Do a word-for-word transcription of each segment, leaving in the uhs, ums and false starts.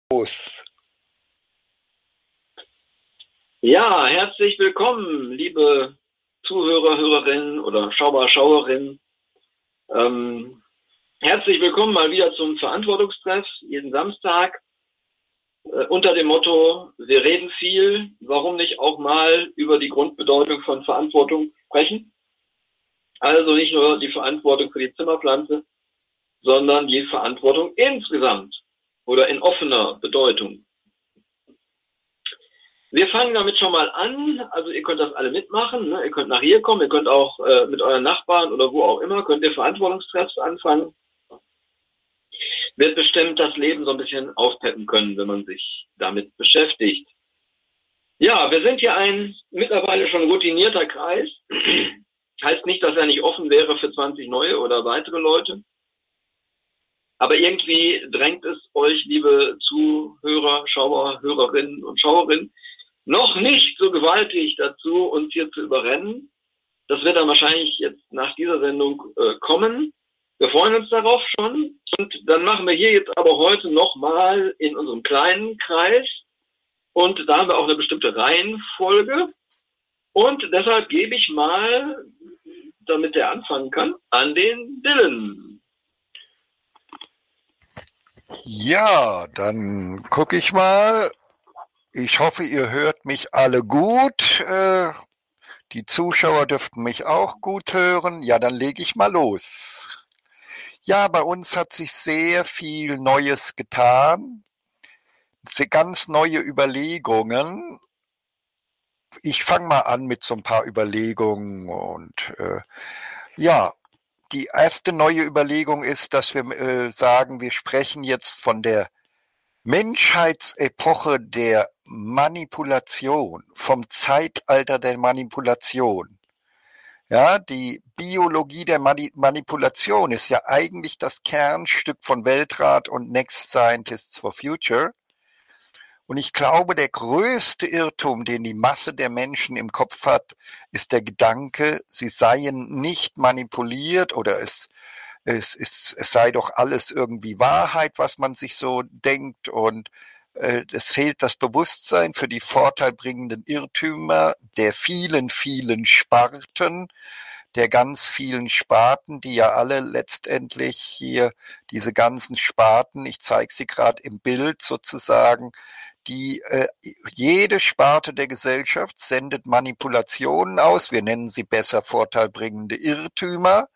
Los. Ja, herzlich willkommen, liebe Zuhörer, Hörerinnen oder Schauer, Schauerinnen. Ähm, herzlich willkommen mal wieder zum Verantwortungstreff, jeden Samstag, äh, unter dem Motto, wir reden viel, warum nicht auch mal über die Grundbedeutung von Verantwortung sprechen? Also nicht nur die Verantwortung für die Zimmerpflanze, sondern die Verantwortung insgesamt oder in offener Bedeutung. Wir fangen damit schon mal an, also ihr könnt das alle mitmachen, ne? Ihr könnt nach hier kommen, ihr könnt auch äh, mit euren Nachbarn oder wo auch immer, könnt ihr Verantwortungstreffs anfangen. Wird bestimmt das Leben so ein bisschen aufpeppen können, wenn man sich damit beschäftigt. Ja, wir sind hier ein mittlerweile schon routinierter Kreis. Heißt nicht, dass er nicht offen wäre für zwanzig neue oder weitere Leute. Aber irgendwie drängt es euch, liebe Zuhörer, Schauer, Hörerinnen und Schauerinnen, noch nicht so gewaltig dazu, uns hier zu überrennen. Das wird dann wahrscheinlich jetzt nach dieser Sendung äh, kommen. Wir freuen uns darauf schon. Und dann machen wir hier jetzt aber heute nochmal in unserem kleinen Kreis. Und da haben wir auch eine bestimmte Reihenfolge. Und deshalb gebe ich mal, damit der anfangen kann, an den Dylan. Ja, dann gucke ich mal. Ich hoffe, ihr hört mich alle gut. Äh, die Zuschauer dürften mich auch gut hören. Ja, dann lege ich mal los. Ja, bei uns hat sich sehr viel Neues getan. Sehr ganz neue Überlegungen. Ich fange mal an mit so ein paar Überlegungen und äh, ja, die erste neue Überlegung ist, dass wir äh, sagen, wir sprechen jetzt von der Menschheitsepoche der Manipulation, vom Zeitalter der Manipulation. Ja, die Biologie der Mani- Manipulation ist ja eigentlich das Kernstück von Weltrat und Next Scientists for Future. Und ich glaube, der größte Irrtum, den die Masse der Menschen im Kopf hat, ist der Gedanke, sie seien nicht manipuliert oder es es, es, es sei doch alles irgendwie Wahrheit, was man sich so denkt, und äh, es fehlt das Bewusstsein für die vorteilbringenden Irrtümer der vielen, vielen Sparten, der ganz vielen Sparten, die ja alle letztendlich hier, diese ganzen Sparten, ich zeige sie gerade im Bild sozusagen, die äh, jede Sparte der Gesellschaft sendet Manipulationen aus, wir nennen sie besser vorteilbringende Irrtümer,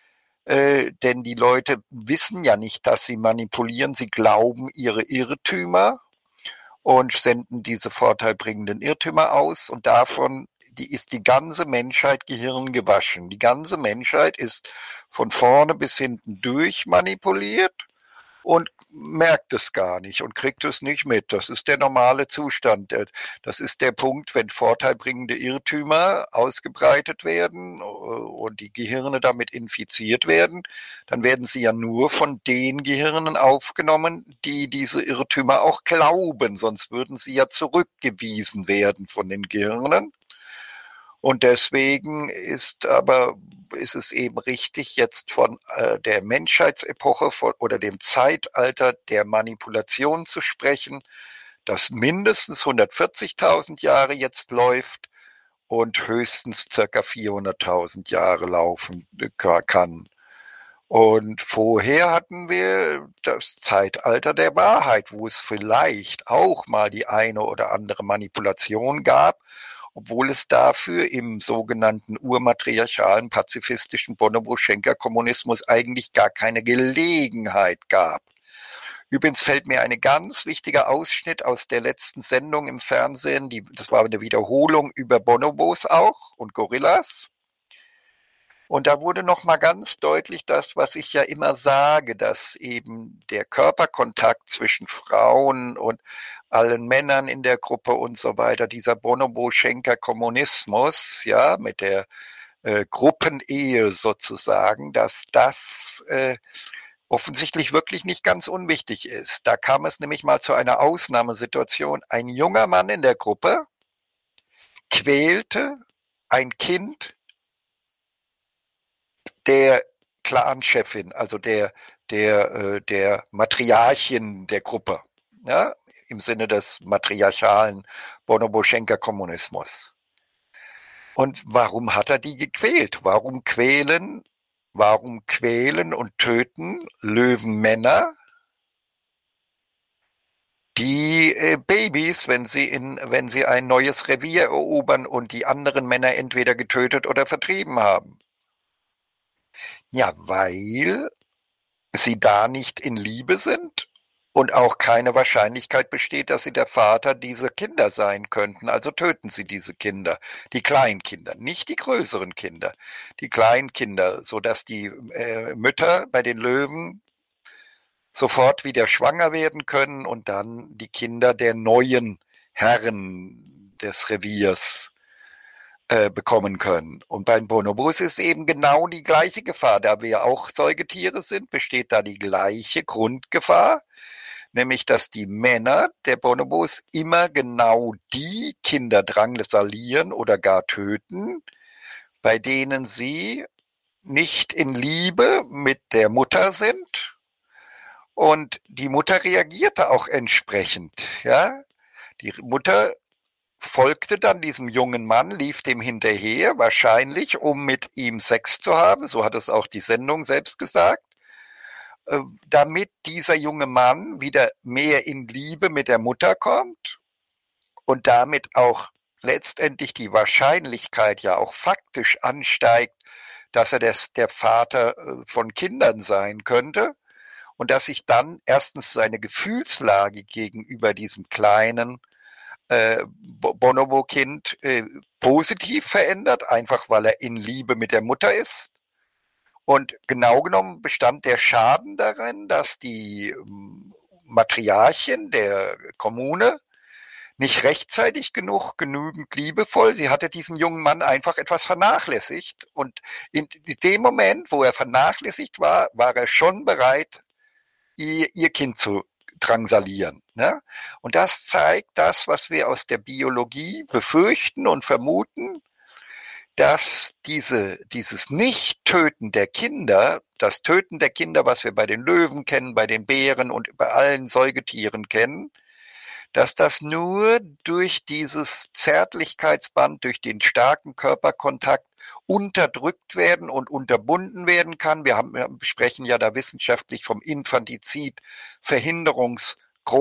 äh, denn die Leute wissen ja nicht, dass sie manipulieren. Sie glauben ihre Irrtümer und senden diese vorteilbringenden Irrtümer aus. Und davon die ist die ganze Menschheit gehirngewaschen. Die ganze Menschheit ist von vorne bis hinten durch manipuliert und merkt es gar nicht und kriegt es nicht mit. Das ist der normale Zustand. Das ist der Punkt, wenn vorteilbringende Irrtümer ausgebreitet werden und die Gehirne damit infiziert werden, dann werden sie ja nur von den Gehirnen aufgenommen, die diese Irrtümer auch glauben, sonst würden sie ja zurückgewiesen werden von den Gehirnen. Und deswegen ist aber ist es eben richtig, jetzt von äh, der Menschheitsepoche von, oder dem Zeitalter der Manipulation zu sprechen, das mindestens hundertvierzigtausend Jahre jetzt läuft und höchstens circa vierhunderttausend Jahre laufen kann. Und vorher hatten wir das Zeitalter der Wahrheit, wo es vielleicht auch mal die eine oder andere Manipulation gab, obwohl es dafür im sogenannten urmatriarchalen pazifistischen Bonobo-Schenker-Kommunismus eigentlich gar keine Gelegenheit gab. Übrigens fällt mir ein ganz wichtiger Ausschnitt aus der letzten Sendung im Fernsehen, die, das war eine Wiederholung über Bonobos auch und Gorillas. Und da wurde nochmal ganz deutlich das, was ich ja immer sage, dass eben der Körperkontakt zwischen Frauen und allen Männern in der Gruppe und so weiter, dieser Bonobo-Schenker-Kommunismus, ja, mit der äh, Gruppenehe sozusagen, dass das äh, offensichtlich wirklich nicht ganz unwichtig ist. Da kam es nämlich mal zu einer Ausnahmesituation. Ein junger Mann in der Gruppe quälte ein Kind der Clan-Chefin, also der, der, äh, der Matriarchin der Gruppe. Ja? im Sinne des matriarchalen Bonobo-Schenker-Kommunismus. Und warum hat er die gequält? Warum quälen, warum quälen und töten Löwenmänner die äh, Babys, wenn sie in, wenn sie ein neues Revier erobern und die anderen Männer entweder getötet oder vertrieben haben? Ja, weil sie da nicht in Liebe sind und auch keine Wahrscheinlichkeit besteht, dass sie der Vater dieser Kinder sein könnten. Also töten sie diese Kinder, die Kleinkinder, nicht die größeren Kinder, die Kleinkinder, sodass die äh, Mütter bei den Löwen sofort wieder schwanger werden können und dann die Kinder der neuen Herren des Reviers äh, bekommen können. Und beim Bonobos ist eben genau die gleiche Gefahr. Da wir auch Säugetiere sind, besteht da die gleiche Grundgefahr, nämlich dass die Männer der Bonobos immer genau die Kinder drangsalieren oder gar töten, bei denen sie nicht in Liebe mit der Mutter sind. Und die Mutter reagierte auch entsprechend, ja. Die Mutter folgte dann diesem jungen Mann, lief dem hinterher, wahrscheinlich, um mit ihm Sex zu haben, so hat es auch die Sendung selbst gesagt, äh, damit dieser junge Mann wieder mehr in Liebe mit der Mutter kommt und damit auch letztendlich die Wahrscheinlichkeit ja auch faktisch ansteigt, dass er des, der Vater äh, von Kindern sein könnte. Und dass sich dann erstens seine Gefühlslage gegenüber diesem kleinen äh, Bonobo-Kind äh, positiv verändert, einfach weil er in Liebe mit der Mutter ist. Und genau genommen bestand der Schaden darin, dass die ähm, Matriarchin der Kommune nicht rechtzeitig genug, genügend liebevoll, sie hatte diesen jungen Mann einfach etwas vernachlässigt. Und in dem Moment, wo er vernachlässigt war, war er schon bereit, ihr, ihr Kind zu drangsalieren. Ne? Und das zeigt das, was wir aus der Biologie befürchten und vermuten, dass diese, dieses Nicht-Töten der Kinder, das Töten der Kinder, was wir bei den Löwen kennen, bei den Bären und bei allen Säugetieren kennen, dass das nur durch dieses Zärtlichkeitsband, durch den starken Körperkontakt unterdrückt werden und unterbunden werden kann. Wir, haben, wir sprechen ja da wissenschaftlich vom Infantizid, Verhinderungs-,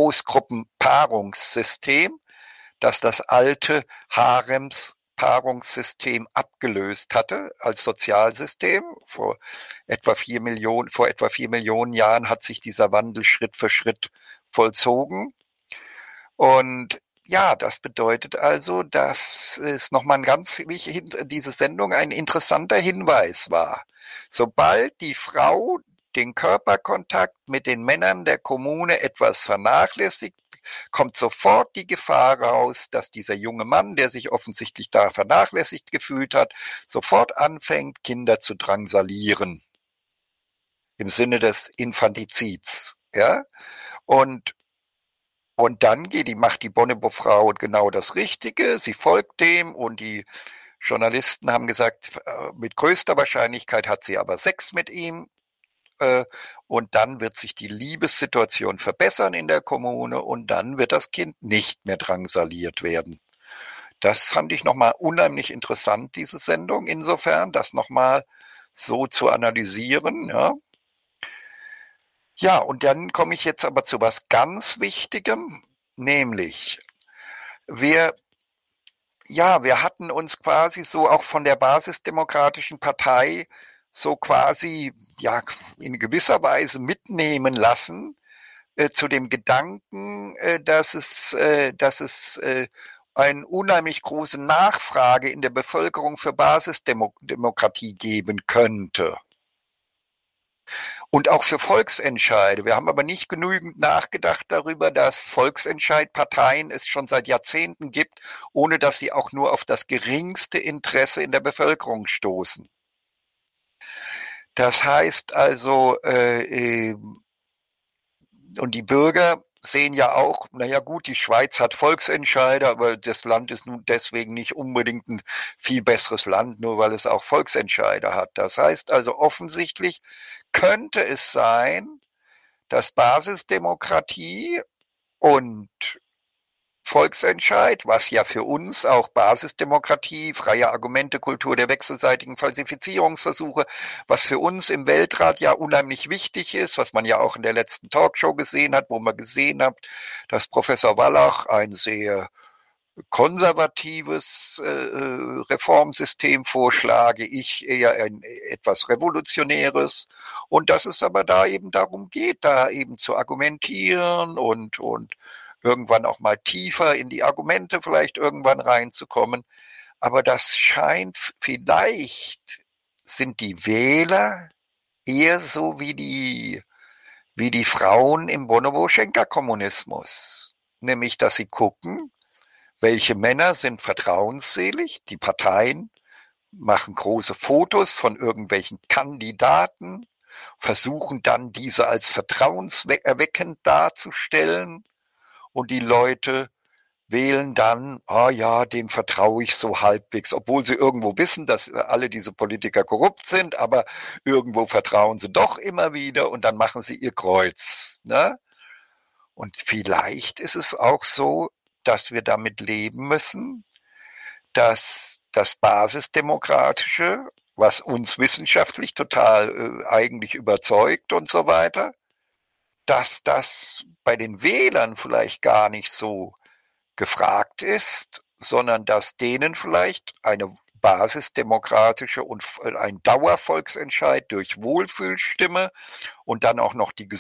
Großgruppenpaarungssystem, das das alte Haremspaarungssystem abgelöst hatte als Sozialsystem. Vor etwa vier Millionen, vor etwa vier Millionen Jahren hat sich dieser Wandel Schritt für Schritt vollzogen. Und ja, das bedeutet also, dass es nochmal ein ganz, diese Sendung ein interessanter Hinweis war. Sobald die Frau den Körperkontakt mit den Männern der Kommune etwas vernachlässigt, kommt sofort die Gefahr raus, dass dieser junge Mann, der sich offensichtlich da vernachlässigt gefühlt hat, sofort anfängt, Kinder zu drangsalieren. Im Sinne des Infantizids, ja. Und Und dann geht die, macht die Bonobo-Frau genau das Richtige, sie folgt dem und die Journalisten haben gesagt, mit größter Wahrscheinlichkeit hat sie aber Sex mit ihm äh, und dann wird sich die Liebessituation verbessern in der Kommune und dann wird das Kind nicht mehr drangsaliert werden. Das fand ich nochmal unheimlich interessant, diese Sendung insofern, das nochmal so zu analysieren, ja. Ja, und dann komme ich jetzt aber zu was ganz Wichtigem, nämlich wir, ja, wir hatten uns quasi so auch von der Basisdemokratischen Partei so quasi, ja, in gewisser Weise mitnehmen lassen äh, zu dem Gedanken, äh, dass es, äh, dass es äh, eine unheimlich große Nachfrage in der Bevölkerung für Basisdemokratie geben könnte. Und auch für Volksentscheide. Wir haben aber nicht genügend nachgedacht darüber, dass Volksentscheidparteien es schon seit Jahrzehnten gibt, ohne dass sie auch nur auf das geringste Interesse in der Bevölkerung stoßen. Das heißt also, äh, und die Bürger sehen ja auch, naja gut, die Schweiz hat Volksentscheide, aber das Land ist nun deswegen nicht unbedingt ein viel besseres Land, nur weil es auch Volksentscheide hat. Das heißt also offensichtlich könnte es sein, dass Basisdemokratie Und Volksentscheid, was ja für uns auch Basisdemokratie, freie Argumente, Kultur der wechselseitigen Falsifizierungsversuche, was für uns im Weltrat ja unheimlich wichtig ist, was man ja auch in der letzten Talkshow gesehen hat, wo man gesehen hat, dass Professor Wallach ein sehr konservatives äh, Reformsystem vorschlage, ich eher ein etwas revolutionäres, und dass es aber da eben darum geht, da eben zu argumentieren und und irgendwann auch mal tiefer in die Argumente vielleicht irgendwann reinzukommen. Aber das scheint, vielleicht sind die Wähler eher so wie die wie die Frauen im Bonobo-Schenker-Kommunismus, nämlich dass sie gucken, welche Männer sind vertrauensselig, die Parteien machen große Fotos von irgendwelchen Kandidaten, versuchen dann diese als vertrauenserweckend darzustellen, und die Leute wählen dann, ah ja, dem vertraue ich so halbwegs, obwohl sie irgendwo wissen, dass alle diese Politiker korrupt sind, aber irgendwo vertrauen sie doch immer wieder, und dann machen sie ihr Kreuz, ne? Und vielleicht ist es auch so, dass wir damit leben müssen, dass das Basisdemokratische, was uns wissenschaftlich total äh, eigentlich überzeugt und so weiter, dass das bei den Wählern vielleicht gar nicht so gefragt ist, sondern dass denen vielleicht eine basisdemokratische und ein Dauervolksentscheid durch Wohlfühlstimme und dann auch noch die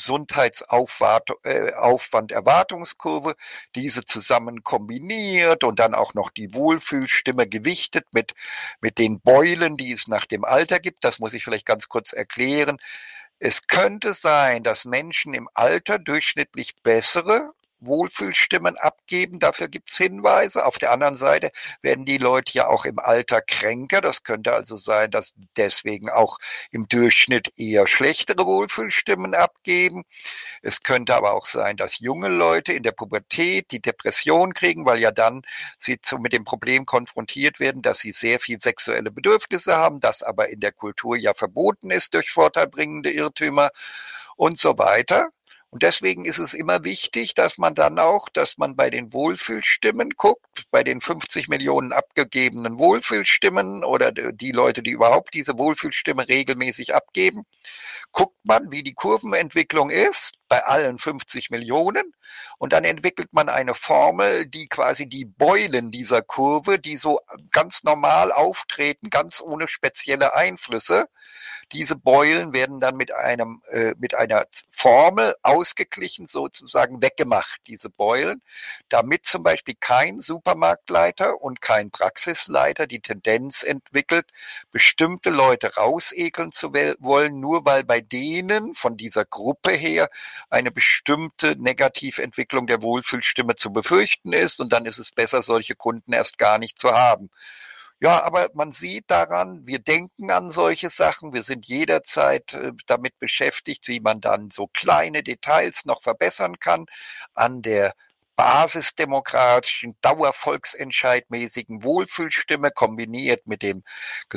Gesundheitsaufwand-Erwartungskurve, diese zusammen kombiniert und dann auch noch die Wohlfühlstimme gewichtet mit, mit den Beulen, die es nach dem Alter gibt. Das muss ich vielleicht ganz kurz erklären. Es könnte sein, dass Menschen im Alter durchschnittlich bessere Wohlfühlstimmen abgeben, dafür gibt's Hinweise. Auf der anderen Seite werden die Leute ja auch im Alter kränker. Das könnte also sein, dass deswegen auch im Durchschnitt eher schlechtere Wohlfühlstimmen abgeben. Es könnte aber auch sein, dass junge Leute in der Pubertät die Depression kriegen, weil ja dann sie zu, mit dem Problem konfrontiert werden, dass sie sehr viel sexuelle Bedürfnisse haben, das aber in der Kultur ja verboten ist durch vorteilbringende Irrtümer und so weiter. Und deswegen ist es immer wichtig, dass man dann auch, dass man bei den Wohlfühlstimmen guckt, bei den fünfzig Millionen abgegebenen Wohlfühlstimmen oder die Leute, die überhaupt diese Wohlfühlstimme regelmäßig abgeben, guckt man, wie die Kurvenentwicklung ist bei allen fünfzig Millionen, und dann entwickelt man eine Formel, die quasi die Beulen dieser Kurve, die so ganz normal auftreten, ganz ohne spezielle Einflüsse, diese Beulen werden dann mit einem äh, mit einer Formel ausgeglichen, sozusagen weggemacht, diese Beulen, damit zum Beispiel kein Supermarktleiter und kein Praxisleiter die Tendenz entwickelt, bestimmte Leute rausekeln zu wollen, nur weil bei denen von dieser Gruppe her eine bestimmte Negativentwicklung der Wohlfühlstimme zu befürchten ist, und dann ist es besser, solche Kunden erst gar nicht zu haben. Ja, aber man sieht daran, wir denken an solche Sachen, wir sind jederzeit äh, damit beschäftigt, wie man dann so kleine Details noch verbessern kann an der basisdemokratischen, dauervolksentscheidmäßigen Wohlfühlstimme kombiniert mit den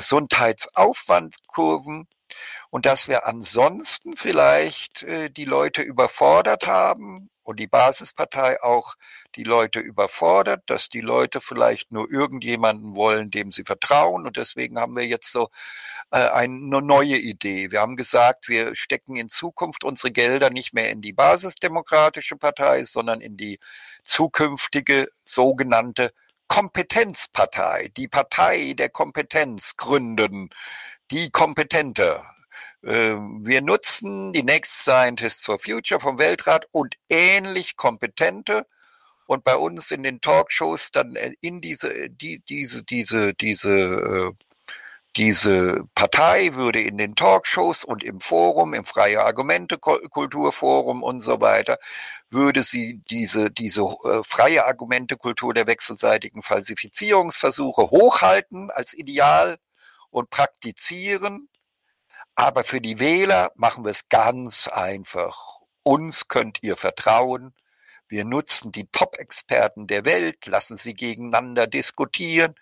Gesundheitsaufwandkurven, und dass wir ansonsten vielleicht äh, die Leute überfordert haben und die Basispartei auch die Leute überfordert, dass die Leute vielleicht nur irgendjemanden wollen, dem sie vertrauen, und deswegen haben wir jetzt so äh, eine neue Idee. Wir haben gesagt, wir stecken in Zukunft unsere Gelder nicht mehr in die basisdemokratische Partei, sondern in die zukünftige sogenannte Kompetenzpartei, die Partei der Kompetenz gründen, die Kompetente. Wir nutzen die Next Scientists for Future vom Weltrat und ähnlich Kompetente, und bei uns in den Talkshows dann in diese, die, diese, diese, diese, diese Partei würde in den Talkshows und im Forum, im Freie Argumente Kulturforum und so weiter, würde sie diese, diese äh, freie Argumente Kultur der wechselseitigen Falsifizierungsversuche hochhalten als Ideal und praktizieren. Aber für die Wähler machen wir es ganz einfach. Uns könnt ihr vertrauen. Wir nutzen die Top-Experten der Welt, lassen sie gegeneinander diskutieren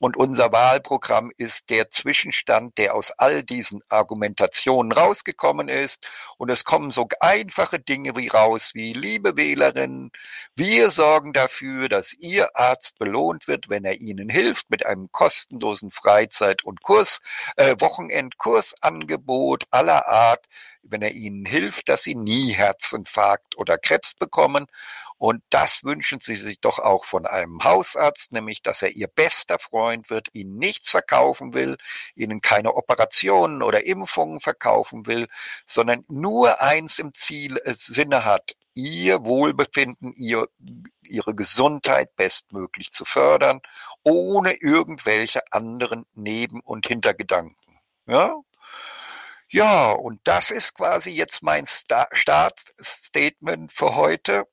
Und unser Wahlprogramm ist der Zwischenstand, der aus all diesen Argumentationen rausgekommen ist. Und es kommen so einfache Dinge wie raus, wie liebe Wählerinnen, wir sorgen dafür, dass Ihr Arzt belohnt wird, wenn er Ihnen hilft mit einem kostenlosen Freizeit- und Kurs, äh, Wochenendkursangebot aller Art, wenn er Ihnen hilft, dass Sie nie Herzinfarkt oder Krebs bekommen. Und das wünschen Sie sich doch auch von einem Hausarzt, nämlich, dass er Ihr bester Freund wird, Ihnen nichts verkaufen will, Ihnen keine Operationen oder Impfungen verkaufen will, sondern nur eins im Ziel, äh, Sinne hat, Ihr Wohlbefinden, ihr, Ihre Gesundheit bestmöglich zu fördern, ohne irgendwelche anderen Neben- und Hintergedanken. Ja? Ja, und das ist quasi jetzt mein Sta- Startstatement für heute.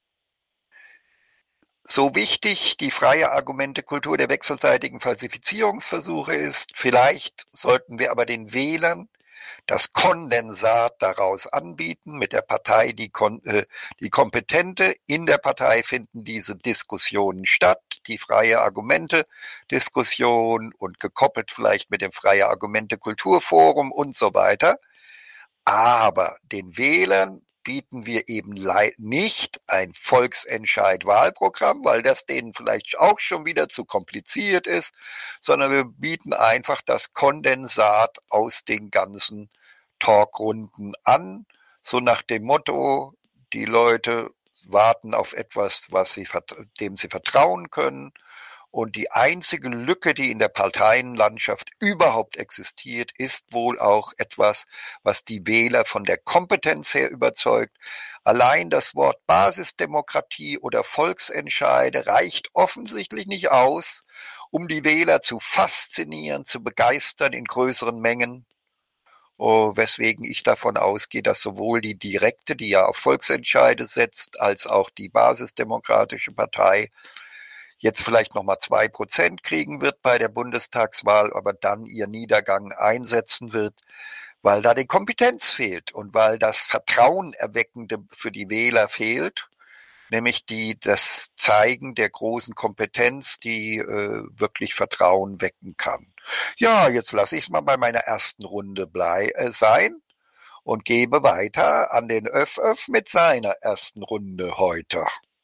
So wichtig die freie Argumentekultur der wechselseitigen Falsifizierungsversuche ist, vielleicht sollten wir aber den Wählern das Kondensat daraus anbieten mit der Partei, die, kon äh, die Kompetente. In der Partei finden diese Diskussionen statt, die freie Argumente-Diskussion und gekoppelt vielleicht mit dem freie Argumente-Kulturforum und so weiter. Aber den Wählern bieten wir eben nicht ein Volksentscheid-Wahlprogramm, weil das denen vielleicht auch schon wieder zu kompliziert ist, sondern wir bieten einfach das Kondensat aus den ganzen Talkrunden an, so nach dem Motto, die Leute warten auf etwas, was sie, dem sie vertrauen können. Und die einzige Lücke, die in der Parteienlandschaft überhaupt existiert, ist wohl auch etwas, was die Wähler von der Kompetenz her überzeugt. Allein das Wort Basisdemokratie oder Volksentscheide reicht offensichtlich nicht aus, um die Wähler zu faszinieren, zu begeistern in größeren Mengen. Oh, weswegen ich davon ausgehe, dass sowohl die Direkte, die ja auf Volksentscheide setzt, als auch die Basisdemokratische Partei jetzt vielleicht nochmal zwei Prozent kriegen wird bei der Bundestagswahl, aber dann ihr Niedergang einsetzen wird, weil da die Kompetenz fehlt und weil das Vertrauenerweckende für die Wähler fehlt, nämlich die das Zeigen der großen Kompetenz, die äh, wirklich Vertrauen wecken kann. Ja, jetzt lasse ich es mal bei meiner ersten Runde blei äh, sein und gebe weiter an den Öff Öff mit seiner ersten Runde heute.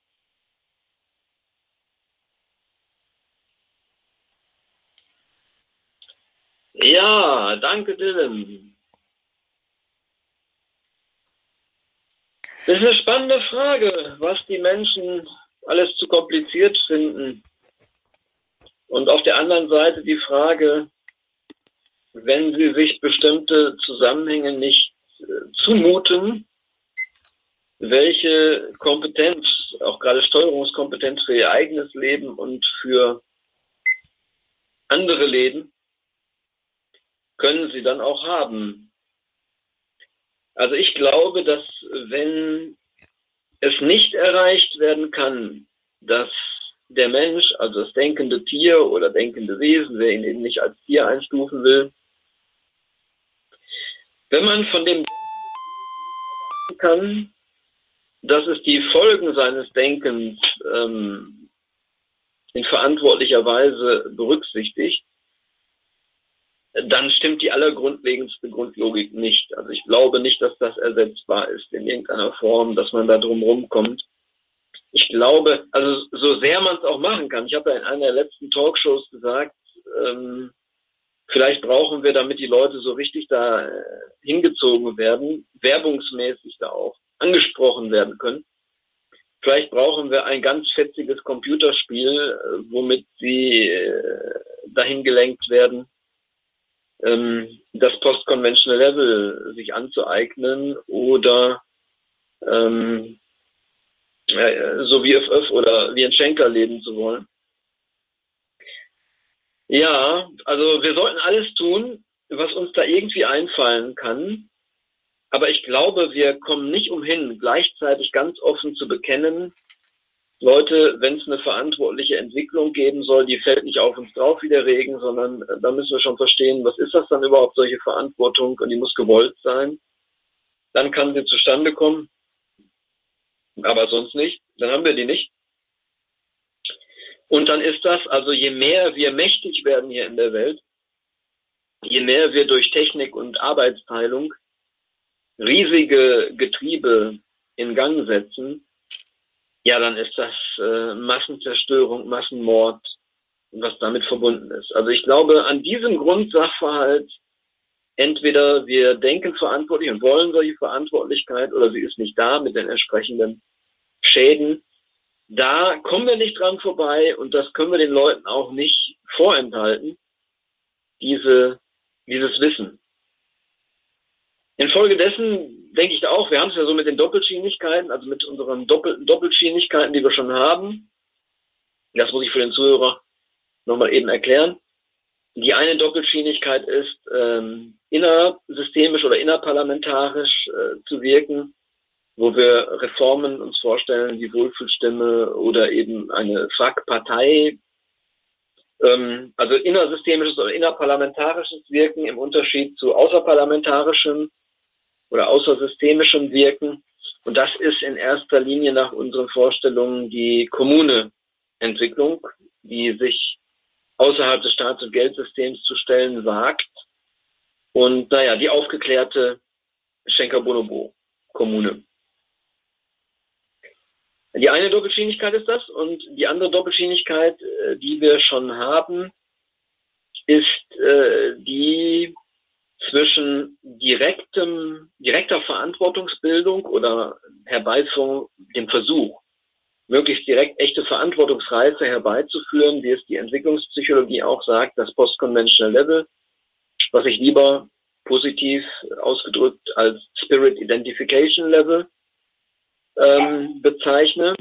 Ja, danke Dylan. Das ist eine spannende Frage, was die Menschen alles zu kompliziert finden. Und auf der anderen Seite die Frage, wenn sie sich bestimmte Zusammenhänge nicht äh, zumuten, welche Kompetenz, auch gerade Steuerungskompetenz für ihr eigenes Leben und für andere Leben, können sie dann auch haben. Also ich glaube, dass wenn es nicht erreicht werden kann, dass der Mensch, also das denkende Tier oder denkende Wesen, wer ihn eben nicht als Tier einstufen will, wenn man von dem kann, dass es die Folgen seines Denkens ähm, in verantwortlicher Weise berücksichtigt, dann stimmt die allergrundlegendste Grundlogik nicht. Also ich glaube nicht, dass das ersetzbar ist in irgendeiner Form, dass man da drum rumkommt. Ich glaube, also so sehr man es auch machen kann, ich habe ja in einer der letzten Talkshows gesagt, ähm, vielleicht brauchen wir, damit die Leute so richtig da äh, hingezogen werden, werbungsmäßig da auch angesprochen werden können. Vielleicht brauchen wir ein ganz fetziges Computerspiel, äh, womit sie äh, dahin gelenkt werden, ähm, das Post-Conventional Level sich anzueignen oder ähm, äh, so wie Öff Öff oder wie ein Schenker leben zu wollen. Ja, also wir sollten alles tun, was uns da irgendwie einfallen kann. Aber ich glaube, wir kommen nicht umhin, gleichzeitig ganz offen zu bekennen, Leute, wenn es eine verantwortliche Entwicklung geben soll, die fällt nicht auf uns drauf wie der Regen, sondern äh, da müssen wir schon verstehen, was ist das dann überhaupt, solche Verantwortung, und die muss gewollt sein. Dann kann sie zustande kommen, aber sonst nicht. Dann haben wir die nicht. Und dann ist das, also je mehr wir mächtig werden hier in der Welt, je mehr wir durch Technik und Arbeitsteilung riesige Getriebe in Gang setzen, ja, dann ist das äh, Massenzerstörung, Massenmord, was damit verbunden ist. Also ich glaube, an diesem Grundsachverhalt, entweder wir denken verantwortlich und wollen solche Verantwortlichkeit oder sie ist nicht da mit den entsprechenden Schäden. Da kommen wir nicht dran vorbei und das können wir den Leuten auch nicht vorenthalten, diese, dieses Wissen. Infolgedessen denke ich auch, wir haben es ja so mit den Doppelschienigkeiten, also mit unseren Doppel Doppelschienigkeiten, die wir schon haben. Das muss ich für den Zuhörer nochmal eben erklären. Die eine Doppelschienigkeit ist, ähm, innersystemisch oder innerparlamentarisch äh, zu wirken, wo wir Reformen uns vorstellen, die Wohlfühlstimme oder eben eine F A K-Partei. Ähm, also innersystemisches oder innerparlamentarisches Wirken im Unterschied zu außerparlamentarischem oder außersystemischem Wirken. Und das ist in erster Linie nach unseren Vorstellungen die Kommune-Entwicklung, die sich außerhalb des Staats- und Geldsystems zu stellen wagt. Und naja, die aufgeklärte Schenker-Bonobo-Kommune. Die eine Doppelschienigkeit ist das und die andere Doppelschienigkeit, die wir schon haben, ist äh, die zwischen direktem, direkter Verantwortungsbildung oder Herbeiführung, dem Versuch, möglichst direkt echte Verantwortungsreife herbeizuführen, wie es die Entwicklungspsychologie auch sagt, das Post-Conventional Level, was ich lieber positiv ausgedrückt als Spirit Identification Level ähm, bezeichne.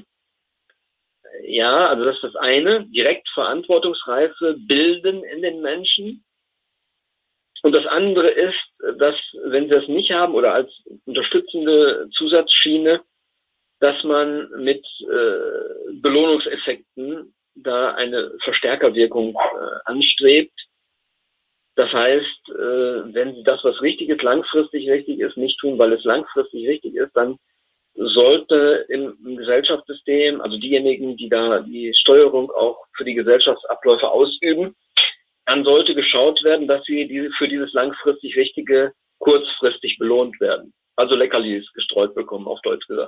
Ja, also das ist das eine, direkt Verantwortungsreife bilden in den Menschen. Und das andere ist, dass, wenn sie das nicht haben oder als unterstützende Zusatzschiene, dass man mit äh, Belohnungseffekten da eine Verstärkerwirkung äh, anstrebt. Das heißt, äh, wenn sie das, was richtig ist, langfristig richtig ist, nicht tun, weil es langfristig richtig ist, dann sollte im, im Gesellschaftssystem, also diejenigen, die da die Steuerung auch für die Gesellschaftsabläufe ausüben, dann sollte geschaut werden, dass sie diese, für dieses langfristig Richtige kurzfristig belohnt werden. Also Leckerlis gestreut bekommen, auf Deutsch gesagt.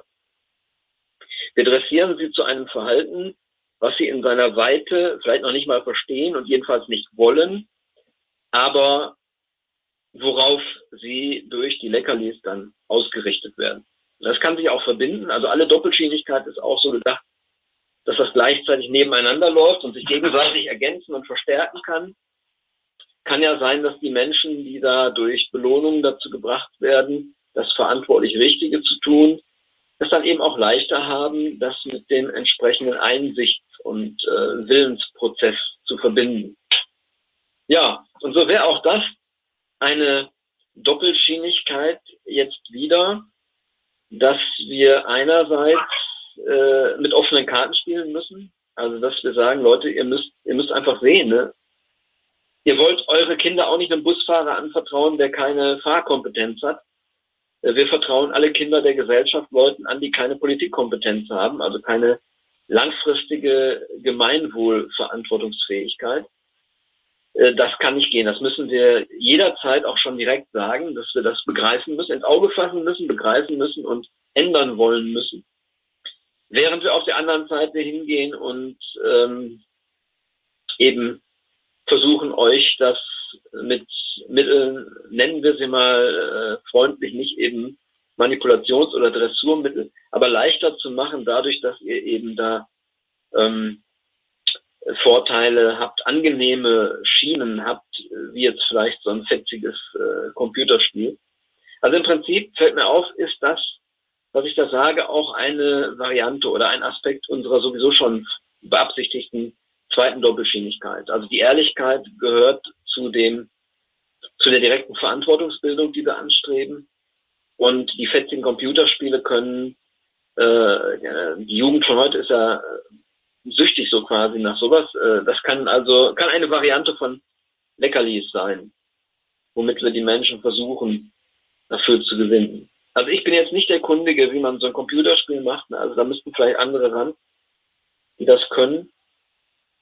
Wir dressieren sie zu einem Verhalten, was sie in seiner Weite vielleicht noch nicht mal verstehen und jedenfalls nicht wollen, aber worauf sie durch die Leckerlis dann ausgerichtet werden. Das kann sich auch verbinden, also alle Doppelschienigkeit ist auch so gedacht, dass das gleichzeitig nebeneinander läuft und sich gegenseitig ergänzen und verstärken kann. Kann ja sein, dass die Menschen, die da durch Belohnungen dazu gebracht werden, das verantwortlich Richtige zu tun, es dann eben auch leichter haben, das mit dem entsprechenden Einsichts- und äh, Willensprozess zu verbinden. Ja, und so wäre auch das eine Doppelschienigkeit jetzt wieder, dass wir einerseits äh, mit offenen Karten spielen müssen, also dass wir sagen, Leute, ihr müsst, ihr müsst einfach sehen, ne? Ihr wollt eure Kinder auch nicht einem Busfahrer anvertrauen, der keine Fahrkompetenz hat. Wir vertrauen alle Kinder der Gesellschaft Leuten an, die keine Politikkompetenz haben, also keine langfristige Gemeinwohlverantwortungsfähigkeit. Das kann nicht gehen. Das müssen wir jederzeit auch schon direkt sagen, dass wir das begreifen müssen, ins Auge fassen müssen, begreifen müssen und ändern wollen müssen. Während wir auf der anderen Seite hingehen und ähm, eben versuchen, euch das mit Mitteln, nennen wir sie mal äh, freundlich, nicht eben Manipulations- oder Dressurmittel, aber leichter zu machen, dadurch, dass ihr eben da ähm, Vorteile habt, angenehme Schienen habt, wie jetzt vielleicht so ein fetziges äh, Computerspiel. Also im Prinzip fällt mir auf, ist das, was ich da sage, auch eine Variante oder ein Aspekt unserer sowieso schon beabsichtigten zweiten Doppelschienigkeit. Also die Ehrlichkeit gehört zu dem, zu der direkten Verantwortungsbildung, die wir anstreben. Und die fetzigen Computerspiele können, äh, die Jugend von heute ist ja süchtig so quasi nach sowas. Äh, das kann also, kann eine Variante von Leckerlis sein, womit wir die Menschen versuchen, dafür zu gewinnen. Also ich bin jetzt nicht der Kundige, wie man so ein Computerspiel macht. Also da müssten vielleicht andere ran, die das können.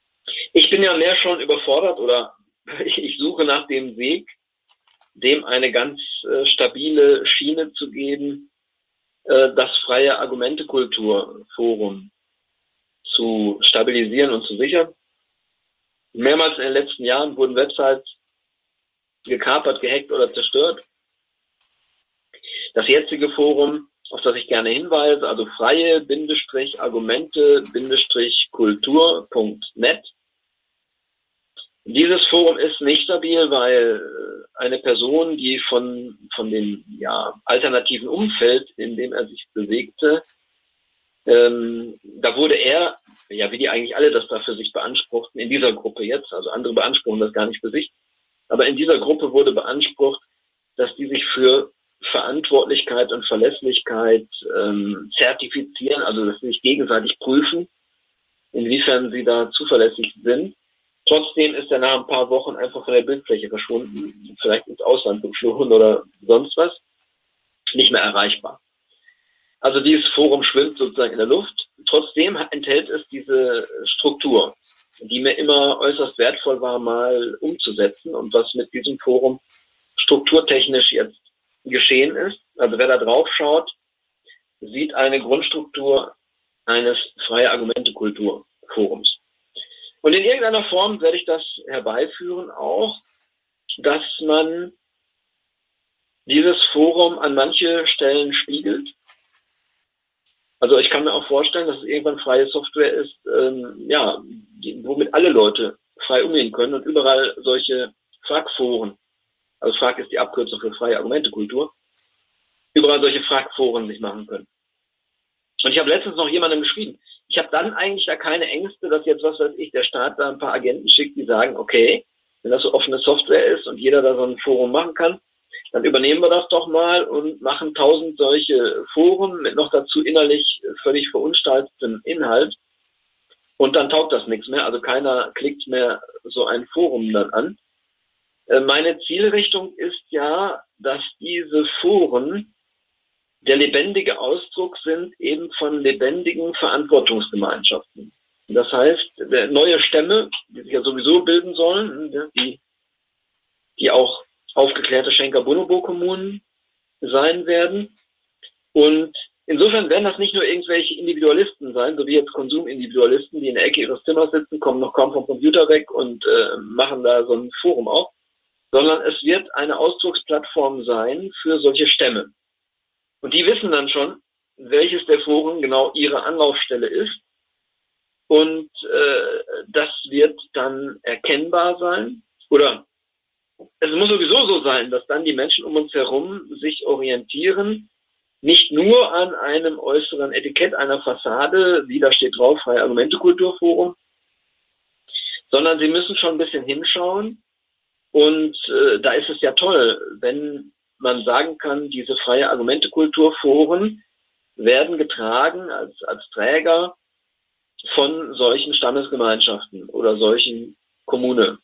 Ich bin ja mehr schon überfordert oder ich, ich suche nach dem Weg, dem eine ganz äh, stabile Schiene zu geben, äh, das freie Argumentekulturforum zu stabilisieren und zu sichern. Mehrmals in den letzten Jahren wurden Websites gekapert, gehackt oder zerstört. Das jetzige Forum, auf das ich gerne hinweise, also freie-argumente-kultur punkt net. Dieses Forum ist nicht stabil, weil eine Person, die von, von dem ja, alternativen Umfeld, in dem er sich bewegte, ähm, da wurde er, ja wie die eigentlich alle das da für sich beanspruchten, in dieser Gruppe jetzt, also andere beanspruchen das gar nicht für sich, aber in dieser Gruppe wurde beansprucht, dass die sich für Verantwortlichkeit und Verlässlichkeit ähm, zertifizieren, also dass sie sich gegenseitig prüfen, inwiefern sie da zuverlässig sind. Trotzdem ist er nach ein paar Wochen einfach von der Bildfläche verschwunden, vielleicht ins Ausland geflohen oder sonst was, nicht mehr erreichbar. Also dieses Forum schwimmt sozusagen in der Luft. Trotzdem enthält es diese Struktur, die mir immer äußerst wertvoll war, mal umzusetzen und was mit diesem Forum strukturtechnisch jetzt geschehen ist. Also wer da drauf schaut, sieht eine Grundstruktur eines freie Argumente-Kulturforums. Und in irgendeiner Form werde ich das herbeiführen auch, dass man dieses Forum an manche Stellen spiegelt. Also ich kann mir auch vorstellen, dass es irgendwann freie Software ist, ähm, ja, die, womit alle Leute frei umgehen können und überall solche Fragforen, also Frag ist die Abkürzung für freie Argumentekultur, überall solche Fragforen sich machen können. Und ich habe letztens noch jemandem geschrieben, ich habe dann eigentlich da keine Ängste, dass jetzt, was weiß ich, der Staat da ein paar Agenten schickt, die sagen, okay, wenn das so offene Software ist und jeder da so ein Forum machen kann, dann übernehmen wir das doch mal und machen tausend solche Foren mit noch dazu innerlich völlig verunstaltetem Inhalt und dann taugt das nichts mehr, also keiner klickt mehr so ein Forum dann an. Meine Zielrichtung ist ja, dass diese Foren der lebendige Ausdruck sind eben von lebendigen Verantwortungsgemeinschaften. Das heißt, neue Stämme, die sich ja sowieso bilden sollen, die, die auch aufgeklärte Schenker-Bonobo-Kommunen sein werden. Und insofern werden das nicht nur irgendwelche Individualisten sein, so wie jetzt Konsumindividualisten, die in der Ecke ihres Zimmers sitzen, kommen noch kaum vom Computer weg und äh, machen da so ein Forum auf, sondern es wird eine Ausdrucksplattform sein für solche Stämme. Und die wissen dann schon, welches der Foren genau ihre Anlaufstelle ist. Und äh, das wird dann erkennbar sein. Oder es muss sowieso so sein, dass dann die Menschen um uns herum sich orientieren, nicht nur an einem äußeren Etikett einer Fassade, wie da steht drauf, Freie Argumente-Kulturforum, sondern sie müssen schon ein bisschen hinschauen. Und äh, da ist es ja toll, wenn man sagen kann, diese freie Argumente-Kulturforen werden getragen als, als Träger von solchen Stammesgemeinschaften oder solchen Kommunegruppen.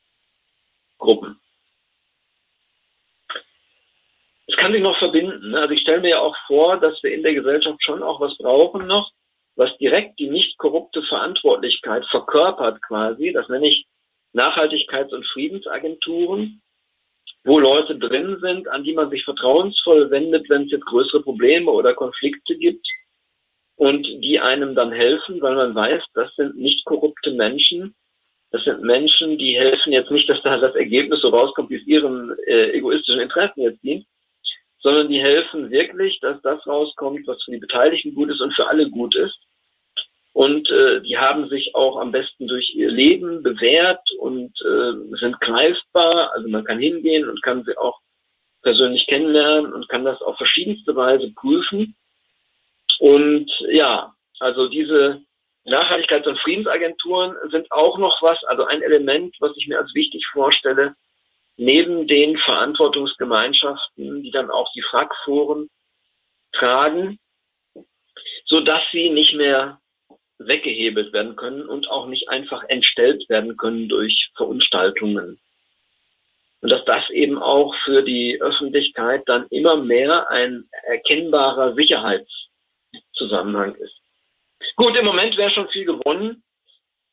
Es kann sich noch verbinden. Ne? Also ich stelle mir ja auch vor, dass wir in der Gesellschaft schon auch was brauchen noch, was direkt die nicht korrupte Verantwortlichkeit verkörpert quasi. Das nenne ich Nachhaltigkeits- und Friedensagenturen, wo Leute drin sind, an die man sich vertrauensvoll wendet, wenn es jetzt größere Probleme oder Konflikte gibt und die einem dann helfen, weil man weiß, das sind nicht korrupte Menschen. Das sind Menschen, die helfen jetzt nicht, dass da das Ergebnis so rauskommt, wie es ihren äh, egoistischen Interessen jetzt dient, sondern die helfen wirklich, dass das rauskommt, was für die Beteiligten gut ist und für alle gut ist. Und äh, die haben sich auch am besten durch ihr Leben bewährt und äh, sind greifbar. Also man kann hingehen und kann sie auch persönlich kennenlernen und kann das auf verschiedenste Weise prüfen. Und ja, also diese Nachhaltigkeits- und Friedensagenturen sind auch noch was, also ein Element, was ich mir als wichtig vorstelle, neben den Verantwortungsgemeinschaften, die dann auch die Fragforen tragen, sodass sie nicht mehr weggehebelt werden können und auch nicht einfach entstellt werden können durch Verunstaltungen. Und dass das eben auch für die Öffentlichkeit dann immer mehr ein erkennbarer Sicherheitszusammenhang ist. Gut, im Moment wäre schon viel gewonnen.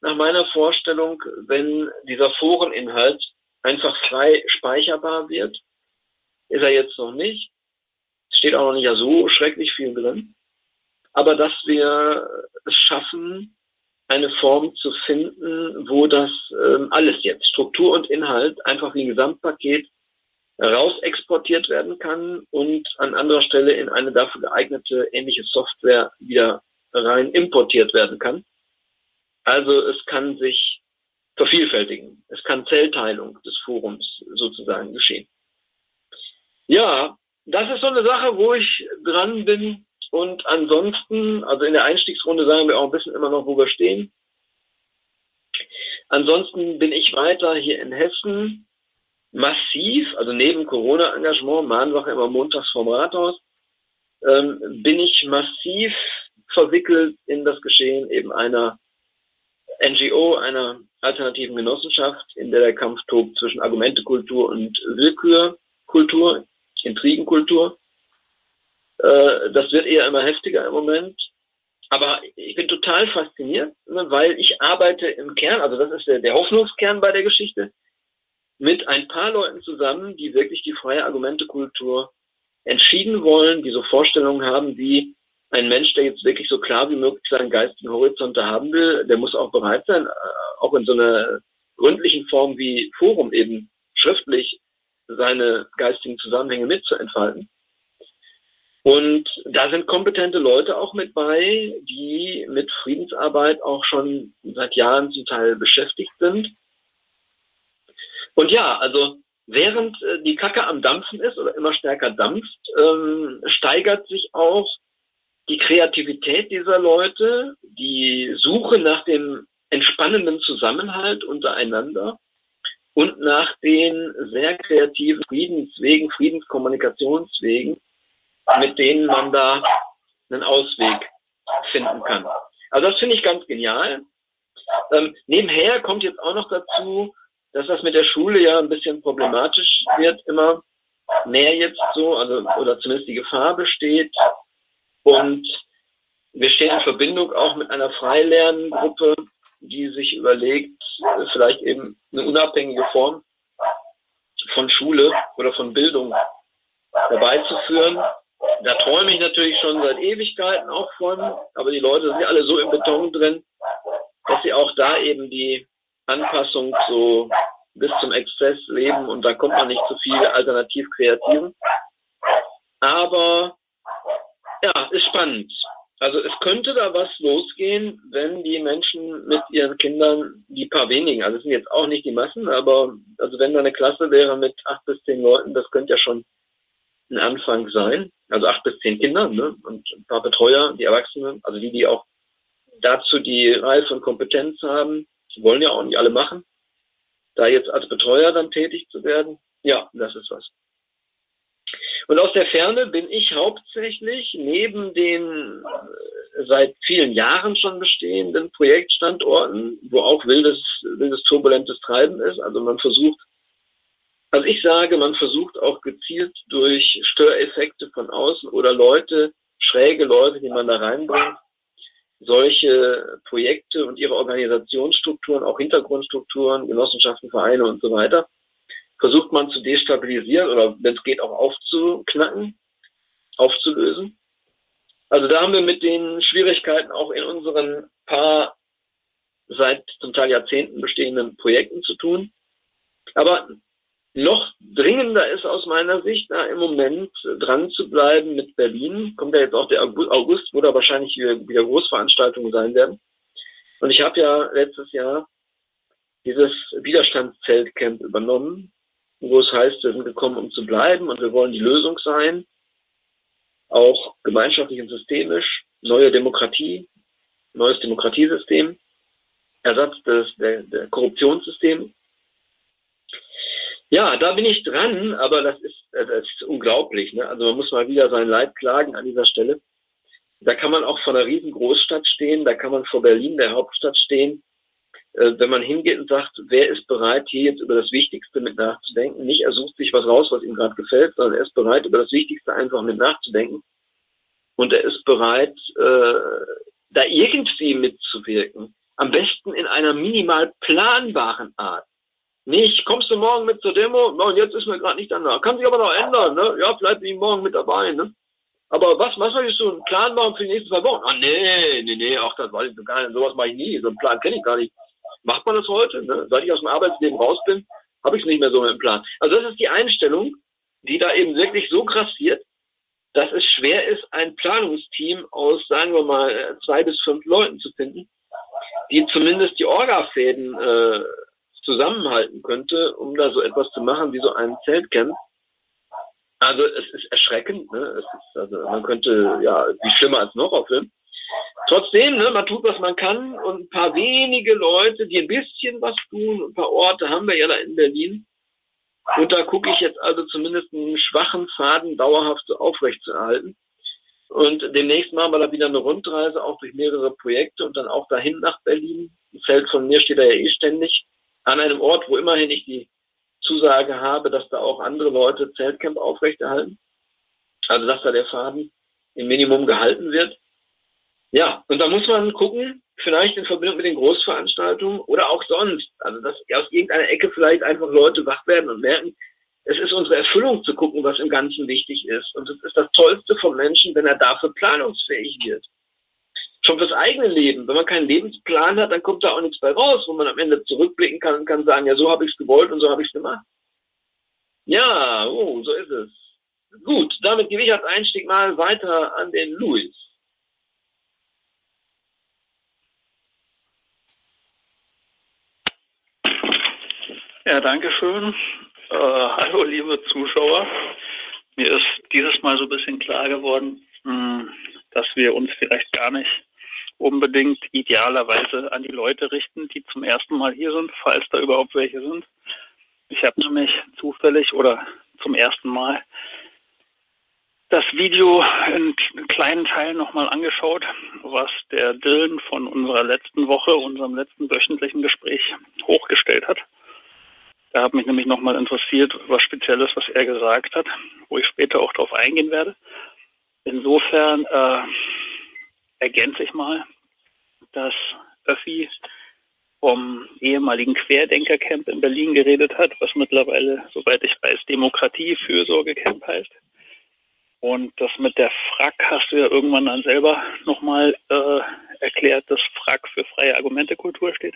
nach meiner Vorstellung, wenn dieser Foreninhalt einfach frei speicherbar wird. Ist er jetzt noch nicht. Es steht auch noch nicht ja so schrecklich viel drin. Aber dass wir es schaffen, eine Form zu finden, wo das ähm, alles jetzt, Struktur und Inhalt, einfach wie ein Gesamtpaket raus exportiert werden kann und an anderer Stelle in eine dafür geeignete ähnliche Software wieder rein importiert werden kann. Also es kann sich vervielfältigen. Es kann Zellteilung des Forums sozusagen geschehen. Ja, das ist so eine Sache, wo ich dran bin. Und ansonsten, also in der Einstiegsrunde sagen wir auch ein bisschen immer noch, wo wir stehen. Ansonsten bin ich weiter hier in Hessen massiv, also neben Corona-Engagement, Mahnwache immer montags vorm Rathaus, ähm, bin ich massiv verwickelt in das Geschehen eben einer N G O, einer alternativen Genossenschaft, in der der Kampf tobt zwischen Argumentekultur und Willkürkultur, Intrigenkultur. Äh, das wird eher immer heftiger im Moment. Aber ich bin total fasziniert, ne, weil ich arbeite im Kern, also das ist der, der Hoffnungskern bei der Geschichte, mit ein paar Leuten zusammen, die wirklich die freie Argumentekultur entschieden wollen, die so Vorstellungen haben wie ein Mensch, der jetzt wirklich so klar wie möglich seinen geistigen Horizont haben will, der muss auch bereit sein, auch in so einer gründlichen Form wie Forum eben schriftlich seine geistigen Zusammenhänge mitzuentfalten. Und da sind kompetente Leute auch mit bei, die mit Friedensarbeit auch schon seit Jahren zum Teil beschäftigt sind. Und ja, also während die Kacke am Dampfen ist oder immer stärker dampft, ähm, steigert sich auch die Kreativität dieser Leute, die Suche nach dem entspannenden Zusammenhalt untereinander und nach den sehr kreativen Friedenswegen, Friedenskommunikationswegen, mit denen man da einen Ausweg finden kann. Also das finde ich ganz genial. Ähm, nebenher kommt jetzt auch noch dazu, dass das mit der Schule ja ein bisschen problematisch wird, immer mehr jetzt so, also oder zumindest die Gefahr besteht. Und wir stehen in Verbindung auch mit einer Freilerngruppe, die sich überlegt, vielleicht eben eine unabhängige Form von Schule oder von Bildung herbeizuführen. Da träume ich natürlich schon seit Ewigkeiten auch von, aber die Leute sind ja alle so im Beton drin, dass sie auch da eben die Anpassung so bis zum Exzess leben und da kommt man nicht zu viel alternativ kreativen. Aber ja, ist spannend. Also es könnte da was losgehen, wenn die Menschen mit ihren Kindern, die paar wenigen, also es sind jetzt auch nicht die Massen, aber also wenn da eine Klasse wäre mit acht bis zehn Leuten, das könnte ja schon ein Anfang sein. Also acht bis zehn Kinder, ne? Und ein paar Betreuer, die Erwachsenen, also die, die auch dazu die Reife und Kompetenz haben, die wollen ja auch nicht alle machen, da jetzt als Betreuer dann tätig zu werden, ja, das ist was. Und aus der Ferne bin ich hauptsächlich neben den äh, seit vielen Jahren schon bestehenden Projektstandorten, wo auch wildes, wildes turbulentes Treiben ist, also man versucht, also ich sage, man versucht auch gezielt durch Störeffekte von außen oder Leute, schräge Leute, die man da reinbringt, solche Projekte und ihre Organisationsstrukturen, auch Hintergrundstrukturen, Genossenschaften, Vereine und so weiter, versucht man zu destabilisieren oder wenn es geht auch aufzuknacken, aufzulösen. Also da haben wir mit den Schwierigkeiten auch in unseren paar seit zum Teil Jahrzehnten bestehenden Projekten zu tun. Aber noch dringender ist aus meiner Sicht, da im Moment dran zu bleiben mit Berlin. Kommt ja jetzt auch der August, wo da wahrscheinlich wieder Großveranstaltungen sein werden. Und ich habe ja letztes Jahr dieses Widerstandszeltcamp übernommen, wo es heißt, wir sind gekommen, um zu bleiben und wir wollen die Lösung sein, auch gemeinschaftlich und systemisch, neue Demokratie, neues Demokratiesystem, Ersatz des der, der Korruptionssystem. Ja, da bin ich dran, aber das ist, das ist unglaublich, ne? Also man muss mal wieder sein Leid klagen an dieser Stelle. Da kann man auch vor einer riesen Großstadt stehen, da kann man vor Berlin, der Hauptstadt, stehen. Äh, wenn man hingeht und sagt, wer ist bereit, hier jetzt über das Wichtigste mit nachzudenken, nicht er sucht sich was raus, was ihm gerade gefällt, sondern er ist bereit, über das Wichtigste einfach mit nachzudenken. Und er ist bereit, äh, da irgendwie mitzuwirken. Am besten in einer einer minimal planbaren Art. Nicht, kommst du morgen mit zur Demo? Und jetzt ist mir gerade nicht danach. Kann sich aber noch ändern, ne? Ja, vielleicht bin ich morgen mit dabei, ne? Aber was, was soll ich so einen Plan machen für die nächsten zwei Wochen? Ah, nee, nee, nee, ach, das weiß ich so gar nicht. Sowas mache ich nie. So einen Plan kenne ich gar nicht. Macht man das heute? Ne? Seit ich aus dem Arbeitsleben raus bin, habe ich es nicht mehr so mit dem Plan. Also das ist die Einstellung, die da eben wirklich so grassiert, dass es schwer ist, ein Planungsteam aus, sagen wir mal, zwei bis fünf Leuten zu finden, die zumindest die Orga-Fäden äh, zusammenhalten könnte, um da so etwas zu machen wie so ein Zeltcamp. Also es ist erschreckend, ne? Es ist, also man könnte, ja, wie schlimmer als noch aufhören. Trotzdem, ne, man tut, was man kann, und ein paar wenige Leute, die ein bisschen was tun, ein paar Orte haben wir ja da in Berlin. Und da gucke ich jetzt also zumindest einen schwachen Faden dauerhaft so aufrecht zu erhalten. Und demnächst machen wir da wieder eine Rundreise, auch durch mehrere Projekte und dann auch dahin nach Berlin. Ein Feld von mir steht da ja eh ständig an einem Ort, wo immerhin ich die Zusage habe, dass da auch andere Leute Zeltcamp aufrechterhalten. Also dass da der Faden im Minimum gehalten wird. Ja, und da muss man gucken, vielleicht in Verbindung mit den Großveranstaltungen oder auch sonst. Also dass aus irgendeiner Ecke vielleicht einfach Leute wach werden und merken, es ist unsere Erfüllung zu gucken, was im Ganzen wichtig ist. Und es ist das Tollste vom Menschen, wenn er dafür planungsfähig wird. Schon fürs eigene Leben. Wenn man keinen Lebensplan hat, dann kommt da auch nichts bei raus, wo man am Ende zurückblicken kann und kann sagen, ja, so habe ich es gewollt und so habe ich es gemacht. Ja, oh, so ist es. Gut, damit gebe ich als Einstieg mal weiter an den Luis. Ja, danke schön. Äh, hallo, liebe Zuschauer. Mir ist dieses Mal so ein bisschen klar geworden, mh, dass wir uns vielleicht gar nicht unbedingt idealerweise an die Leute richten, die zum ersten Mal hier sind, falls da überhaupt welche sind. Ich habe nämlich zufällig oder zum ersten Mal das Video in kleinen Teilen nochmal angeschaut, was der Dylan von unserer letzten Woche, unserem letzten wöchentlichen Gespräch hochgestellt hat. Da hat mich nämlich nochmal interessiert, was Spezielles, was er gesagt hat, wo ich später auch drauf eingehen werde. Insofern äh, ergänze ich mal, dass Öffi vom ehemaligen Querdenkercamp in Berlin geredet hat, was mittlerweile, soweit ich weiß, Demokratie-Fürsorge-Camp heißt. Und das mit der Frack hast du ja irgendwann dann selber nochmal äh, erklärt, dass Frack für freie Argumentekultur steht.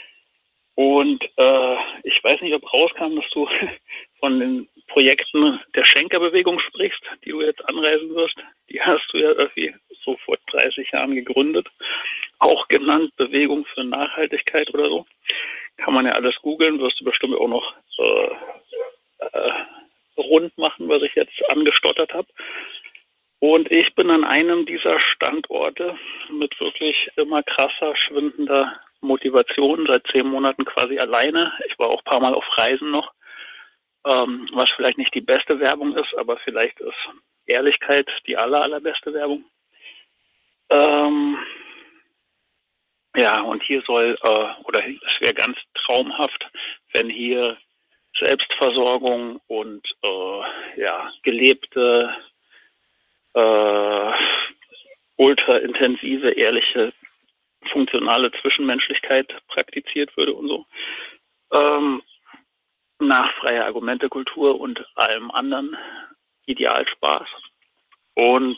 Und äh, ich weiß nicht, ob rauskam, dass du von den Projekten der Schenkerbewegung sprichst, die du jetzt anreisen wirst. Die hast du ja irgendwie so vor dreißig Jahren gegründet. Auch genannt Bewegung für Nachhaltigkeit oder so. Kann man ja alles googeln, wirst du bestimmt auch noch äh, äh, rund machen, was ich jetzt angestottert habe. Und ich bin an einem dieser Standorte mit wirklich immer krasser, schwindender Motivation, seit zehn Monaten quasi alleine. Ich war auch ein paar Mal auf Reisen noch, ähm, was vielleicht nicht die beste Werbung ist, aber vielleicht ist Ehrlichkeit die aller, allerbeste Werbung. Ähm, ja, und hier soll, äh, oder es wäre ganz traumhaft, wenn hier Selbstversorgung und äh, ja, gelebte, äh, ultraintensive, ehrliche, funktionale Zwischenmenschlichkeit praktiziert würde und so. Ähm, nach freier Argumentekultur und allem anderen Idealspaß. Und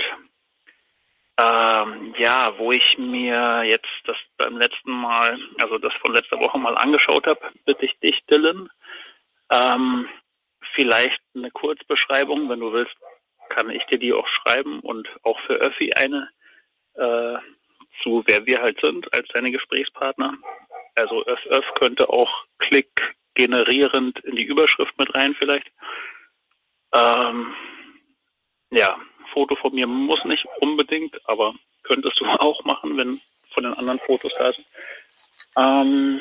ähm, ja, wo ich mir jetzt das beim letzten Mal, also das von letzter Woche mal angeschaut habe, bitte ich dich, Dylan, ähm, vielleicht eine Kurzbeschreibung, wenn du willst, kann ich dir die auch schreiben und auch für Öffi eine äh, zu wer wir halt sind als deine Gesprächspartner. Also Öff Öff könnte auch Klick generierend in die Überschrift mit rein vielleicht. Ähm, ja, Foto von mir muss nicht unbedingt, aber könntest du auch machen, wenn von den anderen Fotos da sind. Ähm,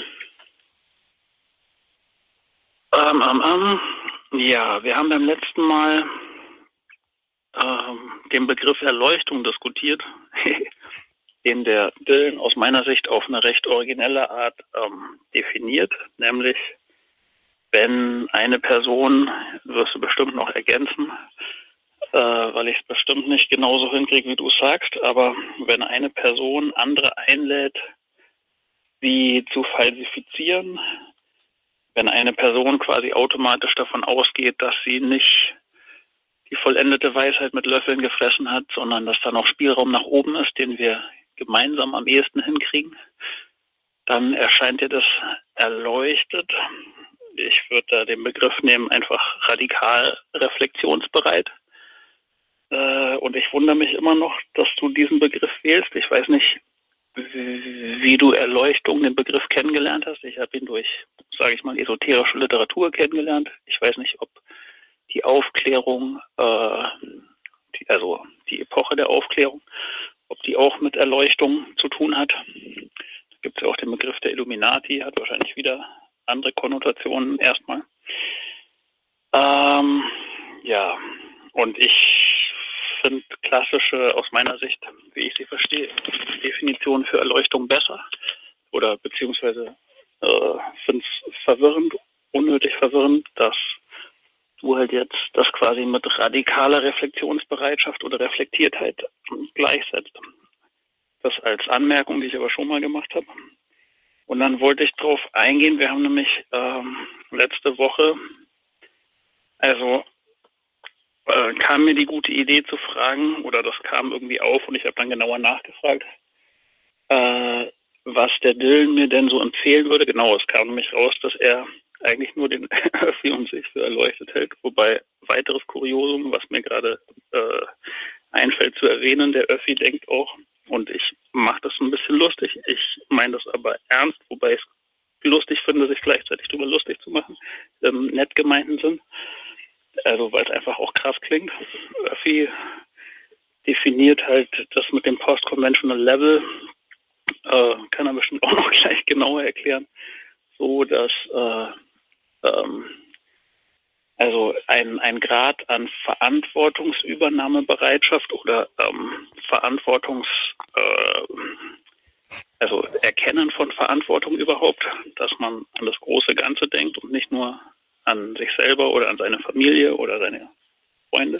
ähm, ähm, ähm, ja, wir haben beim letzten Mal ähm, den Begriff Erleuchtung diskutiert, den der Dylan aus meiner Sicht auf eine recht originelle Art ähm, definiert, nämlich wenn eine Person, wirst du bestimmt noch ergänzen, äh, weil ich es bestimmt nicht genauso hinkriege, wie du es sagst, aber wenn eine Person andere einlädt, sie zu falsifizieren, wenn eine Person quasi automatisch davon ausgeht, dass sie nicht die vollendete Weisheit mit Löffeln gefressen hat, sondern dass da noch Spielraum nach oben ist, den wir gemeinsam am ehesten hinkriegen, dann erscheint dir das erleuchtet. Ich würde da den Begriff nehmen, einfach radikal reflexionsbereit. Äh, und ich wundere mich immer noch, dass du diesen Begriff wählst. Ich weiß nicht, wie du Erleuchtung, den Begriff kennengelernt hast. Ich habe ihn durch, sage ich mal, esoterische Literatur kennengelernt. Ich weiß nicht, ob die Aufklärung, äh, die, also die Epoche der Aufklärung, ob die auch mit Erleuchtung zu tun hat. Da gibt es ja auch den Begriff der Illuminati, hat wahrscheinlich wieder andere Konnotationen erstmal. Ähm, ja, und ich finde klassische, aus meiner Sicht, wie ich sie verstehe, Definitionen für Erleuchtung besser oder beziehungsweise äh, finde es verwirrend, unnötig verwirrend, dass du halt jetzt das quasi mit radikaler Reflexionsbereitschaft oder Reflektiertheit gleichsetzt. Das als Anmerkung, die ich aber schon mal gemacht habe. Und dann wollte ich drauf eingehen, wir haben nämlich ähm, letzte Woche, also äh, kam mir die gute Idee zu fragen, oder das kam irgendwie auf und ich habe dann genauer nachgefragt, äh, was der Dylan mir denn so empfehlen würde. Genau, es kam nämlich raus, dass er eigentlich nur den Öffi und sich für erleuchtet hält. Wobei, weiteres Kuriosum, was mir gerade äh, einfällt zu erwähnen, der Öffi denkt auch, und ich mache das ein bisschen lustig, ich meine das aber ernst, wobei ich es lustig finde, sich gleichzeitig darüber lustig zu machen, ähm, nett gemeinten sind. Also weil es einfach auch krass klingt. Öffi definiert halt das mit dem Post-Conventional Level, äh, kann er bestimmt auch noch gleich genauer erklären, so dass äh, ähm, also ein, ein Grad an Verantwortungsübernahmebereitschaft oder ähm, Verantwortungs, äh, also Erkennen von Verantwortung überhaupt, dass man an das große Ganze denkt und nicht nur an sich selber oder an seine Familie oder seine Freunde.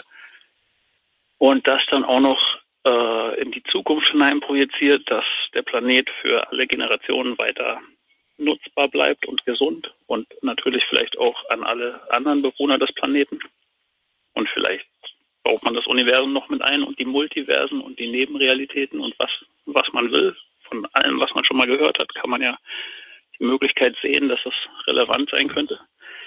Und das dann auch noch äh, in die Zukunft hinein projiziert, dass der Planet für alle Generationen weiter nutzbar bleibt und gesund und natürlich vielleicht auch an alle anderen Bewohner des Planeten. Und vielleicht baut man das Universum noch mit ein und die Multiversen und die Nebenrealitäten und was, was man will. Von allem, was man schon mal gehört hat, kann man ja die Möglichkeit sehen, dass es relevant sein könnte.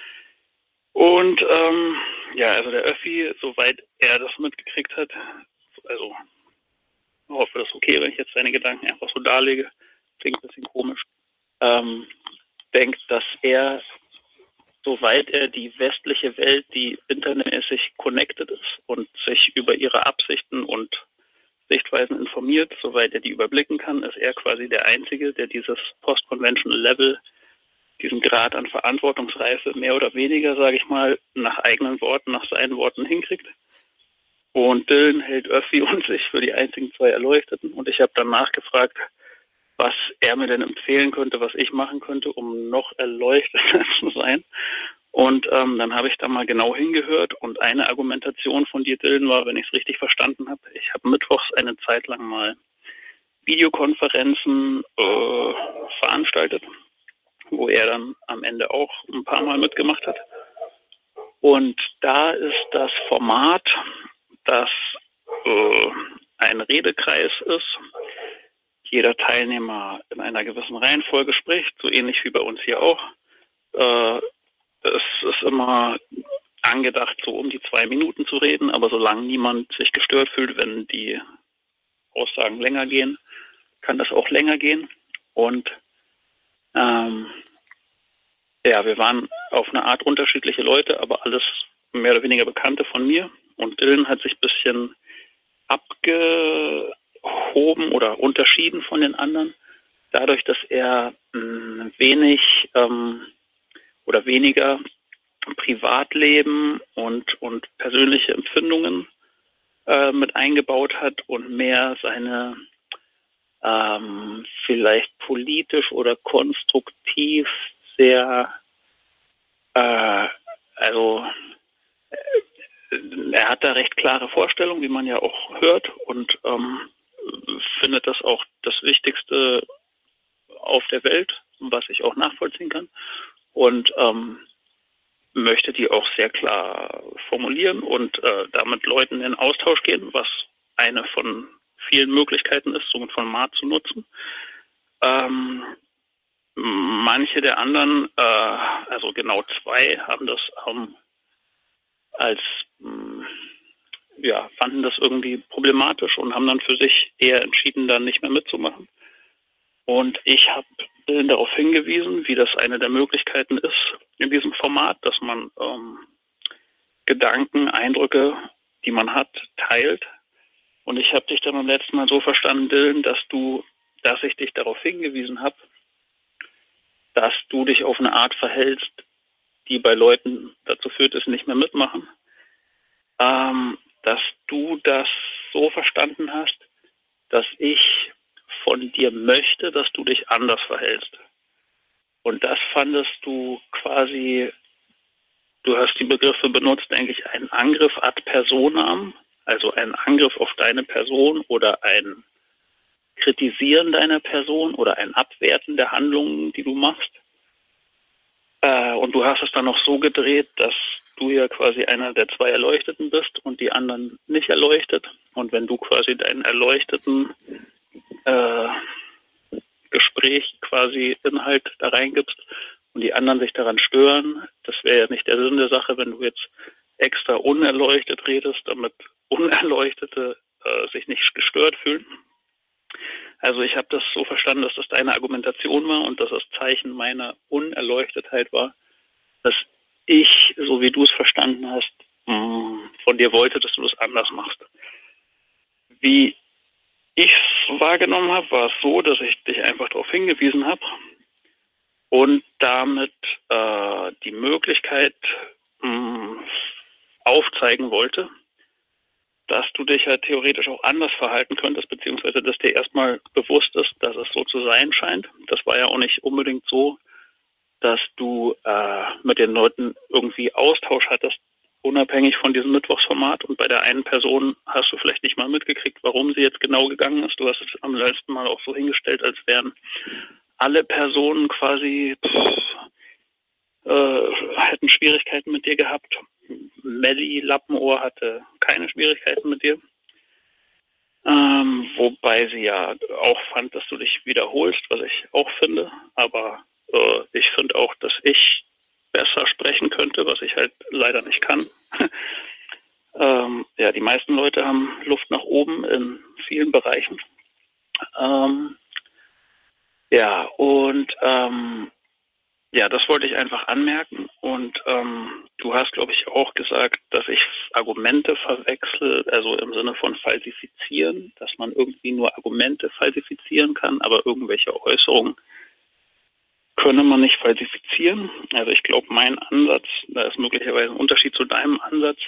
Und ähm, ja, also der Öffi, soweit er das mitgekriegt hat, also ich hoffe, das ist okay, wenn ich jetzt seine Gedanken einfach so darlege, klingt ein bisschen komisch, ähm, denkt, dass er, soweit er die westliche Welt, die internetmäßig connected ist und sich über ihre Absichten und Sichtweisen informiert, soweit er die überblicken kann, ist er quasi der Einzige, der dieses Post-Conventional Level, diesen Grad an Verantwortungsreife mehr oder weniger, sage ich mal, nach eigenen Worten, nach seinen Worten hinkriegt. Und Dylan hält Öffi und sich für die einzigen zwei Erleuchteten. Und ich habe dann nachgefragt, was er mir denn empfehlen könnte, was ich machen könnte, um noch erleuchteter zu sein. Und ähm, dann habe ich da mal genau hingehört und eine Argumentation von dir, Dylan, war, wenn ich es richtig verstanden habe, ich habe mittwochs eine Zeit lang mal Videokonferenzen äh, veranstaltet, wo er dann am Ende auch ein paar Mal mitgemacht hat. Und da ist das Format, dass äh, ein Redekreis ist, jeder Teilnehmer in einer gewissen Reihenfolge spricht, so ähnlich wie bei uns hier auch. Äh, es ist immer angedacht, so um die zwei Minuten zu reden, aber solange niemand sich gestört fühlt, wenn die Aussagen länger gehen, kann das auch länger gehen. Und ähm, ja, wir waren auf eine Art unterschiedliche Leute, aber alles mehr oder weniger Bekannte von mir. Und Dylan hat sich ein bisschen abgehoben oder unterschieden von den anderen, dadurch, dass er mh, wenig ähm, oder weniger Privatleben und, und persönliche Empfindungen äh, mit eingebaut hat und mehr seine ähm, vielleicht politisch oder konstruktiv sehr, äh, also äh, er hat da recht klare Vorstellungen, wie man ja auch hört, und ähm, findet das auch das Wichtigste auf der Welt, was ich auch nachvollziehen kann. Und ähm, möchte die auch sehr klar formulieren und äh, damit Leuten in den Austausch gehen, was eine von vielen Möglichkeiten ist, so ein Format zu nutzen. Ähm, manche der anderen, äh, also genau zwei, haben das ähm, als, mh, ja, fanden das irgendwie problematisch und haben dann für sich eher entschieden, dann nicht mehr mitzumachen. Und ich habe darauf hingewiesen, wie das eine der Möglichkeiten ist in diesem Format, dass man ähm, Gedanken, Eindrücke, die man hat, teilt. Und ich habe dich dann beim letzten Mal so verstanden, Dylan, dass du, dass ich dich darauf hingewiesen habe, dass du dich auf eine Art verhältst, die bei Leuten dazu führt, dass sie nicht mehr mitmachen. Ähm, dass du das so verstanden hast, dass ich von dir möchte, dass du dich anders verhältst. Und das fandest du quasi, du hast die Begriffe benutzt, eigentlich einen Angriff ad personam, also ein Angriff auf deine Person oder ein Kritisieren deiner Person oder ein Abwerten der Handlungen, die du machst. Äh, und du hast es dann noch so gedreht, dass du ja quasi einer der zwei Erleuchteten bist und die anderen nicht erleuchtet. Und wenn du quasi deinen Erleuchteten äh, Gespräch quasi Inhalt da reingibst und die anderen sich daran stören, das wäre ja nicht der Sinn der Sache, wenn du jetzt extra unerleuchtet redest, damit Unerleuchtete äh, sich nicht gestört fühlen. Also ich habe das so verstanden, dass das deine Argumentation war und dass das Zeichen meiner Unerleuchtetheit war, dass ich, so wie du es verstanden hast, von dir wollte, dass du das anders machst. Wie ich es wahrgenommen habe, war es so, dass ich dich einfach darauf hingewiesen habe und damit äh, die Möglichkeit mh, aufzeigen wollte, dass du dich ja theoretisch auch anders verhalten könntest, beziehungsweise dass dir erstmal bewusst ist, dass es so zu sein scheint. Das war ja auch nicht unbedingt so, dass du äh, mit den Leuten irgendwie Austausch hattest, unabhängig von diesem Mittwochsformat. Und bei der einen Person hast du vielleicht nicht mal mitgekriegt, warum sie jetzt genau gegangen ist. Du hast es am letzten Mal auch so hingestellt, als wären alle Personen quasi pff, äh, hätten Schwierigkeiten mit dir gehabt. Melli Lappenohr hatte keine Schwierigkeiten mit dir. Ähm, wobei sie ja auch fand, dass du dich wiederholst, was ich auch finde. Aber äh, ich finde auch, dass ich besser sprechen könnte, was ich halt leider nicht kann. ähm, ja, die meisten Leute haben Luft nach oben in vielen Bereichen. Ähm, ja, und ähm, ja, das wollte ich einfach anmerken. Und ähm, du hast, glaube ich, auch gesagt, dass ich Argumente verwechsel, also im Sinne von falsifizieren, dass man irgendwie nur Argumente falsifizieren kann, aber irgendwelche Äußerungen könne man nicht falsifizieren. Also ich glaube, mein Ansatz, da ist möglicherweise ein Unterschied zu deinem Ansatz,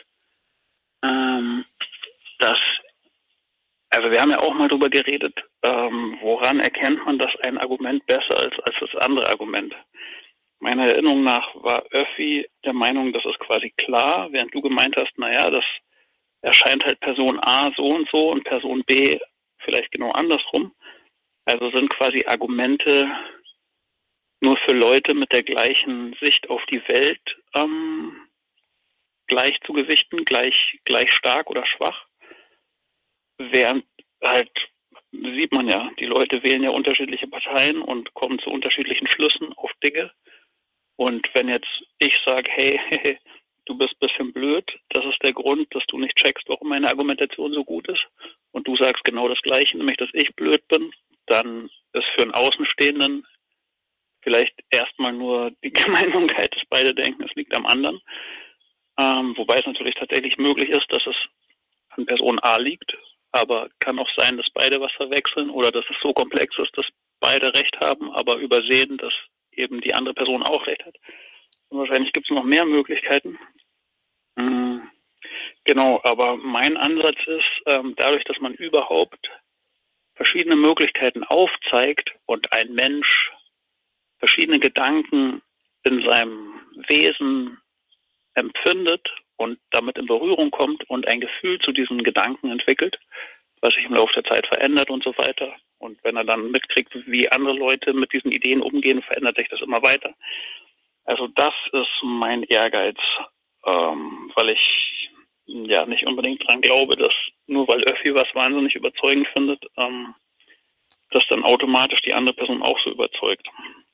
ähm, dass, also wir haben ja auch mal darüber geredet, ähm, woran erkennt man, dass ein Argument besser ist als das andere Argument. Meiner Erinnerung nach war Öffi der Meinung, das ist quasi klar, während du gemeint hast, naja, das erscheint halt Person A so und so und Person B vielleicht genau andersrum. Also sind quasi Argumente nur für Leute mit der gleichen Sicht auf die Welt ähm, gleich zu gewichten, gleich, gleich stark oder schwach. Während halt, sieht man ja, die Leute wählen ja unterschiedliche Parteien und kommen zu unterschiedlichen Schlüssen auf Dinge. Und wenn jetzt ich sage, hey, hey, du bist ein bisschen blöd, das ist der Grund, dass du nicht checkst, warum meine Argumentation so gut ist, und du sagst genau das Gleiche, nämlich, dass ich blöd bin, dann ist für einen Außenstehenden vielleicht erstmal nur die Gemeinsamkeit, dass beide denken, es liegt am anderen. Ähm, wobei es natürlich tatsächlich möglich ist, dass es an Person A liegt, aber kann auch sein, dass beide was verwechseln oder dass es so komplex ist, dass beide Recht haben, aber übersehen, dass eben die andere Person auch Recht hat. Und wahrscheinlich gibt es noch mehr Möglichkeiten. Mhm. Genau, aber mein Ansatz ist, ähm, dadurch, dass man überhaupt verschiedene Möglichkeiten aufzeigt und ein Mensch verschiedene Gedanken in seinem Wesen empfindet und damit in Berührung kommt und ein Gefühl zu diesen Gedanken entwickelt, was sich im Laufe der Zeit verändert und so weiter Und wenn er dann mitkriegt, wie andere Leute mit diesen Ideen umgehen, verändert sich das immer weiter. Also das ist mein Ehrgeiz, ähm, weil ich ja nicht unbedingt dran glaube, dass nur weil Öffi was wahnsinnig überzeugend findet, ähm, dass dann automatisch die andere Person auch so überzeugt.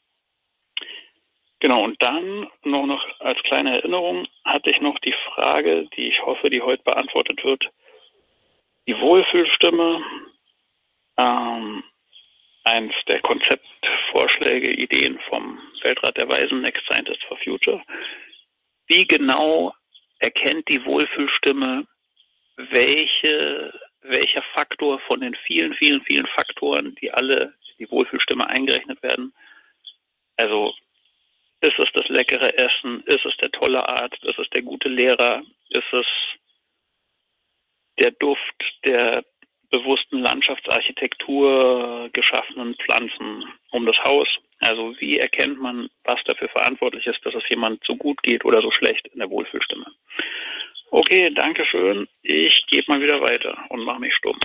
Genau, und dann nur noch als kleine Erinnerung hatte ich noch die Frage, die ich hoffe, die heute beantwortet wird. Die Wohlfühlstimme, ähm, eins der Konzeptvorschläge, Ideen vom Weltrat der Weisen, Next Scientists for Future. Wie genau erkennt die Wohlfühlstimme, welche, welcher Faktor von den vielen, vielen, vielen Faktoren, die alle in die Wohlfühlstimme eingerechnet werden, also ist es das leckere Essen, ist es der tolle Arzt, ist es der gute Lehrer, ist es der Duft der bewussten Landschaftsarchitektur geschaffenen Pflanzen um das Haus. Also wie erkennt man, was dafür verantwortlich ist, dass es jemand so gut geht oder so schlecht in der Wohlfühlstimme? Okay, danke schön. Ich gebe mal wieder weiter und mache mich stumm.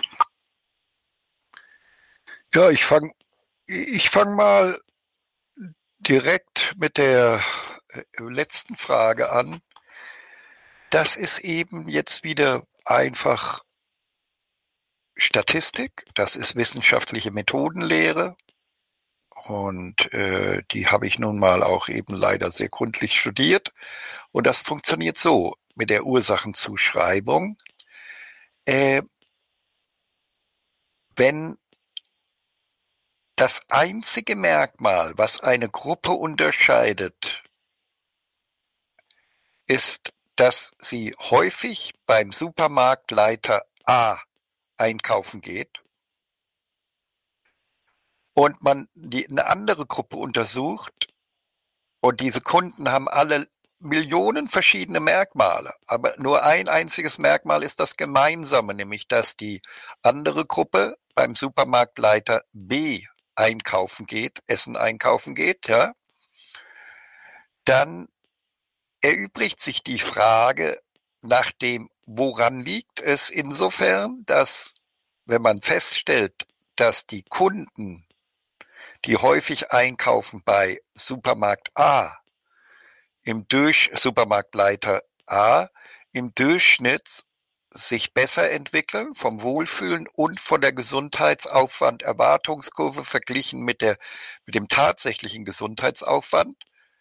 Ja, ich fange ich fang mal direkt mit der letzten Frage an. Das ist eben jetzt wieder einfach Statistik, das ist wissenschaftliche Methodenlehre und äh, die habe ich nun mal auch eben leider sehr gründlich studiert und das funktioniert so mit der Ursachenzuschreibung. Äh, wenn das einzige Merkmal, was eine Gruppe unterscheidet, ist, dass sie häufig beim Supermarktleiter A einkaufen geht und man die, eine andere Gruppe untersucht und diese Kunden haben alle Millionen verschiedene Merkmale, aber nur ein einziges Merkmal ist das Gemeinsame, nämlich dass die andere Gruppe beim Supermarktleiter B einkaufen geht, Essen einkaufen geht, ja, dann erübrigt sich die Frage nach dem, woran liegt es insofern, dass, wenn man feststellt, dass die Kunden, die häufig einkaufen bei Supermarkt A, im Durch Supermarktleiter A, im Durchschnitt sich besser entwickeln vom Wohlfühlen und von der Gesundheitsaufwand-Erwartungskurve verglichen mit der, mit dem tatsächlichen Gesundheitsaufwand.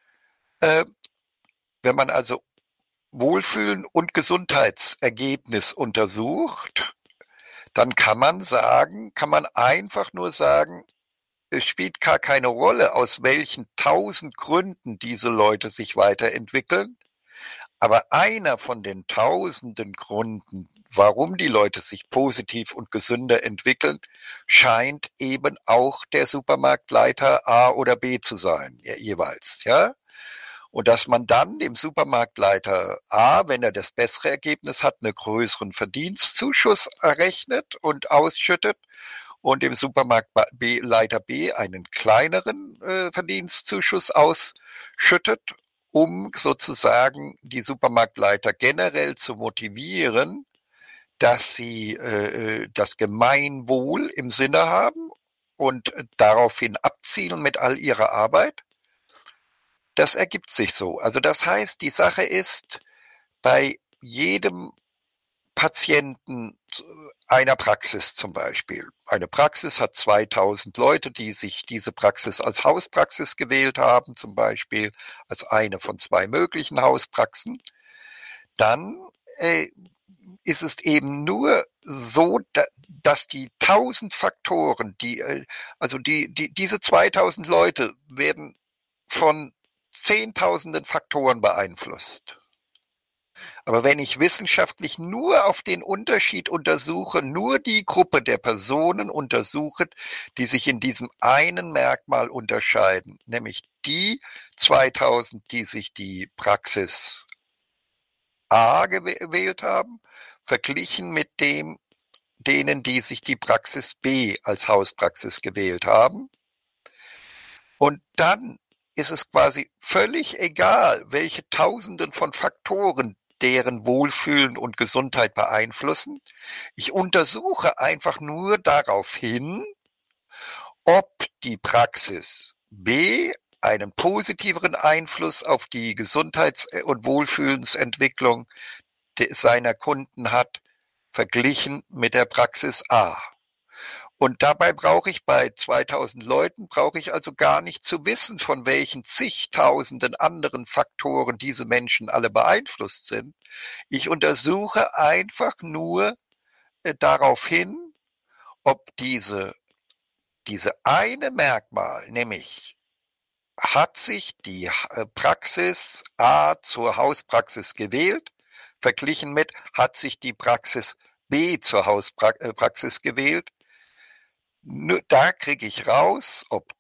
Äh, wenn man also Wohlfühlen und Gesundheitsergebnis untersucht, dann kann man sagen, kann man einfach nur sagen, es spielt gar keine Rolle, aus welchen tausend Gründen diese Leute sich weiterentwickeln. Aber einer von den tausenden Gründen, warum die Leute sich positiv und gesünder entwickeln, scheint eben auch der Supermarktleiter A oder B zu sein, ja, jeweils, ja. Und dass man dann dem Supermarktleiter A, wenn er das bessere Ergebnis hat, einen größeren Verdienstzuschuss errechnet und ausschüttet und dem Supermarktleiter B einen kleineren äh, Verdienstzuschuss ausschüttet, um sozusagen die Supermarktleiter generell zu motivieren, dass sie äh, das Gemeinwohl im Sinne haben und daraufhin abzielen mit all ihrer Arbeit. Das ergibt sich so. Also das heißt, die Sache ist, bei jedem Patienten einer Praxis zum Beispiel. Eine Praxis hat zweitausend Leute, die sich diese Praxis als Hauspraxis gewählt haben, zum Beispiel als eine von zwei möglichen Hauspraxen. Dann äh, ist es eben nur so, da, dass die tausend Faktoren, die, äh, also die, die, diese zweitausend Leute werden von zehntausenden Faktoren beeinflusst. Aber wenn ich wissenschaftlich nur auf den Unterschied untersuche, nur die Gruppe der Personen untersuche, die sich in diesem einen Merkmal unterscheiden, nämlich die zweitausend, die sich die Praxis A gewählt haben, verglichen mit dem, denen, die sich die Praxis B als Hauspraxis gewählt haben. Und dann ist es quasi völlig egal, welche Tausenden von Faktoren deren Wohlfühlen und Gesundheit beeinflussen. Ich untersuche einfach nur darauf hin, ob die Praxis B einen positiveren Einfluss auf die Gesundheits- und Wohlfühlensentwicklung seiner Kunden hat, verglichen mit der Praxis A. Und dabei brauche ich bei zweitausend Leuten, brauche ich also gar nicht zu wissen, von welchen zigtausenden anderen Faktoren diese Menschen alle beeinflusst sind. Ich untersuche einfach nur äh, darauf hin, ob diese, diese eine Merkmal, nämlich hat sich die äh, Praxis A zur Hauspraxis gewählt, verglichen mit hat sich die Praxis B zur Hauspraxis gewählt. Nur da kriege ich raus, ob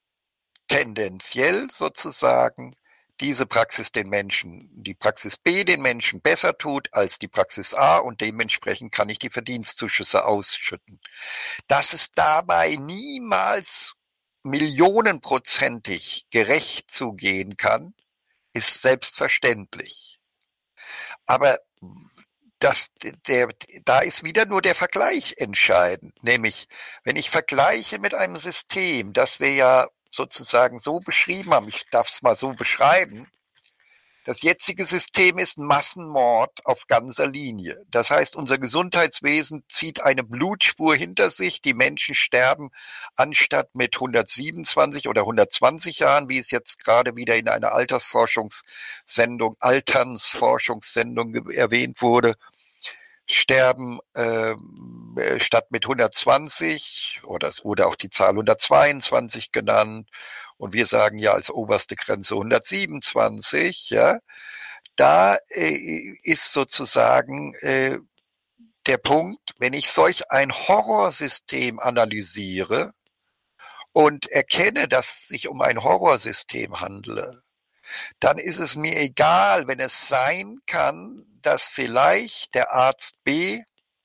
tendenziell sozusagen diese Praxis den Menschen, die Praxis B den Menschen besser tut als die Praxis A und dementsprechend kann ich die Verdienstzuschüsse ausschütten. Dass es dabei niemals millionenprozentig gerecht zugehen kann, ist selbstverständlich. Aber das, der, da ist wieder nur der Vergleich entscheidend. Nämlich, wenn ich vergleiche mit einem System, das wir ja sozusagen so beschrieben haben, ich darf es mal so beschreiben, das jetzige System ist Massenmord auf ganzer Linie. Das heißt, unser Gesundheitswesen zieht eine Blutspur hinter sich. Die Menschen sterben anstatt mit hundertsiebenundzwanzig oder hundertzwanzig Jahren, wie es jetzt gerade wieder in einer Altersforschungssendung, Alternsforschungssendung erwähnt wurde, sterben äh, statt mit hundertzwanzig, oder es wurde auch die Zahl hundertzweiundzwanzig genannt, und wir sagen ja als oberste Grenze hundertsiebenundzwanzig, ja, da äh, ist sozusagen äh, der Punkt, wenn ich solch ein Horrorsystem analysiere und erkenne, dass es sich um ein Horrorsystem handele, dann ist es mir egal, wenn es sein kann, dass vielleicht der Arzt B,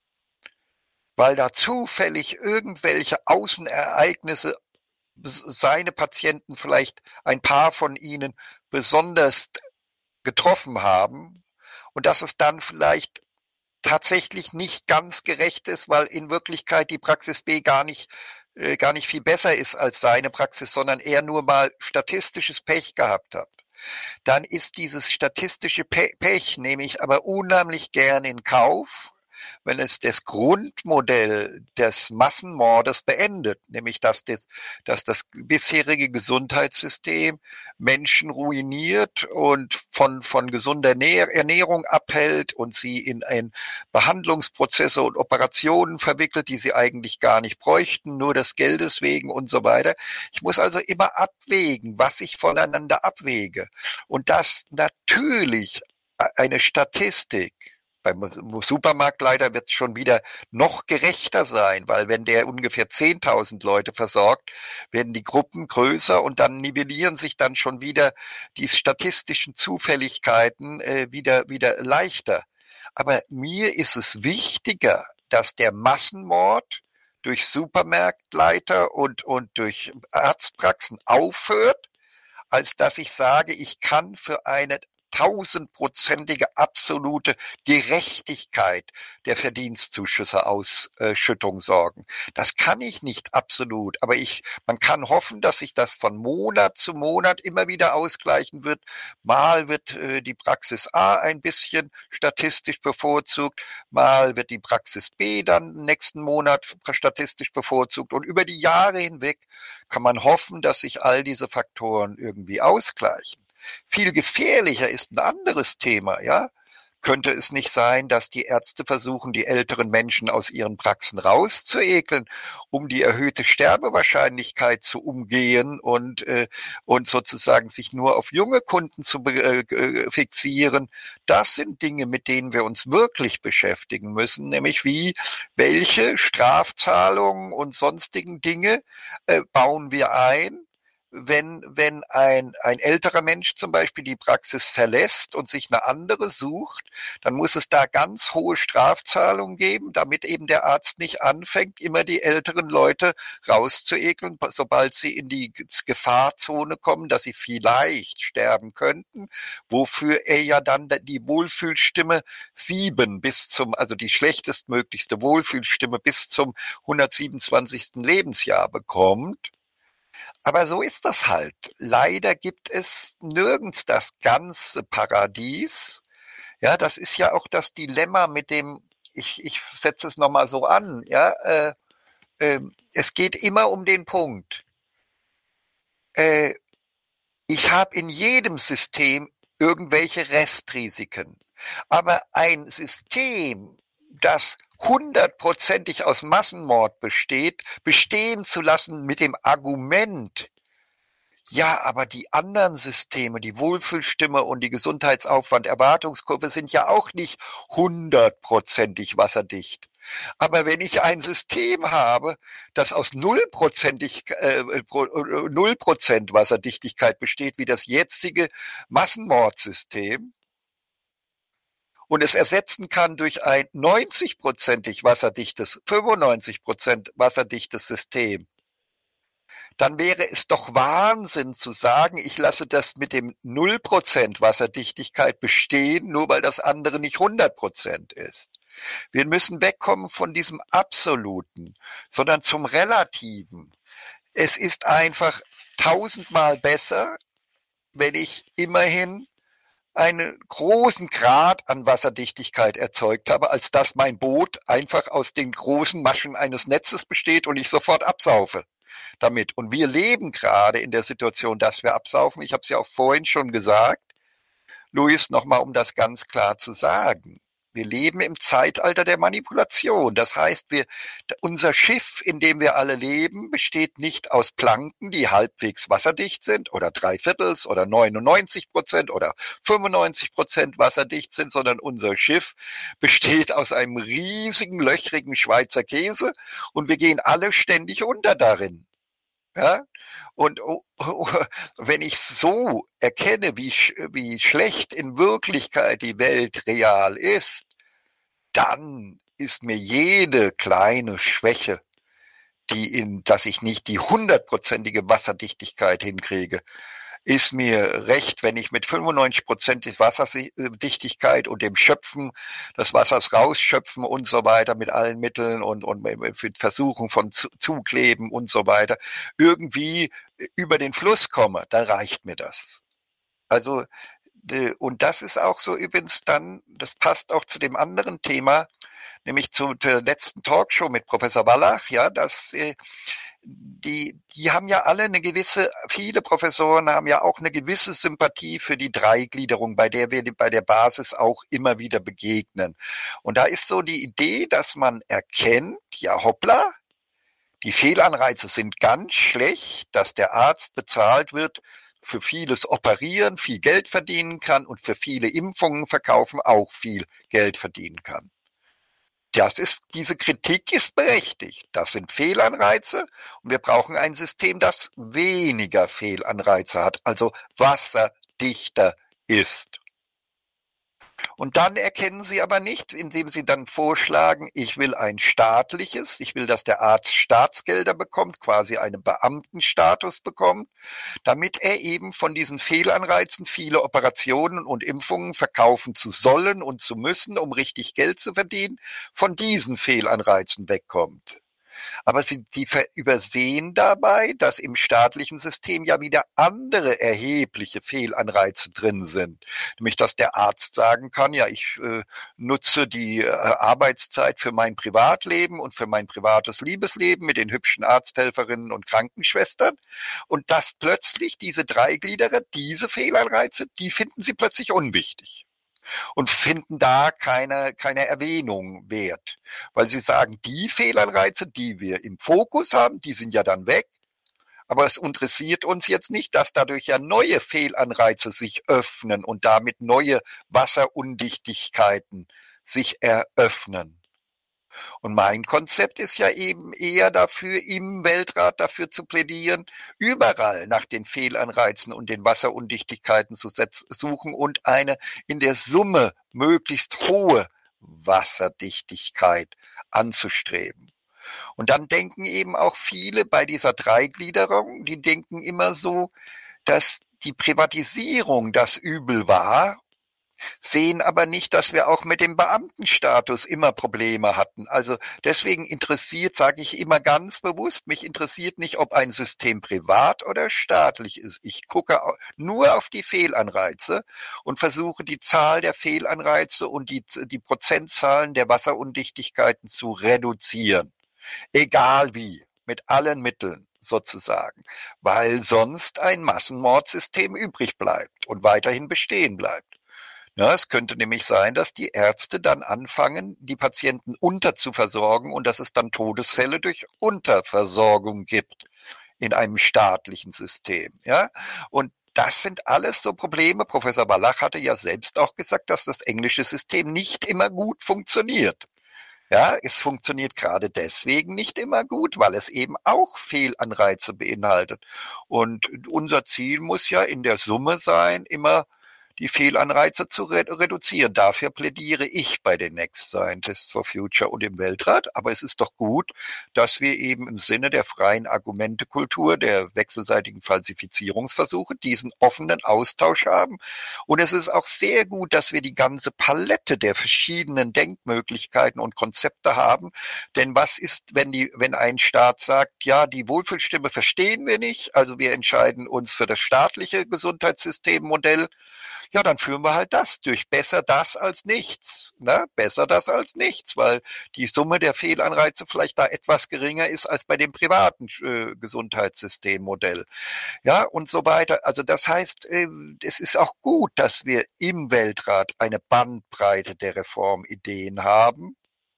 weil da zufällig irgendwelche Außenereignisse seine Patienten, vielleicht ein paar von ihnen, besonders getroffen haben und dass es dann vielleicht tatsächlich nicht ganz gerecht ist, weil in Wirklichkeit die Praxis B gar nicht äh, gar nicht viel besser ist als seine Praxis, sondern er nur mal statistisches Pech gehabt hat. Dann ist dieses statistische Pech, nehme ich aber unheimlich gern in Kauf, wenn es das Grundmodell des Massenmordes beendet, nämlich dass das, dass das bisherige Gesundheitssystem Menschen ruiniert und von, von gesunder Ernährung abhält und sie in ein Behandlungsprozesse und Operationen verwickelt, die sie eigentlich gar nicht bräuchten, nur des Geldes wegen und so weiter. Ich muss also immer abwägen, was ich voneinander abwäge. Und das natürlich eine Statistik. Beim Supermarktleiter wird es schon wieder noch gerechter sein, weil wenn der ungefähr zehntausend Leute versorgt, werden die Gruppen größer und dann nivellieren sich dann schon wieder die statistischen Zufälligkeiten äh, wieder, wieder leichter. Aber mir ist es wichtiger, dass der Massenmord durch Supermarktleiter und, und durch Arztpraxen aufhört, als dass ich sage, ich kann für eine tausendprozentige absolute Gerechtigkeit der Verdienstzuschüsse-Ausschüttung sorgen. Das kann ich nicht absolut, aber ich, man kann hoffen, dass sich das von Monat zu Monat immer wieder ausgleichen wird. Mal wird äh, die Praxis A ein bisschen statistisch bevorzugt, mal wird die Praxis B dann nächsten Monat statistisch bevorzugt und über die Jahre hinweg kann man hoffen, dass sich all diese Faktoren irgendwie ausgleichen. Viel gefährlicher ist ein anderes Thema, ja. Könnte es nicht sein, dass die Ärzte versuchen, die älteren Menschen aus ihren Praxen rauszuekeln, um die erhöhte Sterbewahrscheinlichkeit zu umgehen und, äh, und sozusagen sich nur auf junge Kunden zu äh, fixieren? Das sind Dinge, mit denen wir uns wirklich beschäftigen müssen, nämlich wie, welche Strafzahlungen und sonstigen Dinge äh, bauen wir ein, wenn, wenn ein, ein älterer Mensch zum Beispiel die Praxis verlässt und sich eine andere sucht, dann muss es da ganz hohe Strafzahlungen geben, damit eben der Arzt nicht anfängt, immer die älteren Leute rauszuekeln, sobald sie in die Gefahrzone kommen, dass sie vielleicht sterben könnten, wofür er ja dann die Wohlfühlstimme sieben bis zum, also die schlechtestmöglichste Wohlfühlstimme bis zum hundertsiebenundzwanzigsten Lebensjahr bekommt. Aber so ist das halt. Leider gibt es nirgends das ganze Paradies. Ja, das ist ja auch das Dilemma mit dem, ich, ich setze es nochmal so an, ja, äh, äh, es geht immer um den Punkt. Äh, ich habe in jedem System irgendwelche Restrisiken. Aber ein System, das hundertprozentig aus Massenmord besteht, bestehen zu lassen mit dem Argument, ja, aber die anderen Systeme, die Wohlfühlstimme und die Gesundheitsaufwand-Erwartungskurve sind ja auch nicht hundertprozentig wasserdicht. Aber wenn ich ein System habe, das aus nullprozentig, äh, null Prozent Wasserdichtigkeit besteht, wie das jetzige Massenmordsystem, und es ersetzen kann durch ein neunzigprozentig wasserdichtes, fünfundneunzig Prozent wasserdichtes System, dann wäre es doch Wahnsinn zu sagen, ich lasse das mit dem null Prozent Wasserdichtigkeit bestehen, nur weil das andere nicht hundert Prozent ist. Wir müssen wegkommen von diesem Absoluten, sondern zum Relativen. Es ist einfach tausendmal besser, wenn ich immerhin einen großen Grad an Wasserdichtigkeit erzeugt habe, als dass mein Boot einfach aus den großen Maschen eines Netzes besteht und ich sofort absaufe damit. Und wir leben gerade in der Situation, dass wir absaufen. Ich habe es ja auch vorhin schon gesagt. Luis, nochmal, um das ganz klar zu sagen. Wir leben im Zeitalter der Manipulation. Das heißt, wir, unser Schiff, in dem wir alle leben, besteht nicht aus Planken, die halbwegs wasserdicht sind oder dreiviertels oder neunundneunzig Prozent oder fünfundneunzig Prozent wasserdicht sind, sondern unser Schiff besteht aus einem riesigen, löchrigen Schweizer Käse und wir gehen alle ständig unter darin. Ja? Und oh, oh, wenn ich so erkenne, wie, wie schlecht in Wirklichkeit die Welt real ist, dann ist mir jede kleine Schwäche, die in, dass ich nicht die hundertprozentige Wasserdichtigkeit hinkriege, ist mir recht, wenn ich mit fünfundneunzig Prozent Wasserdichtigkeit und dem Schöpfen des Wassers rausschöpfen und so weiter mit allen Mitteln und, und mit Versuchen von Zukleben und so weiter irgendwie über den Fluss komme, dann reicht mir das. Also, und das ist auch so übrigens dann, das passt auch zu dem anderen Thema, nämlich zu der letzten Talkshow mit Professor Wallach, ja, dass äh, die, die haben ja alle eine gewisse, viele Professoren haben ja auch eine gewisse Sympathie für die Dreigliederung, bei der wir bei der Basis auch immer wieder begegnen. Und da ist so die Idee, dass man erkennt, ja hoppla, die Fehlanreize sind ganz schlecht, dass der Arzt bezahlt wird, für vieles operieren, viel Geld verdienen kann und für viele Impfungen verkaufen auch viel Geld verdienen kann. Das ist, diese Kritik ist berechtigt. Das sind Fehlanreize und wir brauchen ein System, das weniger Fehlanreize hat, also wasserdichter ist. Und dann erkennen Sie aber nicht, indem Sie dann vorschlagen, ich will ein staatliches, ich will, dass der Arzt Staatsgelder bekommt, quasi einen Beamtenstatus bekommt, damit er eben von diesen Fehlanreizen viele Operationen und Impfungen verkaufen zu sollen und zu müssen, um richtig Geld zu verdienen, von diesen Fehlanreizen wegkommt. Aber sie, die übersehen dabei, dass im staatlichen System ja wieder andere erhebliche Fehlanreize drin sind. Nämlich, dass der Arzt sagen kann, ja, ich äh, nutze die äh, Arbeitszeit für mein Privatleben und für mein privates Liebesleben mit den hübschen Arzthelferinnen und Krankenschwestern. Und dass plötzlich diese Dreigliederer, diese Fehlanreize, die finden sie plötzlich unwichtig. Und finden da keine, keine Erwähnung wert. Weil sie sagen, die Fehlanreize, die wir im Fokus haben, die sind ja dann weg. Aber es interessiert uns jetzt nicht, dass dadurch ja neue Fehlanreize sich öffnen und damit neue Wasserundichtigkeiten sich eröffnen. Und mein Konzept ist ja eben eher dafür, im Weltrat dafür zu plädieren, überall nach den Fehlanreizen und den Wasserundichtigkeiten zu suchen und eine in der Summe möglichst hohe Wasserdichtigkeit anzustreben. Und dann denken eben auch viele bei dieser Dreigliederung, die denken immer so, dass die Privatisierung das Übel war, sehen aber nicht, dass wir auch mit dem Beamtenstatus immer Probleme hatten. Also deswegen interessiert, sage ich immer ganz bewusst, mich interessiert nicht, ob ein System privat oder staatlich ist. Ich gucke nur auf die Fehlanreize und versuche die Zahl der Fehlanreize und die, die Prozentzahlen der Wasserundichtigkeiten zu reduzieren. Egal wie, mit allen Mitteln sozusagen, weil sonst ein Massenmordsystem übrig bleibt und weiterhin bestehen bleibt. Ja, es könnte nämlich sein, dass die Ärzte dann anfangen, die Patienten unterzuversorgen und dass es dann Todesfälle durch Unterversorgung gibt in einem staatlichen System. Ja, und das sind alles so Probleme. Professor Wallach hatte ja selbst auch gesagt, dass das englische System nicht immer gut funktioniert. Ja, es funktioniert gerade deswegen nicht immer gut, weil es eben auch Fehlanreize beinhaltet. Und unser Ziel muss ja in der Summe sein, immer die Fehlanreize zu reduzieren. Dafür plädiere ich bei den Next Scientists for Future und im Weltrat. Aber es ist doch gut, dass wir eben im Sinne der freien Argumentekultur, der wechselseitigen Falsifizierungsversuche, diesen offenen Austausch haben. Und es ist auch sehr gut, dass wir die ganze Palette der verschiedenen Denkmöglichkeiten und Konzepte haben. Denn was ist, wenn die, wenn ein Staat sagt, ja, die Wohlfühlstimme verstehen wir nicht, also wir entscheiden uns für das staatliche Gesundheitssystemmodell. Ja, dann führen wir halt das durch. Besser das als nichts. Ne? Besser das als nichts, weil die Summe der Fehlanreize vielleicht da etwas geringer ist als bei dem privaten äh, Gesundheitssystemmodell. Ja, und so weiter. Also das heißt, äh, es ist auch gut, dass wir im Weltrat eine Bandbreite der Reformideen haben.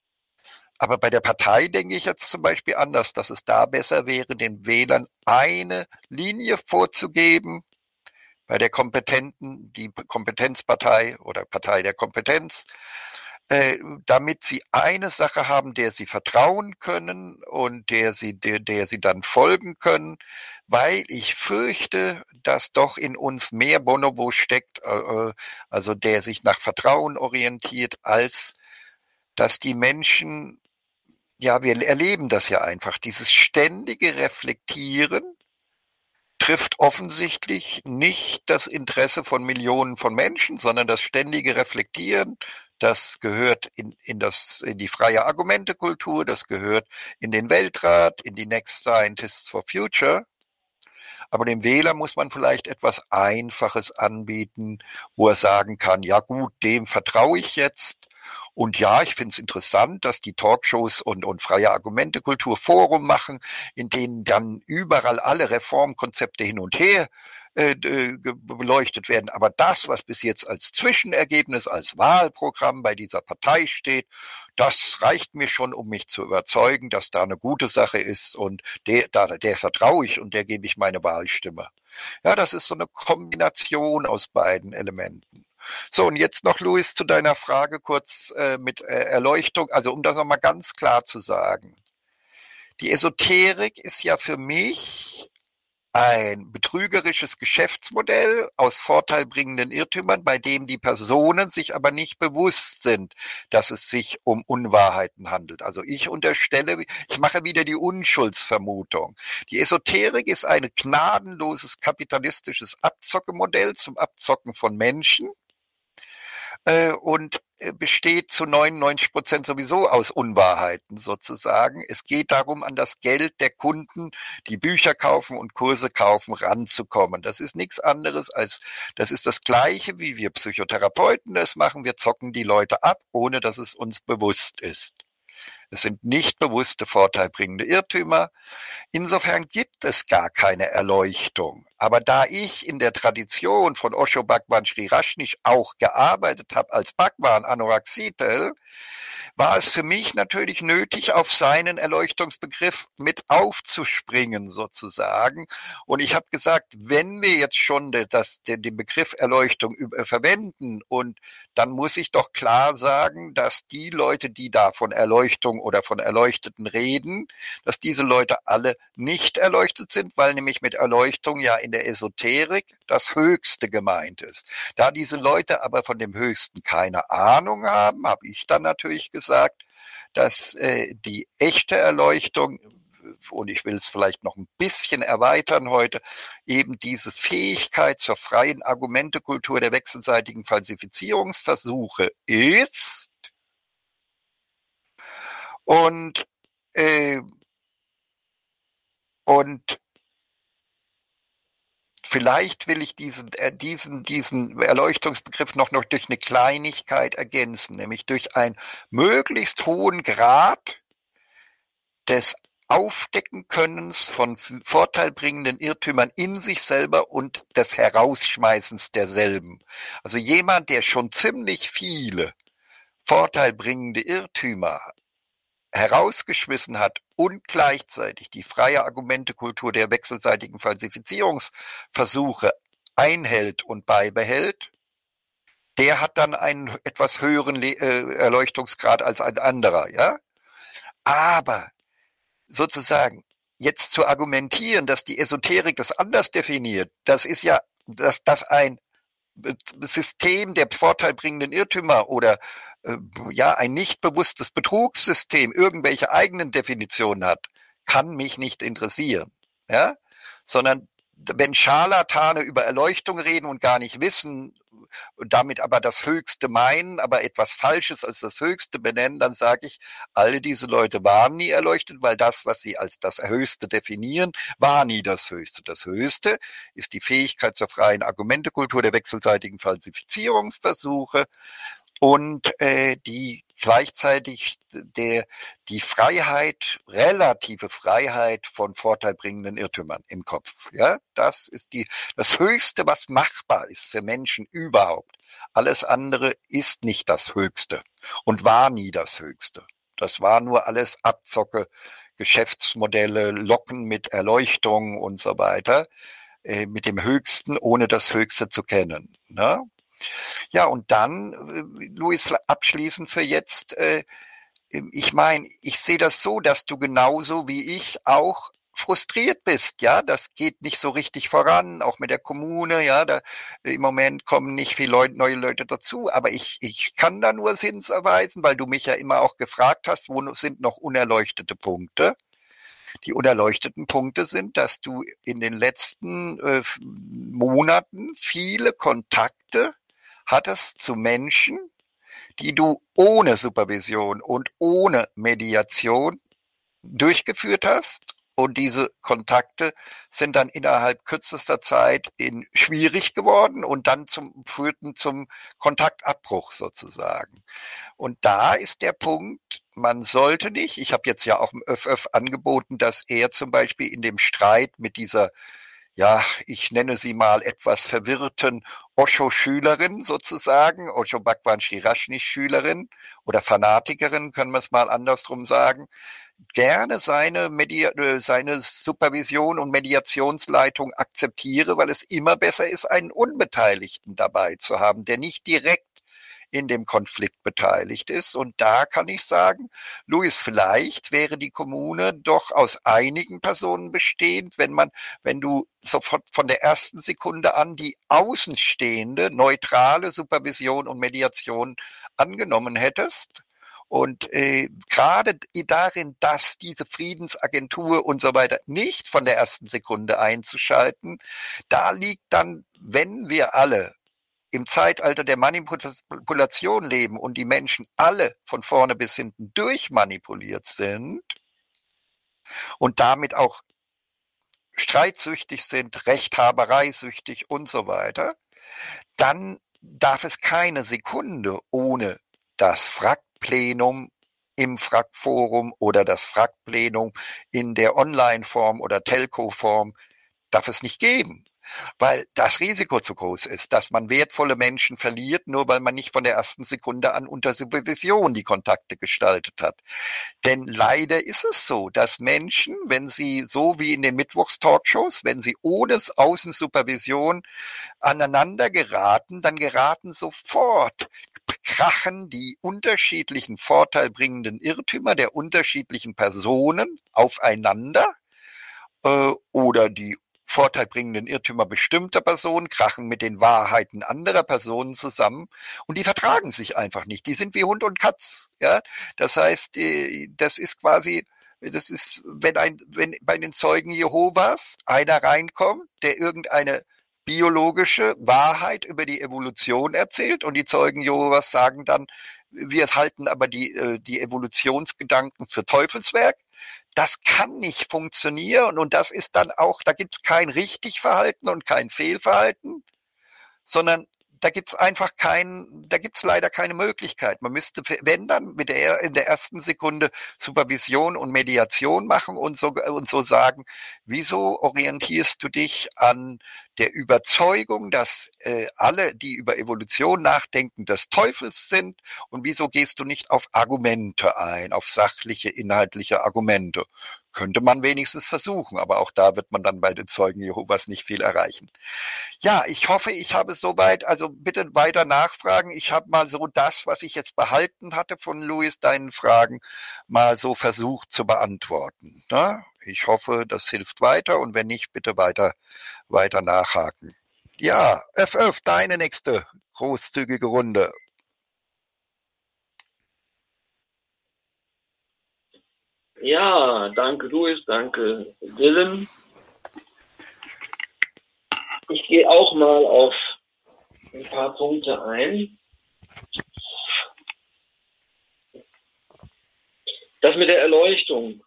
Aber bei der Partei denke ich jetzt zum Beispiel anders, dass es da besser wäre, den Wählern eine Linie vorzugeben, bei der Kompetenten, die Kompetenzpartei oder Partei der Kompetenz, äh, damit sie eine Sache haben, der sie vertrauen können und der sie, der, der sie dann folgen können, weil ich fürchte, dass doch in uns mehr Bonobo steckt, äh, also der sich nach Vertrauen orientiert, als dass die Menschen, ja, wir erleben das ja einfach, dieses ständige Reflektieren trifft offensichtlich nicht das Interesse von Millionen von Menschen, sondern das ständige Reflektieren, das gehört in, in, das, in die freie Argumentekultur, das gehört in den Weltrat, in die Next Scientists for Future. Aber dem Wähler muss man vielleicht etwas Einfaches anbieten, wo er sagen kann, ja gut, dem vertraue ich jetzt. Und ja, ich finde es interessant, dass die Talkshows und, und freie Argumentekultur Forum machen, in denen dann überall alle Reformkonzepte hin und her äh, beleuchtet werden. Aber das, was bis jetzt als Zwischenergebnis, als Wahlprogramm bei dieser Partei steht, das reicht mir schon, um mich zu überzeugen, dass da eine gute Sache ist und der, der, der vertraue ich und der gebe ich meine Wahlstimme. Ja, das ist so eine Kombination aus beiden Elementen. So, und jetzt noch, Luis, zu deiner Frage kurz äh, mit äh, Erleuchtung, also um das nochmal ganz klar zu sagen. Die Esoterik ist ja für mich ein betrügerisches Geschäftsmodell aus vorteilbringenden Irrtümern, bei dem die Personen sich aber nicht bewusst sind, dass es sich um Unwahrheiten handelt. Also ich unterstelle, ich mache wieder die Unschuldsvermutung. Die Esoterik ist ein gnadenloses kapitalistisches Abzockemodell zum Abzocken von Menschen. Und besteht zu neunundneunzig Prozent sowieso aus Unwahrheiten sozusagen. Es geht darum, an das Geld der Kunden, die Bücher kaufen und Kurse kaufen, ranzukommen. Das ist nichts anderes als, das ist das Gleiche, wie wir Psychotherapeuten das machen. Wir zocken die Leute ab, ohne dass es uns bewusst ist. Es sind nicht bewusste, vorteilbringende Irrtümer. Insofern gibt es gar keine Erleuchtung. Aber da ich in der Tradition von Osho Bhagwan Sri Rajneesh auch gearbeitet habe als Bhagwan Anoraxitel, war es für mich natürlich nötig, auf seinen Erleuchtungsbegriff mit aufzuspringen sozusagen. Und ich habe gesagt, wenn wir jetzt schon das, den, den Begriff Erleuchtung über, verwenden, und dann muss ich doch klar sagen, dass die Leute, die da von Erleuchtung oder von Erleuchteten reden, dass diese Leute alle nicht erleuchtet sind, weil nämlich mit Erleuchtung ja in der Esoterik das Höchste gemeint ist. Da diese Leute aber von dem Höchsten keine Ahnung haben, habe ich dann natürlich gesagt, dass äh, die echte Erleuchtung, und ich will es vielleicht noch ein bisschen erweitern heute, eben diese Fähigkeit zur freien Argumentekultur der wechselseitigen Falsifizierungsversuche ist. Und äh, und vielleicht will ich diesen, diesen, diesen Erleuchtungsbegriff noch, noch durch eine Kleinigkeit ergänzen, nämlich durch einen möglichst hohen Grad des Aufdeckenkönnens von vorteilbringenden Irrtümern in sich selber und des Herausschmeißens derselben. Also jemand, der schon ziemlich viele vorteilbringende Irrtümer herausgeschmissen hat und gleichzeitig die freie Argumentekultur der wechselseitigen Falsifizierungsversuche einhält und beibehält, der hat dann einen etwas höheren Le- äh, Erleuchtungsgrad als ein anderer, ja? Aber sozusagen jetzt zu argumentieren, dass die Esoterik das anders definiert, das ist ja, dass das ein System der vorteilbringenden Irrtümer oder äh, ja ein nicht bewusstes Betrugssystem irgendwelche eigenen Definitionen hat, kann mich nicht interessieren, ja, sondern wenn Scharlatane über Erleuchtung reden und gar nicht wissen und damit aber das Höchste meinen, aber etwas Falsches als das Höchste benennen, dann sage ich, alle diese Leute waren nie erleuchtet, weil das, was sie als das Höchste definieren, war nie das Höchste. Das Höchste ist die Fähigkeit zur freien Argumentekultur der wechselseitigen Falsifizierungsversuche und äh, die gleichzeitig der die Freiheit, relative Freiheit von vorteilbringenden Irrtümern im Kopf. Ja, das ist die das Höchste, was machbar ist für Menschen überhaupt. Alles andere ist nicht das Höchste und war nie das Höchste. Das war nur alles Abzocke, Geschäftsmodelle, Locken mit Erleuchtung und so weiter, äh, mit dem Höchsten, ohne das Höchste zu kennen. Ne? Ja, und dann, äh, Luis, abschließend für jetzt, äh, ich meine, ich sehe das so, dass du genauso wie ich auch frustriert bist, ja, das geht nicht so richtig voran, auch mit der Kommune, ja, da im Moment kommen nicht viele Leute, neue Leute dazu, aber ich, ich kann da nur Sins erweisen, weil du mich ja immer auch gefragt hast, wo sind noch unerleuchtete Punkte? Die unerleuchteten Punkte sind, dass du in den letzten äh, Monaten viele Kontakte hattest zu Menschen, die du ohne Supervision und ohne Mediation durchgeführt hast. Und diese Kontakte sind dann innerhalb kürzester Zeit in schwierig geworden und dann zum, führten zum Kontaktabbruch sozusagen. Und da ist der Punkt, man sollte nicht, ich habe jetzt ja auch im Öff Öff angeboten, dass er zum Beispiel in dem Streit mit dieser, ja, ich nenne sie mal etwas verwirrten Osho-Schülerin sozusagen, Osho Bhagwan Sri Rajneesh-Schülerin oder Fanatikerin, können wir es mal andersrum sagen, gerne seine, Medi- seine Supervision und Mediationsleitung akzeptiere, weil es immer besser ist, einen Unbeteiligten dabei zu haben, der nicht direkt in dem Konflikt beteiligt ist. Und da kann ich sagen, Luis, vielleicht wäre die Kommune doch aus einigen Personen bestehend, wenn man, wenn du sofort von der ersten Sekunde an die außenstehende, neutrale Supervision und Mediation angenommen hättest. Und äh, gerade darin, dass diese Friedensagentur und so weiter nicht von der ersten Sekunde einzuschalten, da liegt dann, wenn wir alle im Zeitalter der Manipulation leben und die Menschen alle von vorne bis hinten durchmanipuliert sind und damit auch streitsüchtig sind, rechthabereisüchtig und so weiter, dann darf es keine Sekunde ohne das Frack-Plenum im Frack-Forum oder das Frack-Plenum in der Online-Form oder Telco-Form darf es nicht geben. weil das Risiko zu groß ist, dass man wertvolle Menschen verliert, nur weil man nicht von der ersten Sekunde an unter Supervision die Kontakte gestaltet hat. Denn leider ist es so, dass Menschen, wenn sie so wie in den Mittwochstalkshows, wenn sie ohne Außensupervision aneinander geraten, dann geraten sofort, krachen die unterschiedlichen vorteilbringenden Irrtümer der unterschiedlichen Personen aufeinander äh, oder die vorteilbringenden Irrtümer bestimmter Personen krachen mit den Wahrheiten anderer Personen zusammen und die vertragen sich einfach nicht. Die sind wie Hund und Katz. Ja, das heißt, das ist quasi, das ist, wenn ein, wenn bei den Zeugen Jehovas einer reinkommt, der irgendeine biologische Wahrheit über die Evolution erzählt und die Zeugen Jehovas sagen dann, wir halten aber die, die Evolutionsgedanken für Teufelswerk. Das kann nicht funktionieren und das ist dann auch, da gibt es kein Richtigverhalten und kein Fehlverhalten, sondern da gibt es einfach kein, da gibt es leider keine Möglichkeit. Man müsste, wenn dann, mit der, in der ersten Sekunde Supervision und Mediation machen und so, und so sagen, wieso orientierst du dich an der Überzeugung, dass äh, alle, die über Evolution nachdenken, des Teufels sind und wieso gehst du nicht auf Argumente ein, auf sachliche, inhaltliche Argumente? Könnte man wenigstens versuchen, aber auch da wird man dann bei den Zeugen Jehovas nicht viel erreichen. Ja, ich hoffe, ich habe soweit, also bitte weiter nachfragen. Ich habe mal so das, was ich jetzt behalten hatte von Luis, deinen Fragen, mal so versucht zu beantworten. Ne? Ich hoffe, das hilft weiter und wenn nicht, bitte weiter, weiter nachhaken. Ja, F F, deine nächste großzügige Runde. Ja, danke Luis, danke Dylan. Ich gehe auch mal auf ein paar Punkte ein. Das mit der Erleuchtung.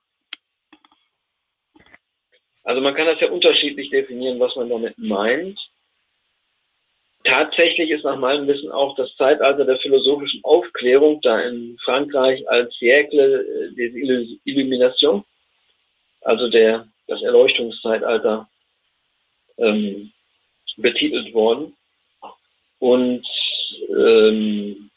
Also man kann das ja unterschiedlich definieren, was man damit meint. Tatsächlich ist nach meinem Wissen auch das Zeitalter der philosophischen Aufklärung, da in Frankreich als Siècle des Illuminations, also der, das Erleuchtungszeitalter, ähm, betitelt worden. Und ähm,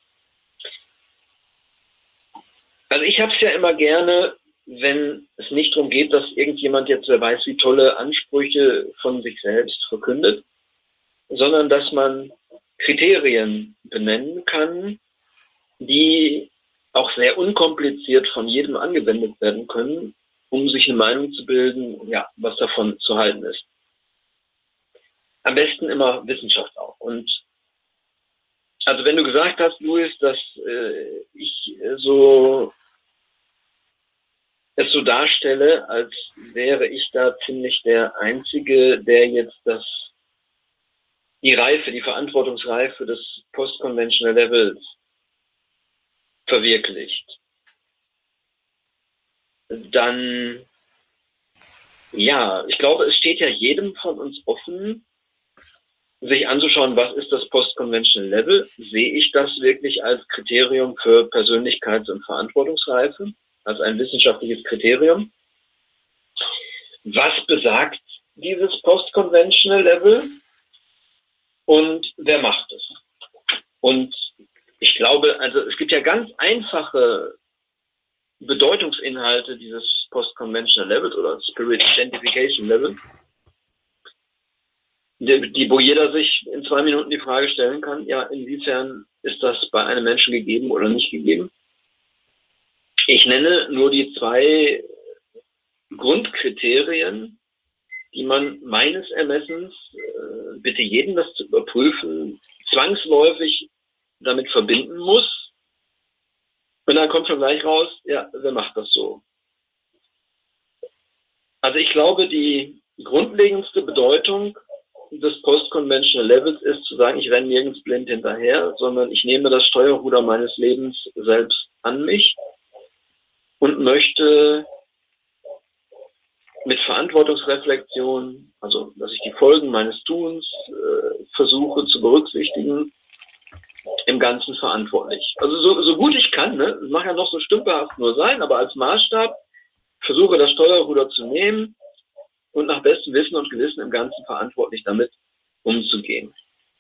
also ich habe es ja immer gerne, wenn es nicht darum geht, dass irgendjemand jetzt, wer weiß, wie tolle Ansprüche von sich selbst verkündet, sondern dass man Kriterien benennen kann, die auch sehr unkompliziert von jedem angewendet werden können, um sich eine Meinung zu bilden, ja, was davon zu halten ist. Am besten immer Wissenschaft auch. Und also wenn du gesagt hast, Luis, dass äh, ich so es so darstelle, als wäre ich da ziemlich der Einzige, der jetzt das die Reife, die Verantwortungsreife des Post-Conventional Levels verwirklicht, dann ja, ich glaube, es steht ja jedem von uns offen, sich anzuschauen, was ist das Post-Conventional Level? Sehe ich das wirklich als Kriterium für Persönlichkeits- und Verantwortungsreife, als ein wissenschaftliches Kriterium? Was besagt dieses Post-Conventional Level? Und wer macht es? Und ich glaube, also es gibt ja ganz einfache Bedeutungsinhalte dieses Post-Conventional Levels oder Spirit Identification Level, die, die, wo jeder sich in zwei Minuten die Frage stellen kann, ja, inwiefern ist das bei einem Menschen gegeben oder nicht gegeben? Ich nenne nur die zwei Grundkriterien, die man meines Ermessens, äh, bitte jeden das zu überprüfen, zwangsläufig damit verbinden muss. Und dann kommt schon gleich raus, ja, wer macht das so? Also ich glaube, die grundlegendste Bedeutung des Post-Conventional Levels ist zu sagen, ich renne nirgends blind hinterher, sondern ich nehme das Steuerruder meines Lebens selbst an mich und möchte mit Verantwortungsreflexion, also dass ich die Folgen meines Tuns äh, versuche zu berücksichtigen, im Ganzen verantwortlich. Also so, so gut ich kann, ne? Das mag ja noch so stümperhaft nur sein, aber als Maßstab versuche das Steuerruder zu nehmen und nach bestem Wissen und Gewissen im Ganzen verantwortlich damit umzugehen.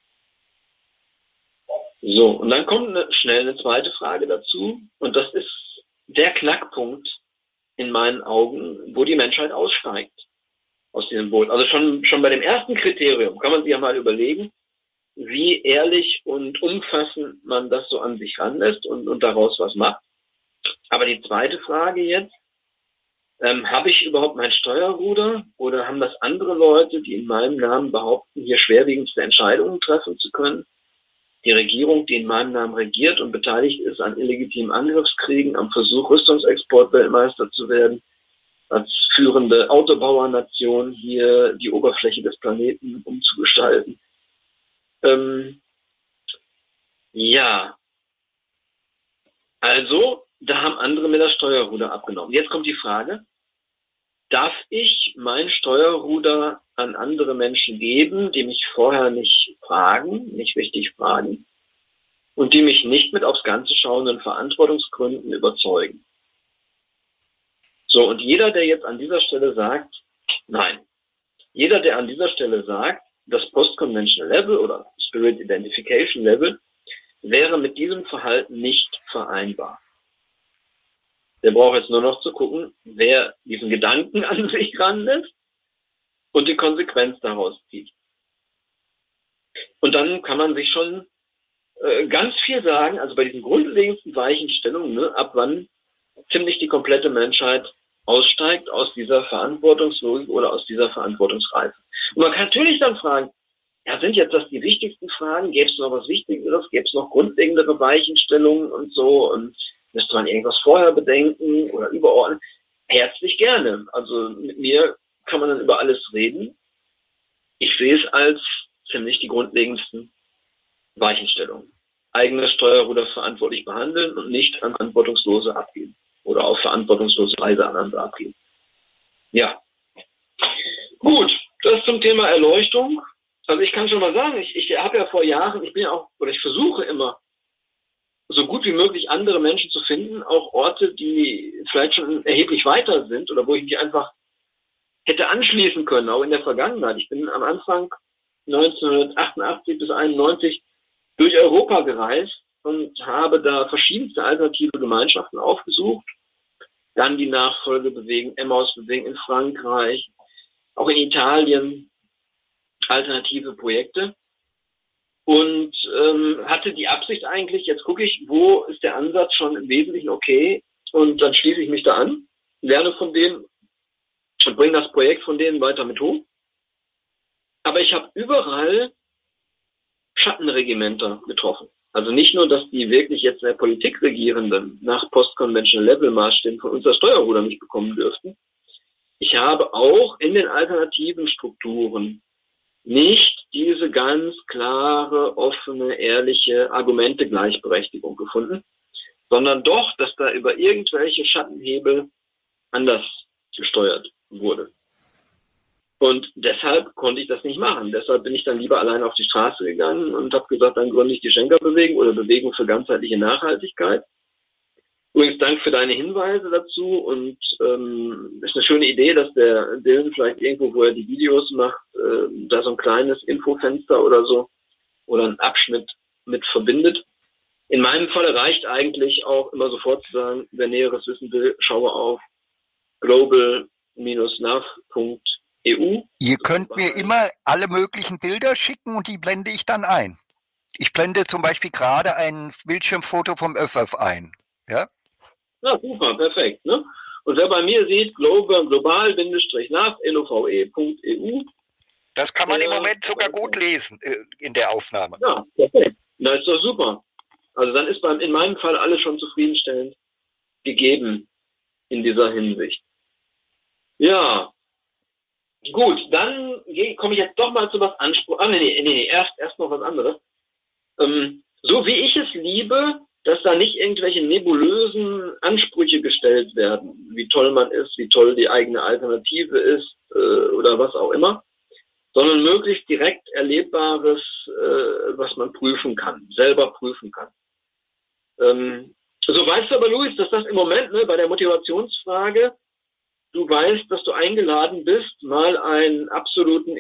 So, und dann kommt eine, schnell eine zweite Frage dazu, und das ist der Knackpunkt in meinen Augen, wo die Menschheit aussteigt aus diesem Boot. Also schon, schon bei dem ersten Kriterium kann man sich ja mal überlegen, wie ehrlich und umfassend man das so an sich ranlässt und, und daraus was macht. Aber die zweite Frage jetzt, ähm, habe ich überhaupt mein Steuerruder oder haben das andere Leute, die in meinem Namen behaupten, hier schwerwiegendste Entscheidungen treffen zu können? Die Regierung, die in meinem Namen regiert und beteiligt ist an illegitimen Angriffskriegen, am Versuch, Rüstungsexportweltmeister zu werden, als führende Autobauernation hier die Oberfläche des Planeten umzugestalten. Ähm, ja, also da haben andere mir das Steuerruder abgenommen. Jetzt kommt die Frage, darf ich mein Steuerruder an andere Menschen geben, die mich vorher nicht fragen, nicht richtig fragen und die mich nicht mit aufs Ganze schauenden Verantwortungsgründen überzeugen? So, und jeder, der jetzt an dieser Stelle sagt, nein, jeder, der an dieser Stelle sagt, das Post-Conventional Level oder Spirit Identification Level wäre mit diesem Verhalten nicht vereinbar. Der braucht jetzt nur noch zu gucken, wer diesen Gedanken an sich ranlässt und die Konsequenz daraus zieht. Und dann kann man sich schon äh, ganz viel sagen, also bei diesen grundlegendsten Weichenstellungen, ne, ab wann ziemlich die komplette Menschheit aussteigt aus dieser Verantwortungslogik oder aus dieser Verantwortungsreife. Und man kann natürlich dann fragen, ja, sind jetzt das die wichtigsten Fragen? Gäbe es noch was Wichtigeres? Gäbe es noch grundlegendere Weichenstellungen und so? Und müsste man irgendwas vorher bedenken oder überordnen? Herzlich gerne. Also mit mir kann man dann über alles reden. Ich sehe es als ziemlich die grundlegendsten Weichenstellungen. Eigenes Steuerruder verantwortlich behandeln und nicht an Verantwortungslose abgeben. Oder auf verantwortungslose Weise an andere abgeben. Ja. Gut, das zum Thema Erleuchtung. Also ich kann schon mal sagen, ich, ich habe ja vor Jahren, ich bin ja auch, oder ich versuche immer, so gut wie möglich andere Menschen zu finden, auch Orte, die vielleicht schon erheblich weiter sind oder wo ich mich einfach hätte anschließen können, auch in der Vergangenheit. Ich bin am Anfang neunzehnhundertachtundachtzig bis einundneunzig durch Europa gereist und habe da verschiedenste alternative Gemeinschaften aufgesucht. Dann die Nachfolgebewegung, Emmaus-Bewegung in Frankreich, auch in Italien, alternative Projekte. Und ähm, hatte die Absicht eigentlich, jetzt gucke ich, wo ist der Ansatz schon im Wesentlichen okay, und dann schließe ich mich da an, lerne von denen und bringe das Projekt von denen weiter mit hoch. Aber ich habe überall Schattenregimenter getroffen. Also nicht nur, dass die wirklich jetzt in der Politik Regierenden nach Post-Conventional Level Maßstäben von unser Steuerruder nicht bekommen dürften. Ich habe auch in den alternativen Strukturen nicht diese ganz klare, offene, ehrliche Argumente Gleichberechtigung gefunden, sondern doch, dass da über irgendwelche Schattenhebel anders gesteuert wurde. Und deshalb konnte ich das nicht machen. Deshalb bin ich dann lieber allein auf die Straße gegangen und habe gesagt, dann gründe ich die Schenker-Bewegung oder Bewegung für ganzheitliche Nachhaltigkeit. Übrigens, Dank für deine Hinweise dazu, und ähm, ist eine schöne Idee, dass der Dylan vielleicht irgendwo, wo er die Videos macht, äh, da so ein kleines Infofenster oder so oder einen Abschnitt mit verbindet. In meinem Falle reicht eigentlich auch immer sofort zu sagen, wer Näheres wissen will, schaue auf global Bindestrich nav punkt e u. Ihr könnt mir immer alle möglichen Bilder schicken und die blende ich dann ein. Ich blende zum Beispiel gerade ein Bildschirmfoto vom Ö F F ein. Ja? Ja, super, perfekt. Ne? Und wer bei mir sieht, global-nav punkt e u. Das kann man äh, im Moment sogar gut lesen äh, in der Aufnahme. Ja, perfekt. Das ist doch super. Also dann ist beim, in meinem Fall alles schon zufriedenstellend gegeben in dieser Hinsicht. Ja, gut, dann komme ich jetzt doch mal zu was Anspruch. Ah, nee, nee, nee, erst, erst noch was anderes. Ähm, so wie ich es liebe, dass da nicht irgendwelche nebulösen Ansprüche gestellt werden, wie toll man ist, wie toll die eigene Alternative ist äh, oder was auch immer, sondern möglichst direkt Erlebbares, äh, was man prüfen kann, selber prüfen kann. Ähm, so weißt du aber, Luis, dass das im Moment ne, bei der Motivationsfrage du weißt, dass du eingeladen bist, mal einen absoluten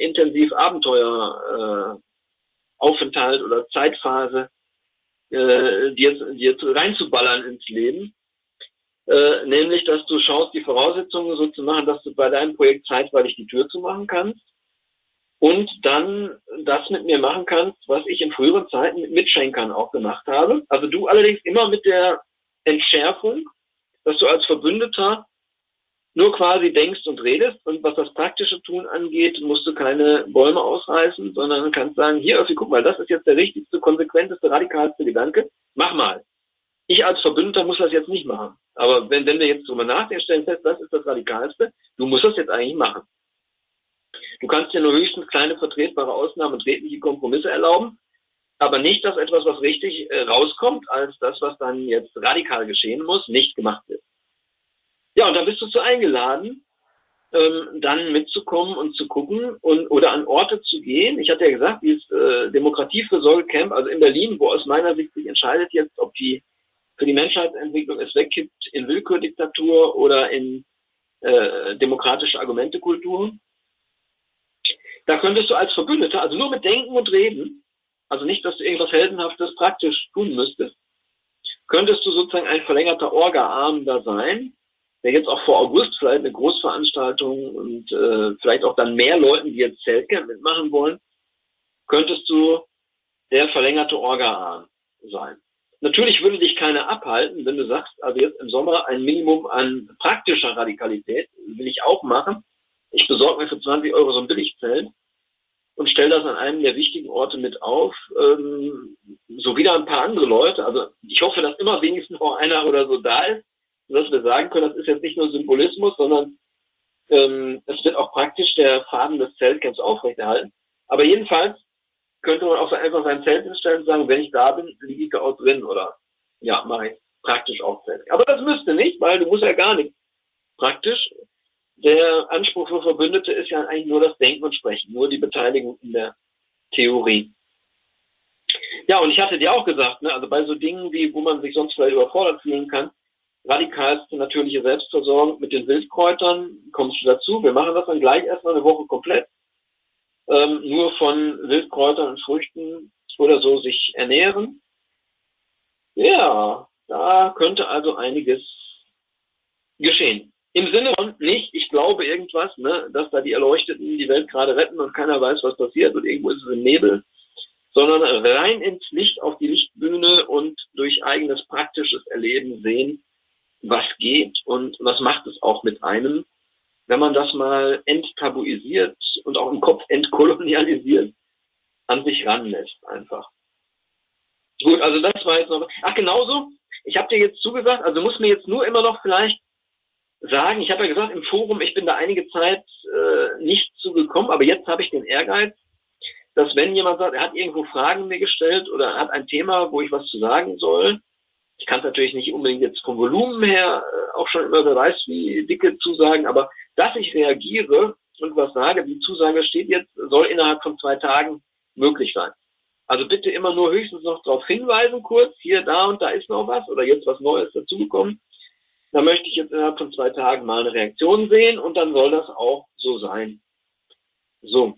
Intensiv-Abenteuer-Aufenthalt äh, oder Zeitphase äh, dir, dir reinzuballern ins Leben. Äh, nämlich, dass du schaust, die Voraussetzungen so zu machen, dass du bei deinem Projekt zeitweilig die Tür zumachen kannst und dann das mit mir machen kannst, was ich in früheren Zeiten mit Mitschenkern auch gemacht habe. Also du allerdings immer mit der Entschärfung, dass du als Verbündeter nur quasi denkst und redest und was das praktische Tun angeht, musst du keine Bäume ausreißen, sondern kannst sagen, hier Öffi, guck mal, das ist jetzt der richtigste, konsequenteste, radikalste Gedanke, mach mal. Ich als Verbündeter muss das jetzt nicht machen. Aber wenn, wenn wir jetzt drüber nachdenken, stellen fest, das ist das Radikalste, du musst das jetzt eigentlich machen. Du kannst dir nur höchstens kleine vertretbare Ausnahmen und redliche Kompromisse erlauben, aber nicht, dass etwas, was richtig äh, rauskommt, als das, was dann jetzt radikal geschehen muss, nicht gemacht wird. Ja, und da bist du so eingeladen, ähm, dann mitzukommen und zu gucken und oder an Orte zu gehen. Ich hatte ja gesagt, dieses äh, Demokratiefürsorgecamp, also in Berlin, wo aus meiner Sicht sich entscheidet jetzt, ob die für die Menschheitsentwicklung es wegkippt in Willkürdiktatur oder in äh, demokratische Argumentekultur. Da könntest du als Verbündeter, also nur mit Denken und Reden, also nicht, dass du irgendwas Heldenhaftes praktisch tun müsstest, könntest du sozusagen ein verlängerter Orga-Arm da sein, der jetzt auch vor August vielleicht eine Großveranstaltung und äh, vielleicht auch dann mehr Leuten, die jetzt Zeltcamp mitmachen wollen, könntest du der verlängerte Orga-Arm sein. Natürlich würde dich keiner abhalten, wenn du sagst, also jetzt im Sommer ein Minimum an praktischer Radikalität will ich auch machen. Ich besorge mir für zwanzig Euro so ein Billigzelt und stelle das an einem der wichtigen Orte mit auf, ähm, so wieder ein paar andere Leute. Also ich hoffe, dass immer wenigstens noch einer oder so da ist, sodass wir sagen können, das ist jetzt nicht nur Symbolismus, sondern ähm, es wird auch praktisch der Faden des Zeltcamps aufrechterhalten. Aber jedenfalls könnte man auch einfach sein Zelt hinstellen und sagen, wenn ich da bin, liege ich da auch drin oder ja, mache ich praktisch auch Zelt. Aber das müsste nicht, weil du musst ja gar nicht praktisch. Der Anspruch für Verbündete ist ja eigentlich nur das Denken und Sprechen, nur die Beteiligung in der Theorie. Ja, und ich hatte dir auch gesagt, ne, also bei so Dingen, wie wo man sich sonst vielleicht überfordert fühlen kann, radikalste natürliche Selbstversorgung mit den Wildkräutern, kommst du dazu. Wir machen das dann gleich erstmal eine Woche komplett. Ähm, nur von Wildkräutern und Früchten oder so sich ernähren. Ja, da könnte also einiges geschehen. Im Sinne von nicht, ich glaube irgendwas, ne, dass da die Erleuchteten die Welt gerade retten und keiner weiß, was passiert und irgendwo ist es im Nebel, sondern rein ins Licht auf die Lichtbühne und durch eigenes praktisches Erleben sehen, was geht und was macht es auch mit einem, wenn man das mal enttabuisiert und auch im Kopf entkolonialisiert an sich ranlässt einfach. Gut, also das war jetzt noch... Ach, genauso, ich habe dir jetzt zugesagt, also muss mir jetzt nur immer noch vielleicht sagen, ich habe ja gesagt im Forum, ich bin da einige Zeit äh, nicht zugekommen, aber jetzt habe ich den Ehrgeiz, dass wenn jemand sagt, er hat irgendwo Fragen mir gestellt oder hat ein Thema, wo ich was zu sagen soll, ich kann es natürlich nicht unbedingt jetzt vom Volumen her äh, auch schon immer, wer weiß, wie dicke Zusagen, aber dass ich reagiere und was sage, die Zusage steht jetzt, soll innerhalb von zwei Tagen möglich sein. Also bitte immer nur höchstens noch darauf hinweisen, kurz, hier, da und da ist noch was oder jetzt was Neues dazugekommen. Da möchte ich jetzt innerhalb von zwei Tagen mal eine Reaktion sehen und dann soll das auch so sein. So.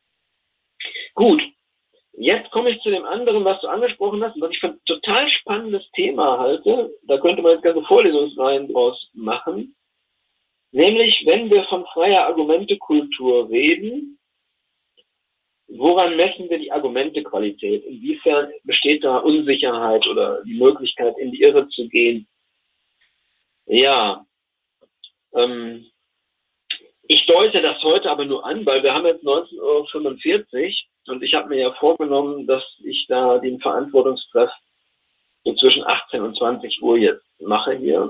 Gut. Jetzt komme ich zu dem anderen, was du angesprochen hast, was ich für ein total spannendes Thema halte. Da könnte man jetzt ganze Vorlesungsreihen draus machen. Nämlich, wenn wir von freier Argumentekultur reden, woran messen wir die Argumentequalität? Inwiefern besteht da Unsicherheit oder die Möglichkeit, in die Irre zu gehen? Ja, ähm, ich deute das heute aber nur an, weil wir haben jetzt neunzehn Uhr fünfundvierzig und ich habe mir ja vorgenommen, dass ich da den Verantwortungstreff so zwischen achtzehn und zwanzig Uhr jetzt mache hier,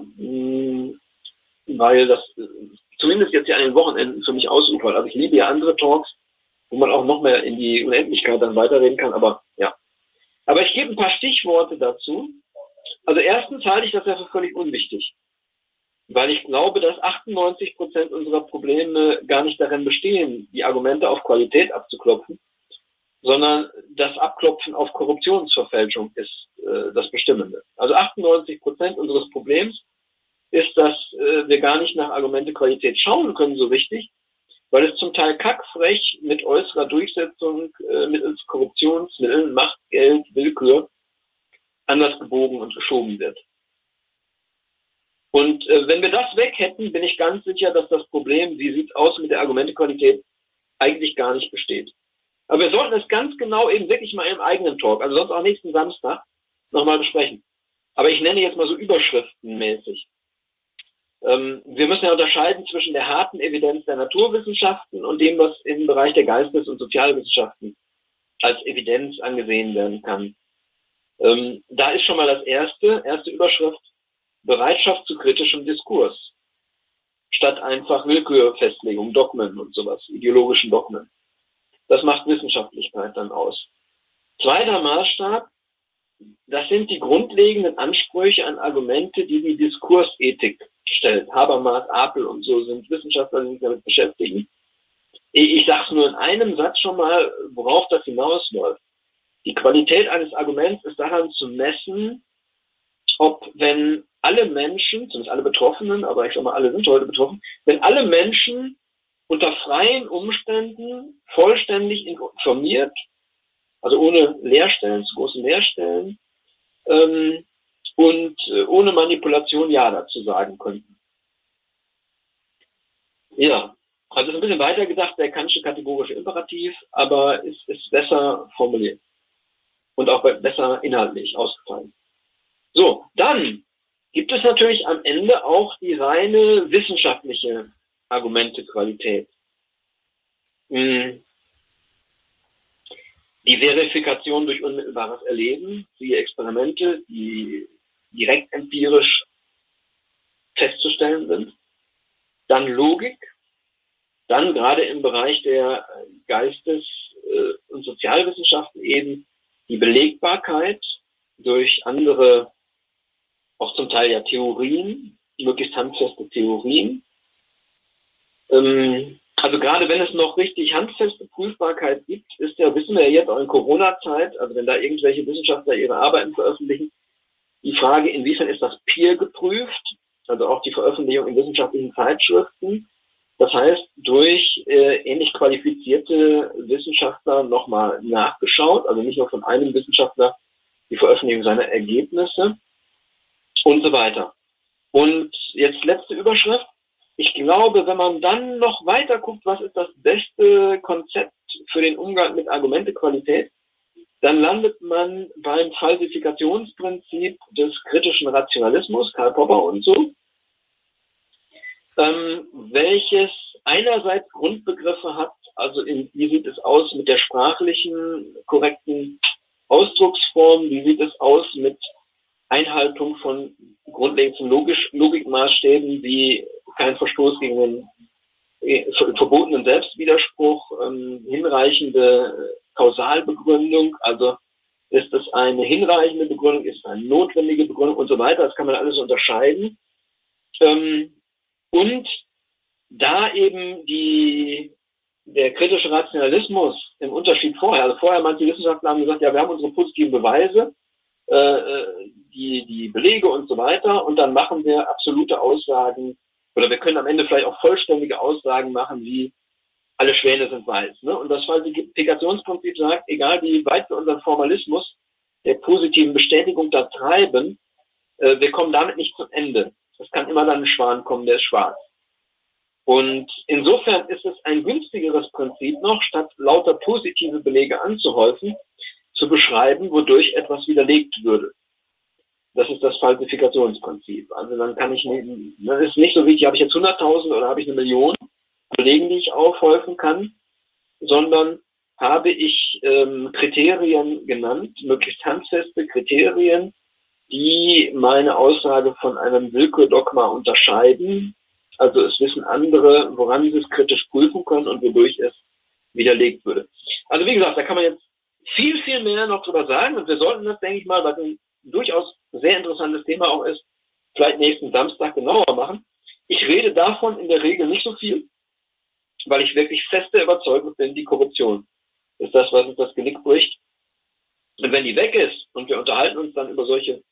weil das zumindest jetzt ja an den Wochenenden für mich ausufert. Also ich liebe ja andere Talks, wo man auch noch mehr in die Unendlichkeit dann weiterreden kann, aber ja. Aber ich gebe ein paar Stichworte dazu. Also erstens halte ich das ja für völlig unwichtig, weil ich glaube, dass achtundneunzig Prozent unserer Probleme gar nicht darin bestehen, die Argumente auf Qualität abzuklopfen, sondern das Abklopfen auf Korruptionsverfälschung ist äh, das Bestimmende. Also achtundneunzig Prozent unseres Problems ist, dass äh, wir gar nicht nach Argumentequalität schauen können so richtig, weil es zum Teil kackfrech mit äußerer Durchsetzung äh, mittels Korruptionsmitteln, Macht, Geld, Willkür anders gebogen und geschoben wird. Und äh, wenn wir das weg hätten, bin ich ganz sicher, dass das Problem, wie sieht es aus mit der Argumentequalität, eigentlich gar nicht besteht. Aber wir sollten es ganz genau eben wirklich mal im eigenen Talk, also sonst auch nächsten Samstag, nochmal besprechen. Aber ich nenne jetzt mal so überschriftenmäßig. Ähm, wir müssen ja unterscheiden zwischen der harten Evidenz der Naturwissenschaften und dem, was im Bereich der Geistes- und Sozialwissenschaften als Evidenz angesehen werden kann. Ähm, da ist schon mal das erste, erste Überschrift, Bereitschaft zu kritischem Diskurs. Statt einfach Willkürfestlegung, Dogmen und sowas, ideologischen Dogmen. Das macht Wissenschaftlichkeit dann aus. Zweiter Maßstab, das sind die grundlegenden Ansprüche an Argumente, die die Diskursethik stellt. Habermas, Apel und so sind Wissenschaftler, die sich damit beschäftigen. Ich sage es nur in einem Satz schon mal, worauf das hinausläuft. Die Qualität eines Arguments ist daran zu messen, ob wenn alle Menschen, zumindest alle Betroffenen, aber ich sage mal, alle sind heute betroffen, wenn alle Menschen unter freien Umständen vollständig informiert, also ohne Leerstellen, zu großen Leerstellen, ähm, und äh, ohne Manipulation Ja dazu sagen könnten. Ja, also ist ein bisschen weiter gedacht, der Kantsche kategorische Imperativ, aber ist, ist besser formuliert und auch besser inhaltlich ausgefallen. So, dann gibt es natürlich am Ende auch die reine wissenschaftliche Argumentequalität. Die Verifikation durch unmittelbares Erleben, die Experimente, die direkt empirisch festzustellen sind. Dann Logik, dann gerade im Bereich der Geistes- und Sozialwissenschaften eben die Belegbarkeit durch andere, auch zum Teil ja Theorien, möglichst handfeste Theorien. Ähm, also gerade wenn es noch richtig handfeste Prüfbarkeit gibt, ist ja, wissen wir ja jetzt auch in Corona-Zeit, also wenn da irgendwelche Wissenschaftler ihre Arbeiten veröffentlichen, die Frage, inwiefern ist das peer geprüft, also auch die Veröffentlichung in wissenschaftlichen Zeitschriften. Das heißt, durch äh, ähnlich qualifizierte Wissenschaftler nochmal nachgeschaut, also nicht nur von einem Wissenschaftler die Veröffentlichung seiner Ergebnisse und so weiter. Und jetzt letzte Überschrift. Ich glaube, wenn man dann noch weiter guckt, was ist das beste Konzept für den Umgang mit Argumentequalität, dann landet man beim Falsifikationsprinzip des kritischen Rationalismus, Karl Popper und so, ähm, welches einerseits Grundbegriffe hat, also in, wie sieht es aus mit der sprachlichen, korrekten Ausdrucksform, wie sieht es aus mit Einhaltung von grundlegenden Logisch, Logikmaßstäben wie kein Verstoß gegen den äh, verbotenen Selbstwiderspruch, ähm, hinreichende Kausalbegründung, also ist es eine hinreichende Begründung, ist es eine notwendige Begründung und so weiter, das kann man alles unterscheiden. Ähm, und da eben die, der kritische Rationalismus im Unterschied vorher, also vorher manche Wissenschaftler haben gesagt, ja, wir haben unsere positiven Beweise, äh, die, die Belege und so weiter, und dann machen wir absolute Aussagen, oder wir können am Ende vielleicht auch vollständige Aussagen machen, wie alle Schwäne sind weiß. Ne? Und das Falsifikationsprinzip sagt, egal wie weit wir unseren Formalismus der positiven Bestätigung da treiben, äh, wir kommen damit nicht zum Ende. Es kann immer dann ein Schwan kommen, der ist schwarz. Und insofern ist es ein günstigeres Prinzip noch, statt lauter positive Belege anzuhäufen, zu beschreiben, wodurch etwas widerlegt würde. Das ist das Falsifikationsprinzip. Also dann kann ich nicht, das ist nicht so wichtig, habe ich jetzt hunderttausend oder habe ich eine Million Belegen, die ich aufhäufen kann, sondern habe ich ähm, Kriterien genannt, möglichst handfeste Kriterien, die meine Aussage von einem Willkurdogma unterscheiden. Also es wissen andere, woran sie es kritisch prüfen können und wodurch es widerlegt würde. Also wie gesagt, da kann man jetzt viel, viel mehr noch drüber sagen, und wir sollten das, denke ich mal, was ein durchaus sehr interessantes Thema auch ist, vielleicht nächsten Samstag genauer machen. Ich rede davon in der Regel nicht so viel, weil ich wirklich feste Überzeugung bin, die Korruption ist das, was uns das Genick bricht. Und wenn die weg ist und wir unterhalten uns dann über solche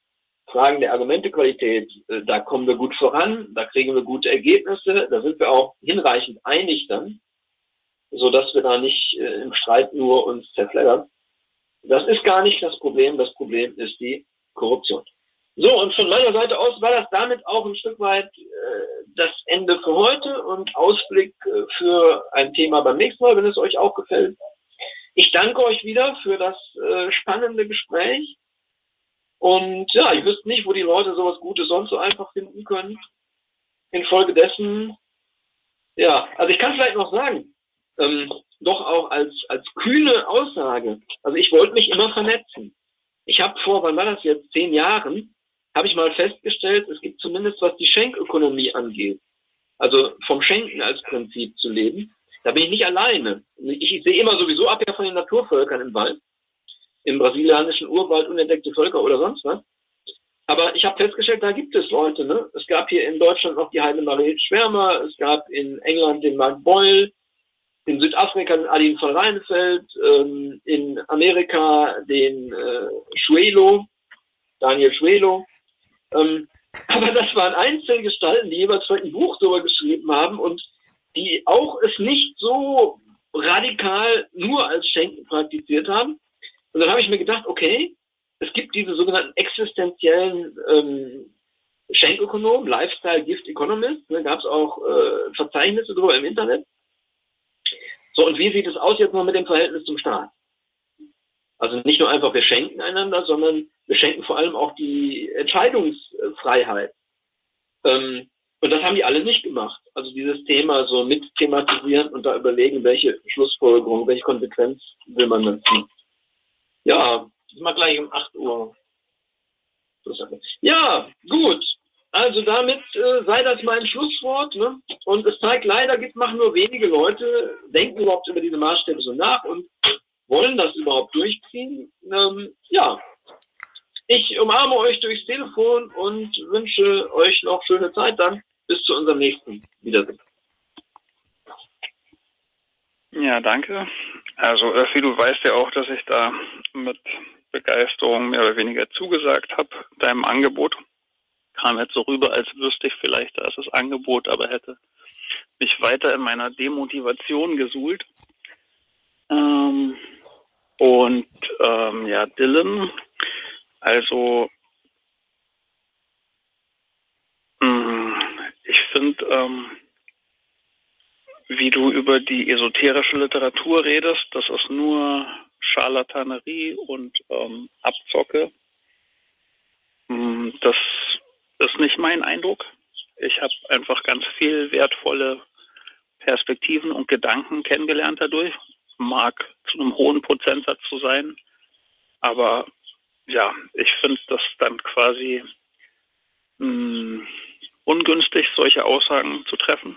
Fragen der Argumentequalität, äh, da kommen wir gut voran, da kriegen wir gute Ergebnisse, da sind wir auch hinreichend einig dann, so dass wir da nicht äh, im Streit nur uns zerfleddern. Das ist gar nicht das Problem, das Problem ist die Korruption. So, und von meiner Seite aus war das damit auch ein Stück weit äh, das Ende für heute und Ausblick äh, für ein Thema beim nächsten Mal, wenn es euch auch gefällt. Ich danke euch wieder für das äh, spannende Gespräch. Und ja, ich wüsste nicht, wo die Leute sowas Gutes sonst so einfach finden können. Infolgedessen, ja, also ich kann vielleicht noch sagen, ähm, doch auch als als kühne Aussage, also ich wollte mich immer vernetzen. Ich habe vor, wann war das jetzt, zehn Jahren, habe ich mal festgestellt, es gibt zumindest, was die Schenkökonomie angeht, also vom Schenken als Prinzip zu leben, da bin ich nicht alleine. Ich, ich sehe immer sowieso Abwehr von den Naturvölkern im Wald, im brasilianischen Urwald, unentdeckte Völker oder sonst was. Aber ich habe festgestellt, da gibt es Leute. Ne? Es gab hier in Deutschland noch die Heide-Marie Schwärmer, es gab in England den Mark Boyle, in Südafrika den Adin von Reinfeldt, ähm, in Amerika den äh, Schuelo, Daniel Schuelo. Ähm, aber das waren Einzelgestalten, die jeweils vielleicht ein Buch darüber geschrieben haben und die auch es nicht so radikal nur als Schenken praktiziert haben. Und dann habe ich mir gedacht, okay, es gibt diese sogenannten existenziellen ähm, Schenkökonomen, Lifestyle Gift Economist, ne, gab es auch äh, Verzeichnisse darüber im Internet. So, und wie sieht es aus jetzt noch mit dem Verhältnis zum Staat? Also nicht nur einfach, wir schenken einander, sondern wir schenken vor allem auch die Entscheidungsfreiheit. Ähm, und das haben die alle nicht gemacht. Also dieses Thema so mit thematisieren und da überlegen, welche Schlussfolgerung, welche Konsequenz will man dann ziehen. Ja, das ist mal gleich um acht Uhr. Ja, gut. Also damit äh, sei das mein Schlusswort. Ne? Und es zeigt leider, gibt machen nur wenige Leute, denken überhaupt über diese Maßstäbe so nach und wollen das überhaupt durchziehen. Ähm, ja, ich umarme euch durchs Telefon und wünsche euch noch schöne Zeit dann. Bis zu unserem nächsten Wiedersehen. Ja, danke. Also Öffi, du weißt ja auch, dass ich da mit Begeisterung mehr oder weniger zugesagt habe, deinem Angebot. Kam jetzt so rüber, als wüsste ich vielleicht, da ist das Angebot, aber hätte mich weiter in meiner Demotivation gesuhlt. Ähm, und ähm, ja, Dylan, also mh, ich finde, ähm, wie du über die esoterische Literatur redest, das ist nur Scharlatanerie und ähm, Abzocke. Das ist nicht mein Eindruck. Ich habe einfach ganz viel wertvolle Perspektiven und Gedanken kennengelernt dadurch. Mag zu einem hohen Prozentsatz zu sein, aber ja, ich finde das dann quasi mh, ungünstig, solche Aussagen zu treffen.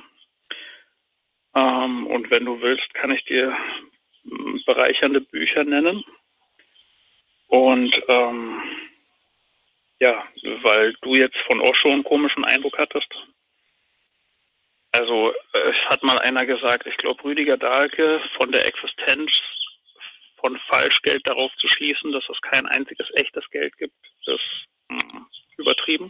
Ähm, und wenn du willst, kann ich dir mh, bereichernde Bücher nennen. Und ähm, ja, weil du jetzt von Osho einen komischen Eindruck hattest. Also es hat mal einer gesagt, ich glaube Rüdiger Dahlke, von der Existenz von Falschgeld darauf zu schließen, dass es kein einziges echtes Geld gibt, ist mh, übertrieben.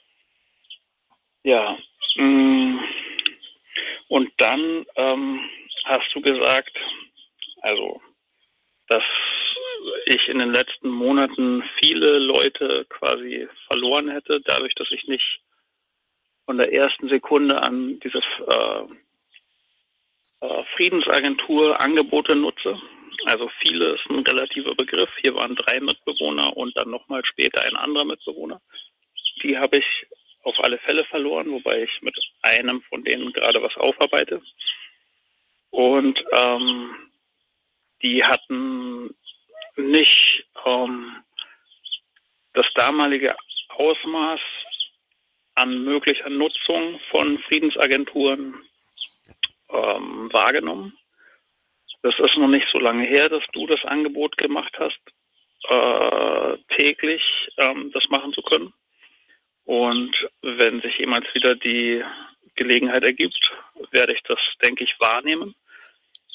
Ja, mh, und dann ähm, hast du gesagt, also dass ich in den letzten Monaten viele Leute quasi verloren hätte, dadurch, dass ich nicht von der ersten Sekunde an diese äh, äh, Friedensagentur-Angebote nutze. Also viele ist ein relativer Begriff. Hier waren drei Mitbewohner und dann nochmal später ein anderer Mitbewohner. Die habe ich auf alle Fälle verloren, wobei ich mit einem von denen gerade was aufarbeite. Und ähm, die hatten nicht ähm, das damalige Ausmaß an möglicher Nutzung von Friedensagenturen ähm, wahrgenommen. Das ist noch nicht so lange her, dass du das Angebot gemacht hast, äh, täglich ähm, das machen zu können. Und wenn sich jemals wieder die Gelegenheit ergibt, werde ich das, denke ich, wahrnehmen.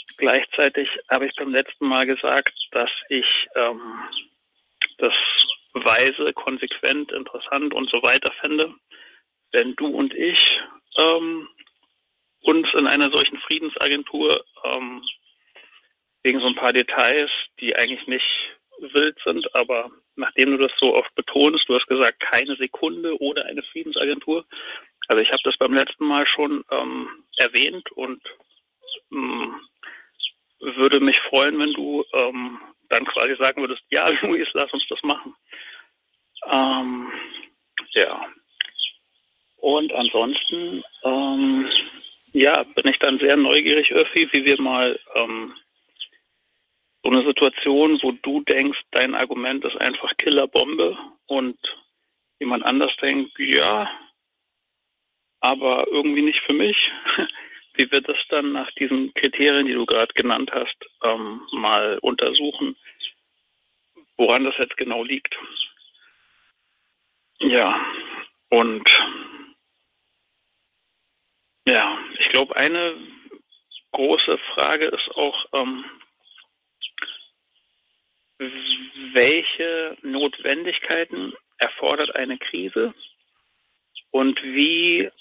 Gleichzeitig habe ich beim letzten Mal gesagt, dass ich ähm, das weise, konsequent, interessant und so weiter fände, wenn du und ich ähm, uns in einer solchen Friedensagentur ähm, wegen so ein paar Details, die eigentlich nicht wild sind, aber nachdem du das so oft betonst, du hast gesagt, keine Sekunde ohne eine Friedensagentur. Also ich habe das beim letzten Mal schon ähm, erwähnt und ähm, würde mich freuen, wenn du ähm, dann quasi sagen würdest, ja, Luis, lass uns das machen. Ähm, ja. Und ansonsten, ähm, ja, bin ich dann sehr neugierig, Öffi, wie wir mal ähm, so eine Situation, wo du denkst, dein Argument ist einfach Killerbombe und jemand anders denkt, ja, aber irgendwie nicht für mich, wie wir das dann nach diesen Kriterien, die du gerade genannt hast, ähm, mal untersuchen, woran das jetzt genau liegt. Ja, und ja, ich glaube, eine große Frage ist auch, ähm, welche Notwendigkeiten erfordert eine Krise und wie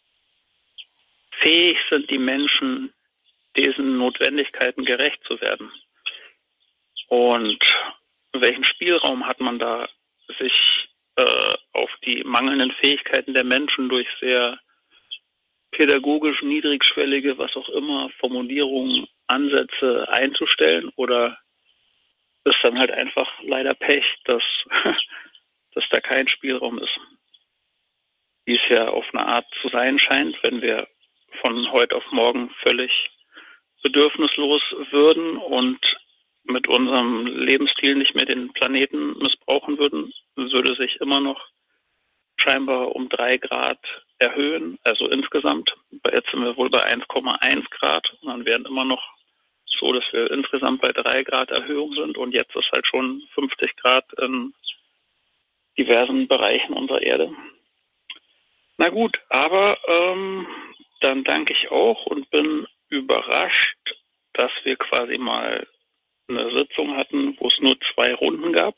fähig sind die Menschen, diesen Notwendigkeiten gerecht zu werden? Und welchen Spielraum hat man da, sich äh, auf die mangelnden Fähigkeiten der Menschen durch sehr pädagogisch niedrigschwellige, was auch immer, Formulierungen, Ansätze einzustellen? Oder ist dann halt einfach leider Pech, dass, dass da kein Spielraum ist? Wie es ja auf eine Art zu sein scheint, wenn wir von heute auf morgen völlig bedürfnislos würden und mit unserem Lebensstil nicht mehr den Planeten missbrauchen würden, würde sich immer noch scheinbar um drei Grad erhöhen, also insgesamt. Jetzt sind wir wohl bei eins Komma eins Grad und dann wären immer noch so, dass wir insgesamt bei drei Grad Erhöhung sind und jetzt ist halt schon fünfzig Grad in diversen Bereichen unserer Erde. Na gut, aber ähm, dann danke ich auch und bin überrascht, dass wir quasi mal eine Sitzung hatten, wo es nur zwei Runden gab.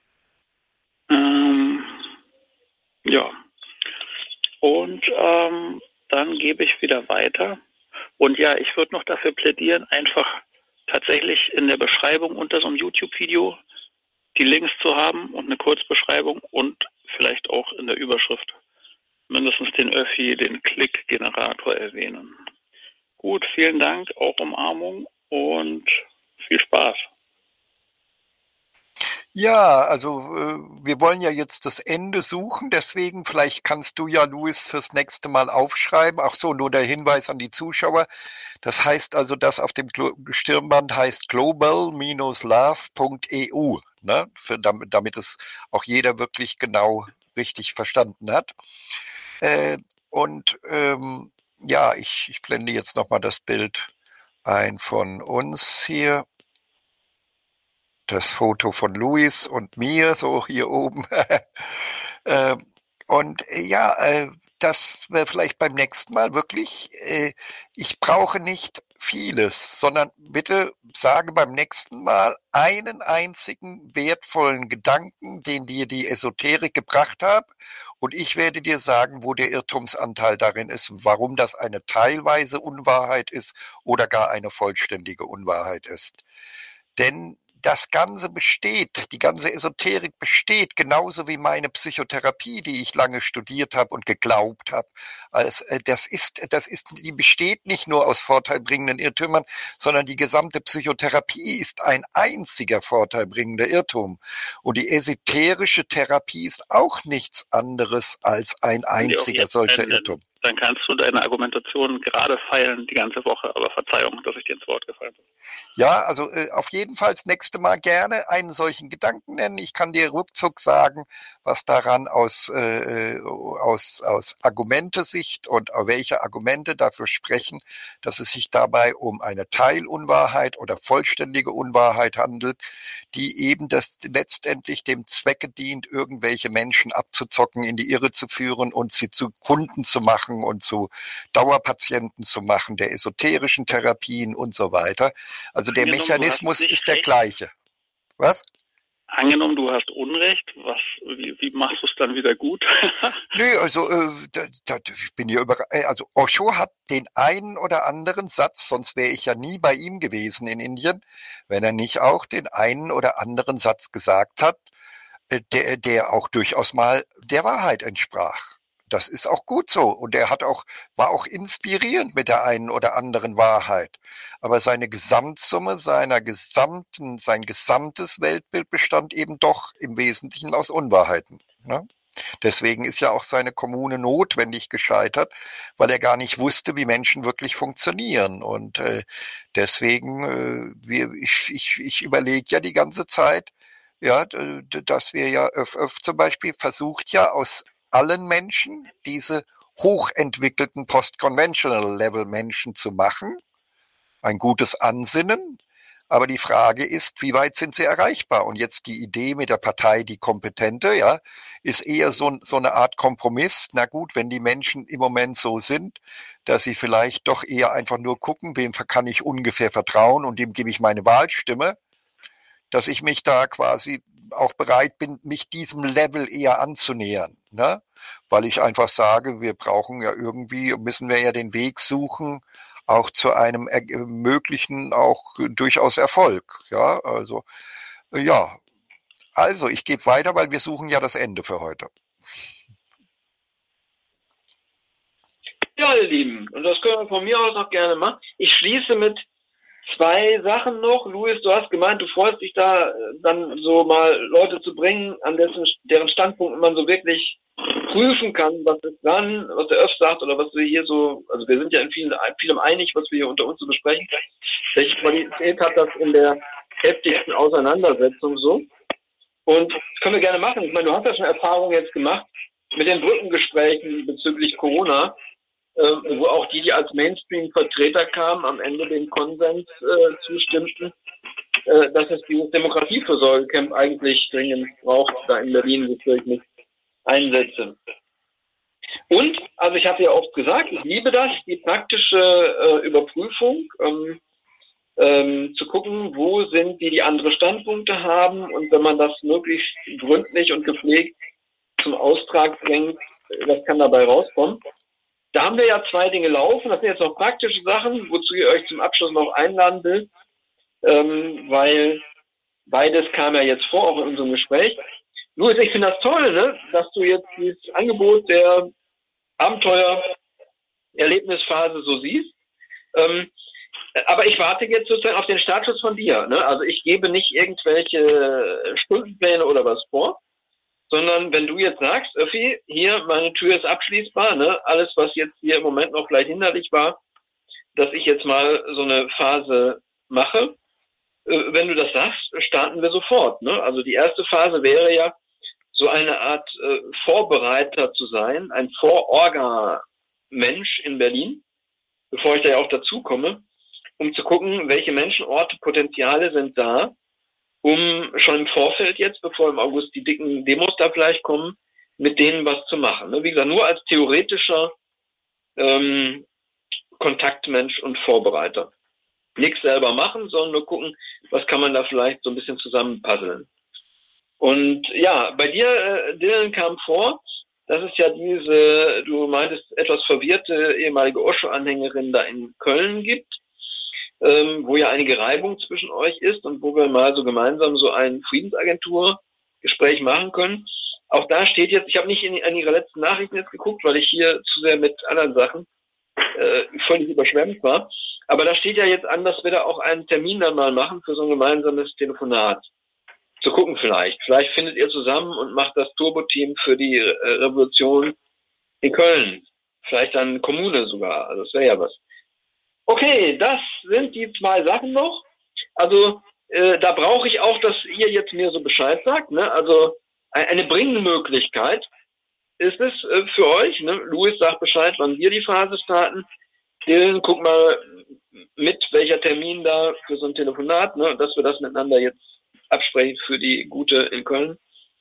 Ähm, ja. Und ähm, dann gebe ich wieder weiter. Und ja, ich würde noch dafür plädieren, einfach tatsächlich in der Beschreibung unter so einem YouTube-Video die Links zu haben und eine Kurzbeschreibung und vielleicht auch in der Überschrift mindestens den Öffi, den Klick-Generator erwähnen. Gut, vielen Dank, auch Umarmung und viel Spaß. Ja, also äh, wir wollen ja jetzt das Ende suchen, deswegen vielleicht kannst du ja, Luis, fürs nächste Mal aufschreiben. Ach so, nur der Hinweis an die Zuschauer. Das heißt also, das auf dem Stirnband heißt global Bindestrich love Punkt e u, ne? Für, damit, damit es auch jeder wirklich genau richtig verstanden hat. Äh, und ähm, ja, ich, ich blende jetzt nochmal das Bild ein von uns hier. Das Foto von Luis und mir, so hier oben. äh, und äh, ja, äh, das wäre vielleicht beim nächsten Mal wirklich, äh, ich brauche nicht vieles, sondern bitte sage beim nächsten Mal einen einzigen wertvollen Gedanken, den dir die Esoterik gebracht hat. Und ich werde dir sagen, wo der Irrtumsanteil darin ist, warum das eine teilweise Unwahrheit ist oder gar eine vollständige Unwahrheit ist. Denn das Ganze besteht, die ganze Esoterik besteht, genauso wie meine Psychotherapie, die ich lange studiert habe und geglaubt habe. Also das ist, das ist, die besteht nicht nur aus vorteilbringenden Irrtümern, sondern die gesamte Psychotherapie ist ein einziger vorteilbringender Irrtum. Und die esoterische Therapie ist auch nichts anderes als ein einziger solcher Irrtum. Dann kannst du deine Argumentation gerade feilen die ganze Woche, aber Verzeihung, dass ich dir ins Wort gefallen bin. Ja, also äh, auf jeden Fall das nächste Mal gerne einen solchen Gedanken nennen. Ich kann dir ruckzuck sagen, was daran aus, äh, aus, aus Argumentesicht und welche Argumente dafür sprechen, dass es sich dabei um eine Teilunwahrheit oder vollständige Unwahrheit handelt, die eben das letztendlich dem Zwecke dient, irgendwelche Menschen abzuzocken, in die Irre zu führen und sie zu Kunden zu machen und zu Dauerpatienten zu machen, der esoterischen Therapien und so weiter. Also der Mechanismus ist der gleiche. Was? angenommen, du hast Unrecht, was, wie, wie machst du es dann wieder gut? Nö, also äh, da, da, ich bin hier über, also Osho hat den einen oder anderen Satz, sonst wäre ich ja nie bei ihm gewesen in Indien, wenn er nicht auch den einen oder anderen Satz gesagt hat, äh, der, der auch durchaus mal der Wahrheit entsprach. Das ist auch gut so. Und er hat auch, war auch inspirierend mit der einen oder anderen Wahrheit. Aber seine Gesamtsumme, seiner gesamten, sein gesamtes Weltbild bestand eben doch im Wesentlichen aus Unwahrheiten. Ne? Deswegen ist ja auch seine Kommune notwendig gescheitert, weil er gar nicht wusste, wie Menschen wirklich funktionieren. Und äh, deswegen, äh, wir, ich, ich, ich überlege ja die ganze Zeit, ja, dass wir ja Öff Öff zum Beispiel versucht ja aus allen Menschen diese hochentwickelten Post-Conventional-Level-Menschen zu machen. Ein gutes Ansinnen. Aber die Frage ist, wie weit sind sie erreichbar? Und jetzt die Idee mit der Partei, die Kompetente, ja, ist eher so, so eine Art Kompromiss. Na gut, wenn die Menschen im Moment so sind, dass sie vielleicht doch eher einfach nur gucken, wem kann ich ungefähr vertrauen und dem gebe ich meine Wahlstimme, dass ich mich da quasi auch bereit bin, mich diesem Level eher anzunähern, ne? Weil ich einfach sage, wir brauchen ja irgendwie, müssen wir ja den Weg suchen, auch zu einem äh, möglichen, auch durchaus Erfolg, ja, also, äh, ja, also ich gebe weiter, weil wir suchen ja das Ende für heute. Ja, ihr Lieben, und das können wir von mir aus auch gerne machen. Ich schließe mit zwei Sachen noch. Luis, du hast gemeint, du freust dich da dann so mal Leute zu bringen, an dessen, deren Standpunkt man so wirklich prüfen kann, was ist dran, was der Öff sagt oder was wir hier so, also wir sind ja in vielen, vielem einig, was wir hier unter uns so besprechen. Welche Qualität hat das in der heftigsten Auseinandersetzung so? Und das können wir gerne machen. Ich meine, du hast ja schon Erfahrungen jetzt gemacht mit den Brückengesprächen bezüglich Corona, äh, wo auch die, die als Mainstream-Vertreter kamen, am Ende den Konsens äh, zustimmten, äh, dass es dieses Demokratiefürsorgecamp eigentlich dringend braucht, da in Berlin, wofür ich mich einsetze. Und, also ich hatte ja oft gesagt, ich liebe das, die praktische äh, Überprüfung, ähm, ähm, zu gucken, wo sind die, die andere Standpunkte haben, und wenn man das möglichst gründlich und gepflegt zum Austrag bringt, was kann dabei rauskommen. Da haben wir ja zwei Dinge laufen, das sind jetzt noch praktische Sachen, wozu ihr euch zum Abschluss noch einladen will, ähm, weil beides kam ja jetzt vor, auch in unserem Gespräch. Luis, ich finde das toll, ne, dass du jetzt dieses Angebot der Abenteuer-Erlebnisphase so siehst. Ähm, aber ich warte jetzt sozusagen auf den Startschuss von dir. Ne? Also ich gebe nicht irgendwelche Stundenpläne oder was vor, sondern wenn du jetzt sagst, Öffi, hier, meine Tür ist abschließbar, ne? Alles, was jetzt hier im Moment noch vielleicht hinderlich war, dass ich jetzt mal so eine Phase mache, äh, wenn du das sagst, starten wir sofort. Ne? Also die erste Phase wäre ja, so eine Art äh, Vorbereiter zu sein, ein Vororga-Mensch in Berlin, bevor ich da ja auch dazu komme, um zu gucken, welche Menschenorte, Potenziale sind da, um schon im Vorfeld jetzt, bevor im August die dicken Demos da vielleicht kommen, mit denen was zu machen. Ne? Wie gesagt, nur als theoretischer ähm, Kontaktmensch und Vorbereiter. Nichts selber machen, sondern nur gucken, was kann man da vielleicht so ein bisschen zusammenpuzzeln. Und ja, bei dir, äh, Dylan, kam vor, dass es ja diese, du meintest, etwas verwirrte ehemalige Osho-Anhängerin da in Köln gibt, ähm, wo ja einige Reibung zwischen euch ist und wo wir mal so gemeinsam so ein Friedensagentur-Gespräch machen können. Auch da steht jetzt, ich habe nicht in, in ihre letzten Nachrichten jetzt geguckt, weil ich hier zu sehr mit anderen Sachen äh, völlig überschwemmt war. Aber da steht ja jetzt an, dass wir da auch einen Termin dann mal machen für so ein gemeinsames Telefonat. Zu gucken vielleicht. Vielleicht findet ihr zusammen und macht das Turbo-Team für die äh, Revolution in Köln. Vielleicht dann Kommune sogar. Also das wäre ja was. Okay, das sind die zwei Sachen noch. Also äh, da brauche ich auch, dass ihr jetzt mir so Bescheid sagt. Ne? Also eine Bringmöglichkeit ist es äh, für euch. Ne? Luis sagt Bescheid, wann wir die Phase starten. Dylan, guck mal mit, welcher Termin da für so ein Telefonat, ne? Dass wir das miteinander jetzt absprechen für die Gute in Köln.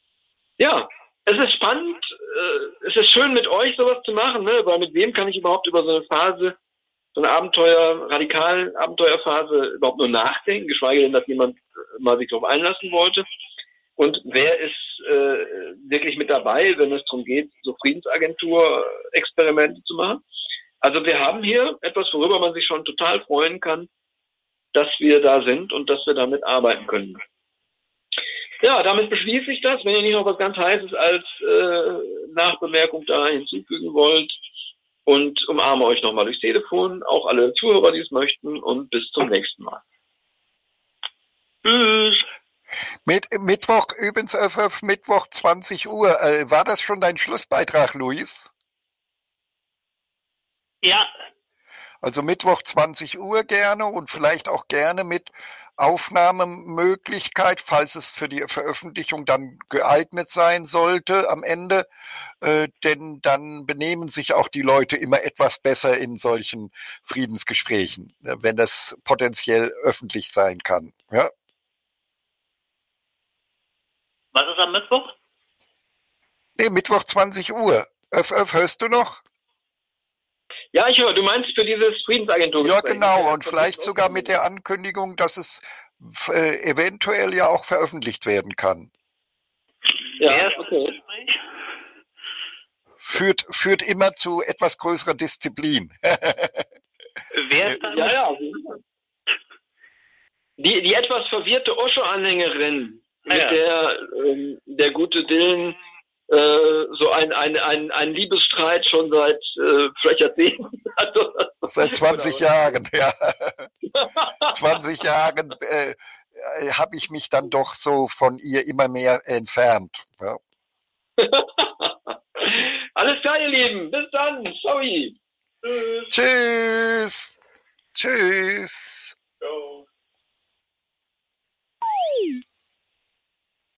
Ja, es ist spannend, äh, es ist schön mit euch sowas zu machen, ne? Weil mit wem kann ich überhaupt über so eine Phase, so eine Abenteuer, radikal Abenteuerphase überhaupt nur nachdenken, geschweige denn, dass jemand mal sich darauf einlassen wollte. Und wer ist äh, wirklich mit dabei, wenn es darum geht, so Friedensagentur-Experimente zu machen? Also wir haben hier etwas, worüber man sich schon total freuen kann, dass wir da sind und dass wir damit arbeiten können. Ja, damit beschließe ich das. Wenn ihr nicht noch was ganz Heißes als äh, Nachbemerkung da hinzufügen wollt, und umarme euch nochmal durchs Telefon, auch alle Zuhörer, die es möchten, und bis zum nächsten Mal. Tschüss. Mit, Mittwoch, übrigens F F, Mittwoch zwanzig Uhr. Äh, war das schon dein Schlussbeitrag, Luis? Ja. Also Mittwoch zwanzig Uhr gerne und vielleicht auch gerne mit Aufnahmemöglichkeit, falls es für die Veröffentlichung dann geeignet sein sollte am Ende, äh, denn dann benehmen sich auch die Leute immer etwas besser in solchen Friedensgesprächen, wenn das potenziell öffentlich sein kann. Ja? Was ist am Mittwoch? Nee, Mittwoch zwanzig Uhr. Öff, öff, hörst du noch? Ja, ich höre, du meinst für dieses Friedensagentur. Ja, genau, und vielleicht sogar mit der Ankündigung, dass es äh, eventuell ja auch veröffentlicht werden kann. Ja, okay. Führt, führt immer zu etwas größerer Disziplin. Wer ist dann? Ja, ja. Die, die etwas verwirrte Osho-Anhängerin, Ah, ja. mit der ähm, der gute Dylan äh, so ein, ein, ein, ein Liebesstreit schon seit äh, vielleicht Jahrzehnten hat. Seit zwanzig Jahren, ja. zwanzig Jahren äh, habe ich mich dann doch so von ihr immer mehr entfernt. Ja. Alles klar, ihr Lieben. Bis dann. Sorry. Tschüss. Tschüss.